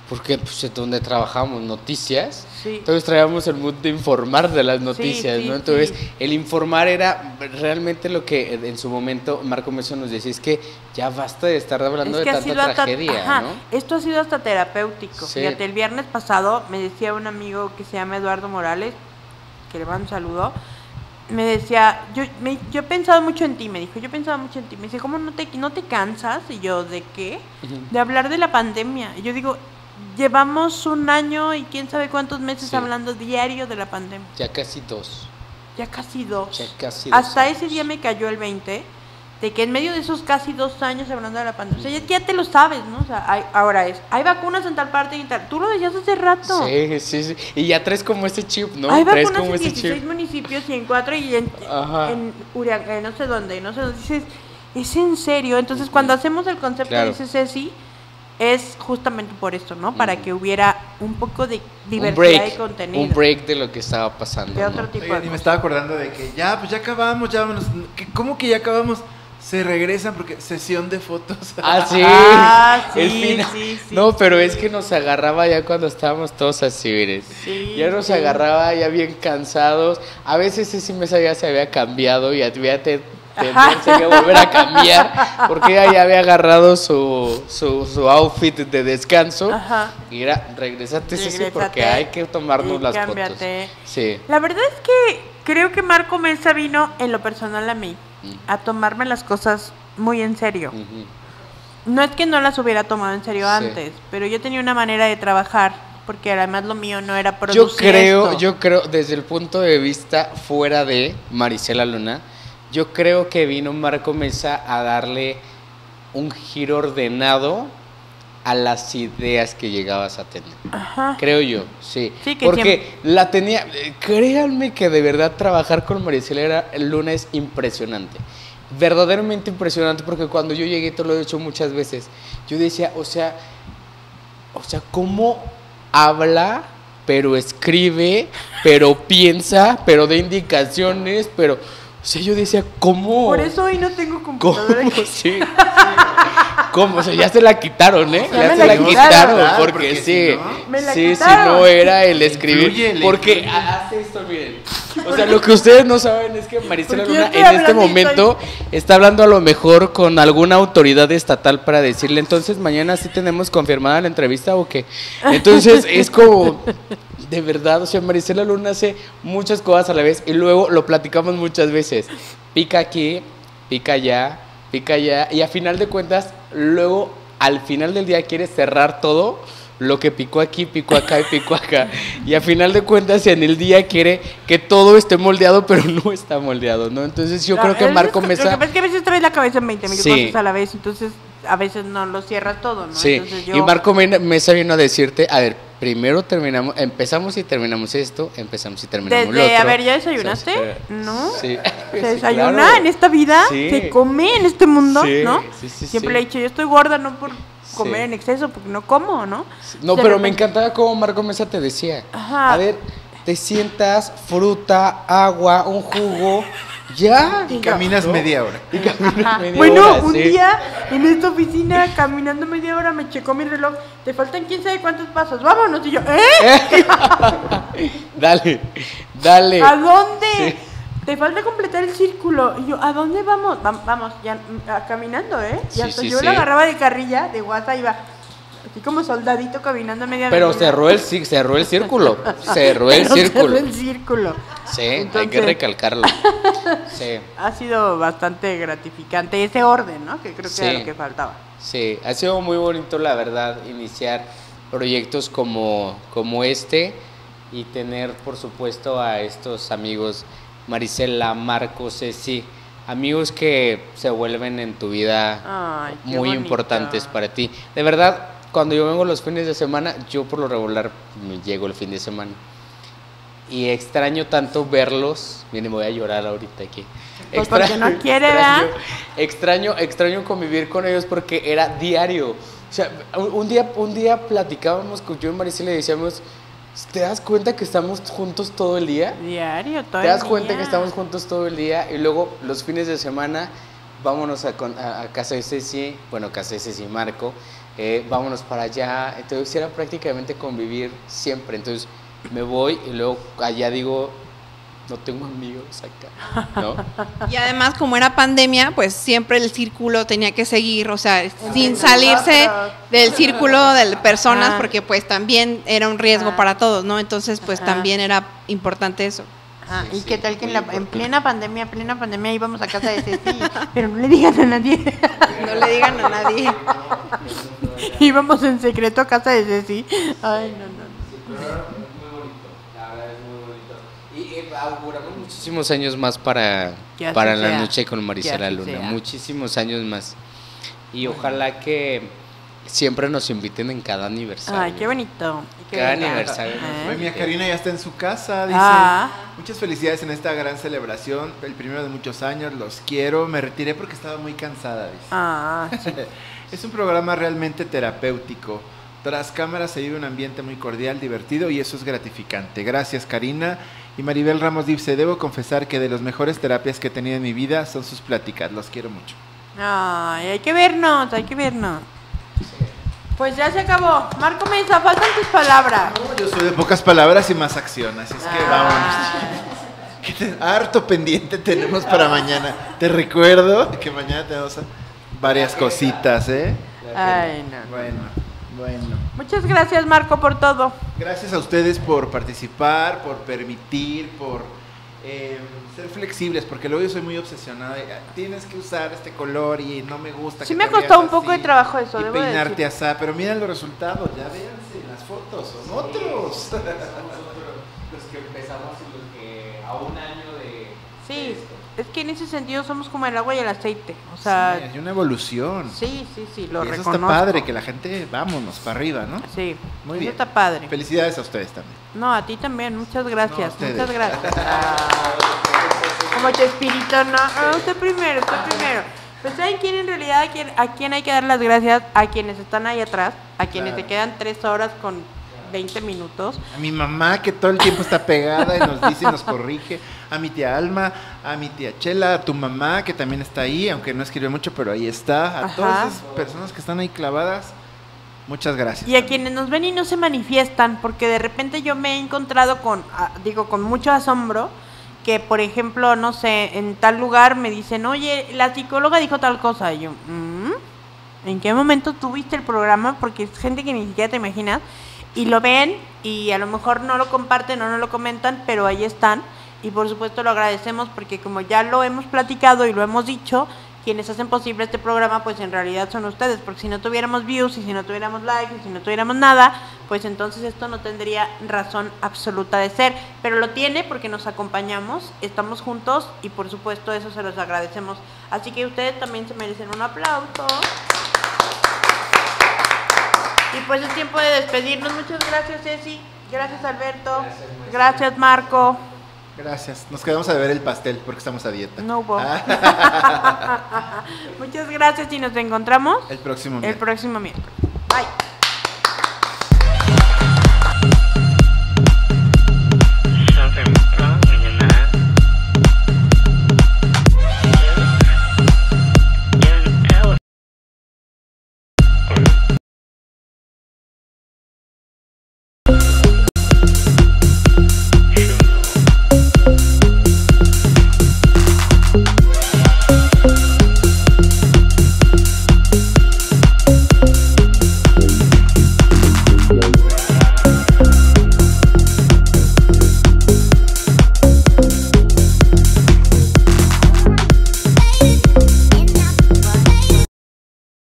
porque pues es donde trabajamos, noticias, Sí. entonces traíamos el mood de informar de las noticias, sí, ¿no? Entonces sí. el informar era realmente lo que en su momento Marco Mesa nos decía, es que ya basta de estar hablando de ha tanta sido hasta- tragedia, ajá, ¿no? Esto ha sido hasta terapéutico. Sí. Fíjate, el viernes pasado me decía un amigo que se llama Eduardo Morales, que le mando un saludo, me decía, yo he pensado mucho en ti, me dijo, yo he pensado mucho en ti. Me dice, ¿cómo no te cansas? Y yo, ¿de qué? De hablar de la pandemia. Y yo digo, llevamos un año y quién sabe cuántos meses Sí. hablando diario de la pandemia. Ya casi 2. Ya casi 2. Ya casi 2 Hasta años. ese día me cayó el 20 de que en medio de esos casi 2 años hablando de la pandemia, o sea, ya te lo sabes, ¿no? O sea, hay vacunas en tal parte y en tal. Tú lo decías hace rato. Sí, sí, sí. Y ya traes como ese chip, ¿no? Hay Traes vacunas como en ese 16 chip. municipios y en 4 y Ajá. en no sé dónde. Dices, ¿es en serio? Entonces, cuando hacemos el concepto, Claro. dice Ceci, es justamente por esto, ¿no? Para que hubiera un poco de Un diversidad de contenido. un break de lo que estaba pasando. De otro ¿no? tipo Oigan, de y me cosas. estaba acordando de que ya, pues ya acabamos, ya vámonos. ¿Cómo que ya acabamos? Se regresan porque sesión de fotos. Ah, sí. El sí, final. sí, sí. No, pero es que nos agarraba ya cuando estábamos todos así, miren. Sí, Ya nos sí. agarraba ya bien cansados. A veces ese mesa ya se había cambiado y había tendencia a volver a cambiar porque ella ya había agarrado su outfit de descanso. Ajá. Y era, regrésate, Ceci, Regrésate porque hay que tomarnos y las cámbiate. fotos. Sí. La verdad es que creo que Marco Mesa vino en lo personal a mí a tomarme las cosas muy en serio. No es que no las hubiera tomado en serio Sí. antes, pero yo tenía una manera de trabajar, porque además lo mío no era producir Yo creo, desde el punto de vista fuera de Marisela Luna, yo creo que vino Marco Mesa a darle un giro ordenado a las ideas que llegabas a tener. Ajá. Creo yo, sí. Sí, que porque siempre- la tenía, créanme que de verdad trabajar con Marisela Luna es impresionante. Verdaderamente impresionante, porque cuando yo llegué, te lo he dicho muchas veces, yo decía, o sea, ¿cómo habla, pero escribe, pero piensa, pero da indicaciones, pero, o sea, yo decía, ¿cómo? Por eso hoy no tengo computadora. ¿Cómo? Sí. ¿Cómo? O sea, ya se la quitaron, ¿eh? Ya me se la la quitaron. quitaron, Claro, porque porque sí. si no- Me la Sí, si quitaron. no era el escribir. influye, le Porque influye. hace esto, miren. O sea, lo que ustedes no saben es que Marisela Porque yo Luna estoy en este hablando y momento está hablando a lo mejor con alguna autoridad estatal para decirle, entonces mañana sí tenemos confirmada la entrevista o qué. Entonces es como, de verdad, o sea, Marisela Luna hace muchas cosas a la vez y luego lo platicamos muchas veces. Pica aquí, pica allá, y a final de cuentas, luego al final del día quiere cerrar todo lo que picó aquí, picó acá y picó acá. Y a final de cuentas en el día quiere que todo esté moldeado, pero no está moldeado, ¿no? Entonces yo creo que Marco Lo Mesa... que pasa es que a veces traes la cabeza en 20 mil Sí. cosas a la vez, entonces a veces no lo cierras todo, ¿no? Sí, Entonces y Marco Mesa vino a decirte, a ver, primero empezamos y terminamos esto, empezamos y terminamos lo Desde, otro. a ver, ¿ya desayunaste? O sea, ¿No? Sí. Se Sí, desayuna claro. en esta vida, Sí. se come en este mundo, Sí, ¿no? sí, sí, Siempre sí. le he dicho, yo estoy gorda no por comer Sí. en exceso, porque no como, ¿no? No, De pero me repente- encantaba cómo Marco Mesa te decía. Ajá. A ver, te sientas, fruta, agua, un jugo, ya. Y caminas ¿no? media hora. Y caminas Ajá. media Bueno, hora, un sí. día en esta oficina, caminando media hora, me checó mi reloj. Te faltan quién sabe cuántos pasos. Vámonos. Y yo, ¿eh? Dale, dale. ¿A dónde? Sí. Te falta completar el círculo. Y yo, ¿a dónde vamos? Vamos, ya caminando, ¿eh? Y Sí, hasta sí, yo sí. la agarraba de carrilla, de guasa, iba así como soldadito caminando media Pero avenida. cerró el círculo. Cerró el Pero círculo. cerró el círculo. Sí, hay que Entonces- recalcarlo. Sí. Ha sido bastante gratificante ese orden, ¿no? Que creo que Sí. era lo que faltaba. Sí, ha sido muy bonito, la verdad, iniciar proyectos como este y tener, por supuesto, a estos amigos, Marisela, Marco, Ceci, amigos que se vuelven en tu vida Ay, qué muy bonito. importantes para ti. De verdad, cuando yo vengo los fines de semana, yo por lo regular me llego el fin de semana. Y extraño tanto verlos. Miren, me voy a llorar ahorita aquí. Pues porque no quiere, ¿verdad? Extraño convivir con ellos porque era diario. O sea, un día platicábamos con yo y Marisela y decíamos, ¿te das cuenta que estamos juntos todo el día? Diario, todo ¿Te das el cuenta día. que estamos juntos todo el día? Y luego los fines de semana vámonos a casa de Ceci, bueno, casa de Ceci y Marco, vámonos para allá. Entonces era prácticamente convivir siempre. Entonces me voy y luego allá digo, no tengo amigos acá, ¿no? Y además, como era pandemia, pues siempre el círculo tenía que seguir, o sea, sin salirse del círculo de personas, porque pues también era un riesgo para todos, ¿no? Entonces, pues también era importante eso. ¿Y qué tal que en plena pandemia íbamos a casa de Ceci? Pero no le digan a nadie. No le digan a nadie. Íbamos en secreto a casa de Ceci. Ay, no. Auguramos muchísimos años más para la noche con Marisela Luna, muchísimos años más. Y ojalá que siempre nos inviten en cada aniversario. Ay, qué bonito. Cada aniversario. Mía Karina ya está en su casa, dice. Muchas felicidades en esta gran celebración, el primero de muchos años, los quiero. Me retiré porque estaba muy cansada, dice. Sí. Es un programa realmente terapéutico. Tras cámaras se vive un ambiente muy cordial, divertido y eso es gratificante. Gracias, Karina. Y Maribel Ramos dice, debo confesar que de las mejores terapias que he tenido en mi vida son sus pláticas. Los quiero mucho. Ay, hay que vernos. Pues ya se acabó. Marco Mesa, faltan tus palabras. Yo soy de pocas palabras y más acción, así es que vámonos. Harto pendiente tenemos para mañana. Te recuerdo que mañana tenemos varias cositas, Ay, no. Bueno. Muchas gracias, Marco, por todo. Gracias a ustedes por participar, por permitir, por ser flexibles, porque luego yo soy muy obsesionada. Tienes que usar este color y no me gusta. Sí me ha costado un poco de trabajo eso, y peinarte así, pero miren los resultados, ya véanse, las fotos son otros. Los que empezamos y los que a un año de... Sí, es que en ese sentido somos como el agua y el aceite, o sea... Sí, hay una evolución. Sí, lo y eso reconozco. está padre, que la gente, vámonos, para arriba, ¿no? Sí, muy eso bien. está padre. Felicidades a ustedes también. No, a ti también, muchas gracias, No, muchas gracias. Como Chespirito, no, usted primero. Pues ¿saben quién en realidad, a quién hay que dar las gracias? A quienes están ahí atrás, a quienes te quedan 3 horas con 20 minutos. A mi mamá, que todo el tiempo está pegada y nos dice y nos corrige. A mi tía Alma, a mi tía Chela, a tu mamá, que también está ahí, aunque no escribe mucho, pero ahí está. A todas esas personas que están ahí clavadas, muchas gracias. Y a quienes nos ven y no se manifiestan, porque de repente yo me he encontrado con mucho asombro, que por ejemplo, no sé, en tal lugar me dicen, oye, la psicóloga dijo tal cosa. Y yo, ¿en qué momento tuviste el programa? Porque es gente que ni siquiera te imaginas. Y lo ven y a lo mejor no lo comparten o no lo comentan, pero ahí están. Y por supuesto lo agradecemos porque como ya lo hemos platicado y lo hemos dicho, quienes hacen posible este programa pues en realidad son ustedes, porque si no tuviéramos views y si no tuviéramos likes y si no tuviéramos nada, pues entonces esto no tendría razón absoluta de ser, pero lo tiene porque nos acompañamos, estamos juntos y por supuesto eso se los agradecemos, así que ustedes también se merecen un aplauso. Y pues es tiempo de despedirnos. Muchas gracias, Ceci, gracias, Alberto, gracias, Marco. Gracias. Nos quedamos a beber el pastel porque estamos a dieta. No hubo. Muchas gracias y nos encontramos el próximo miércoles.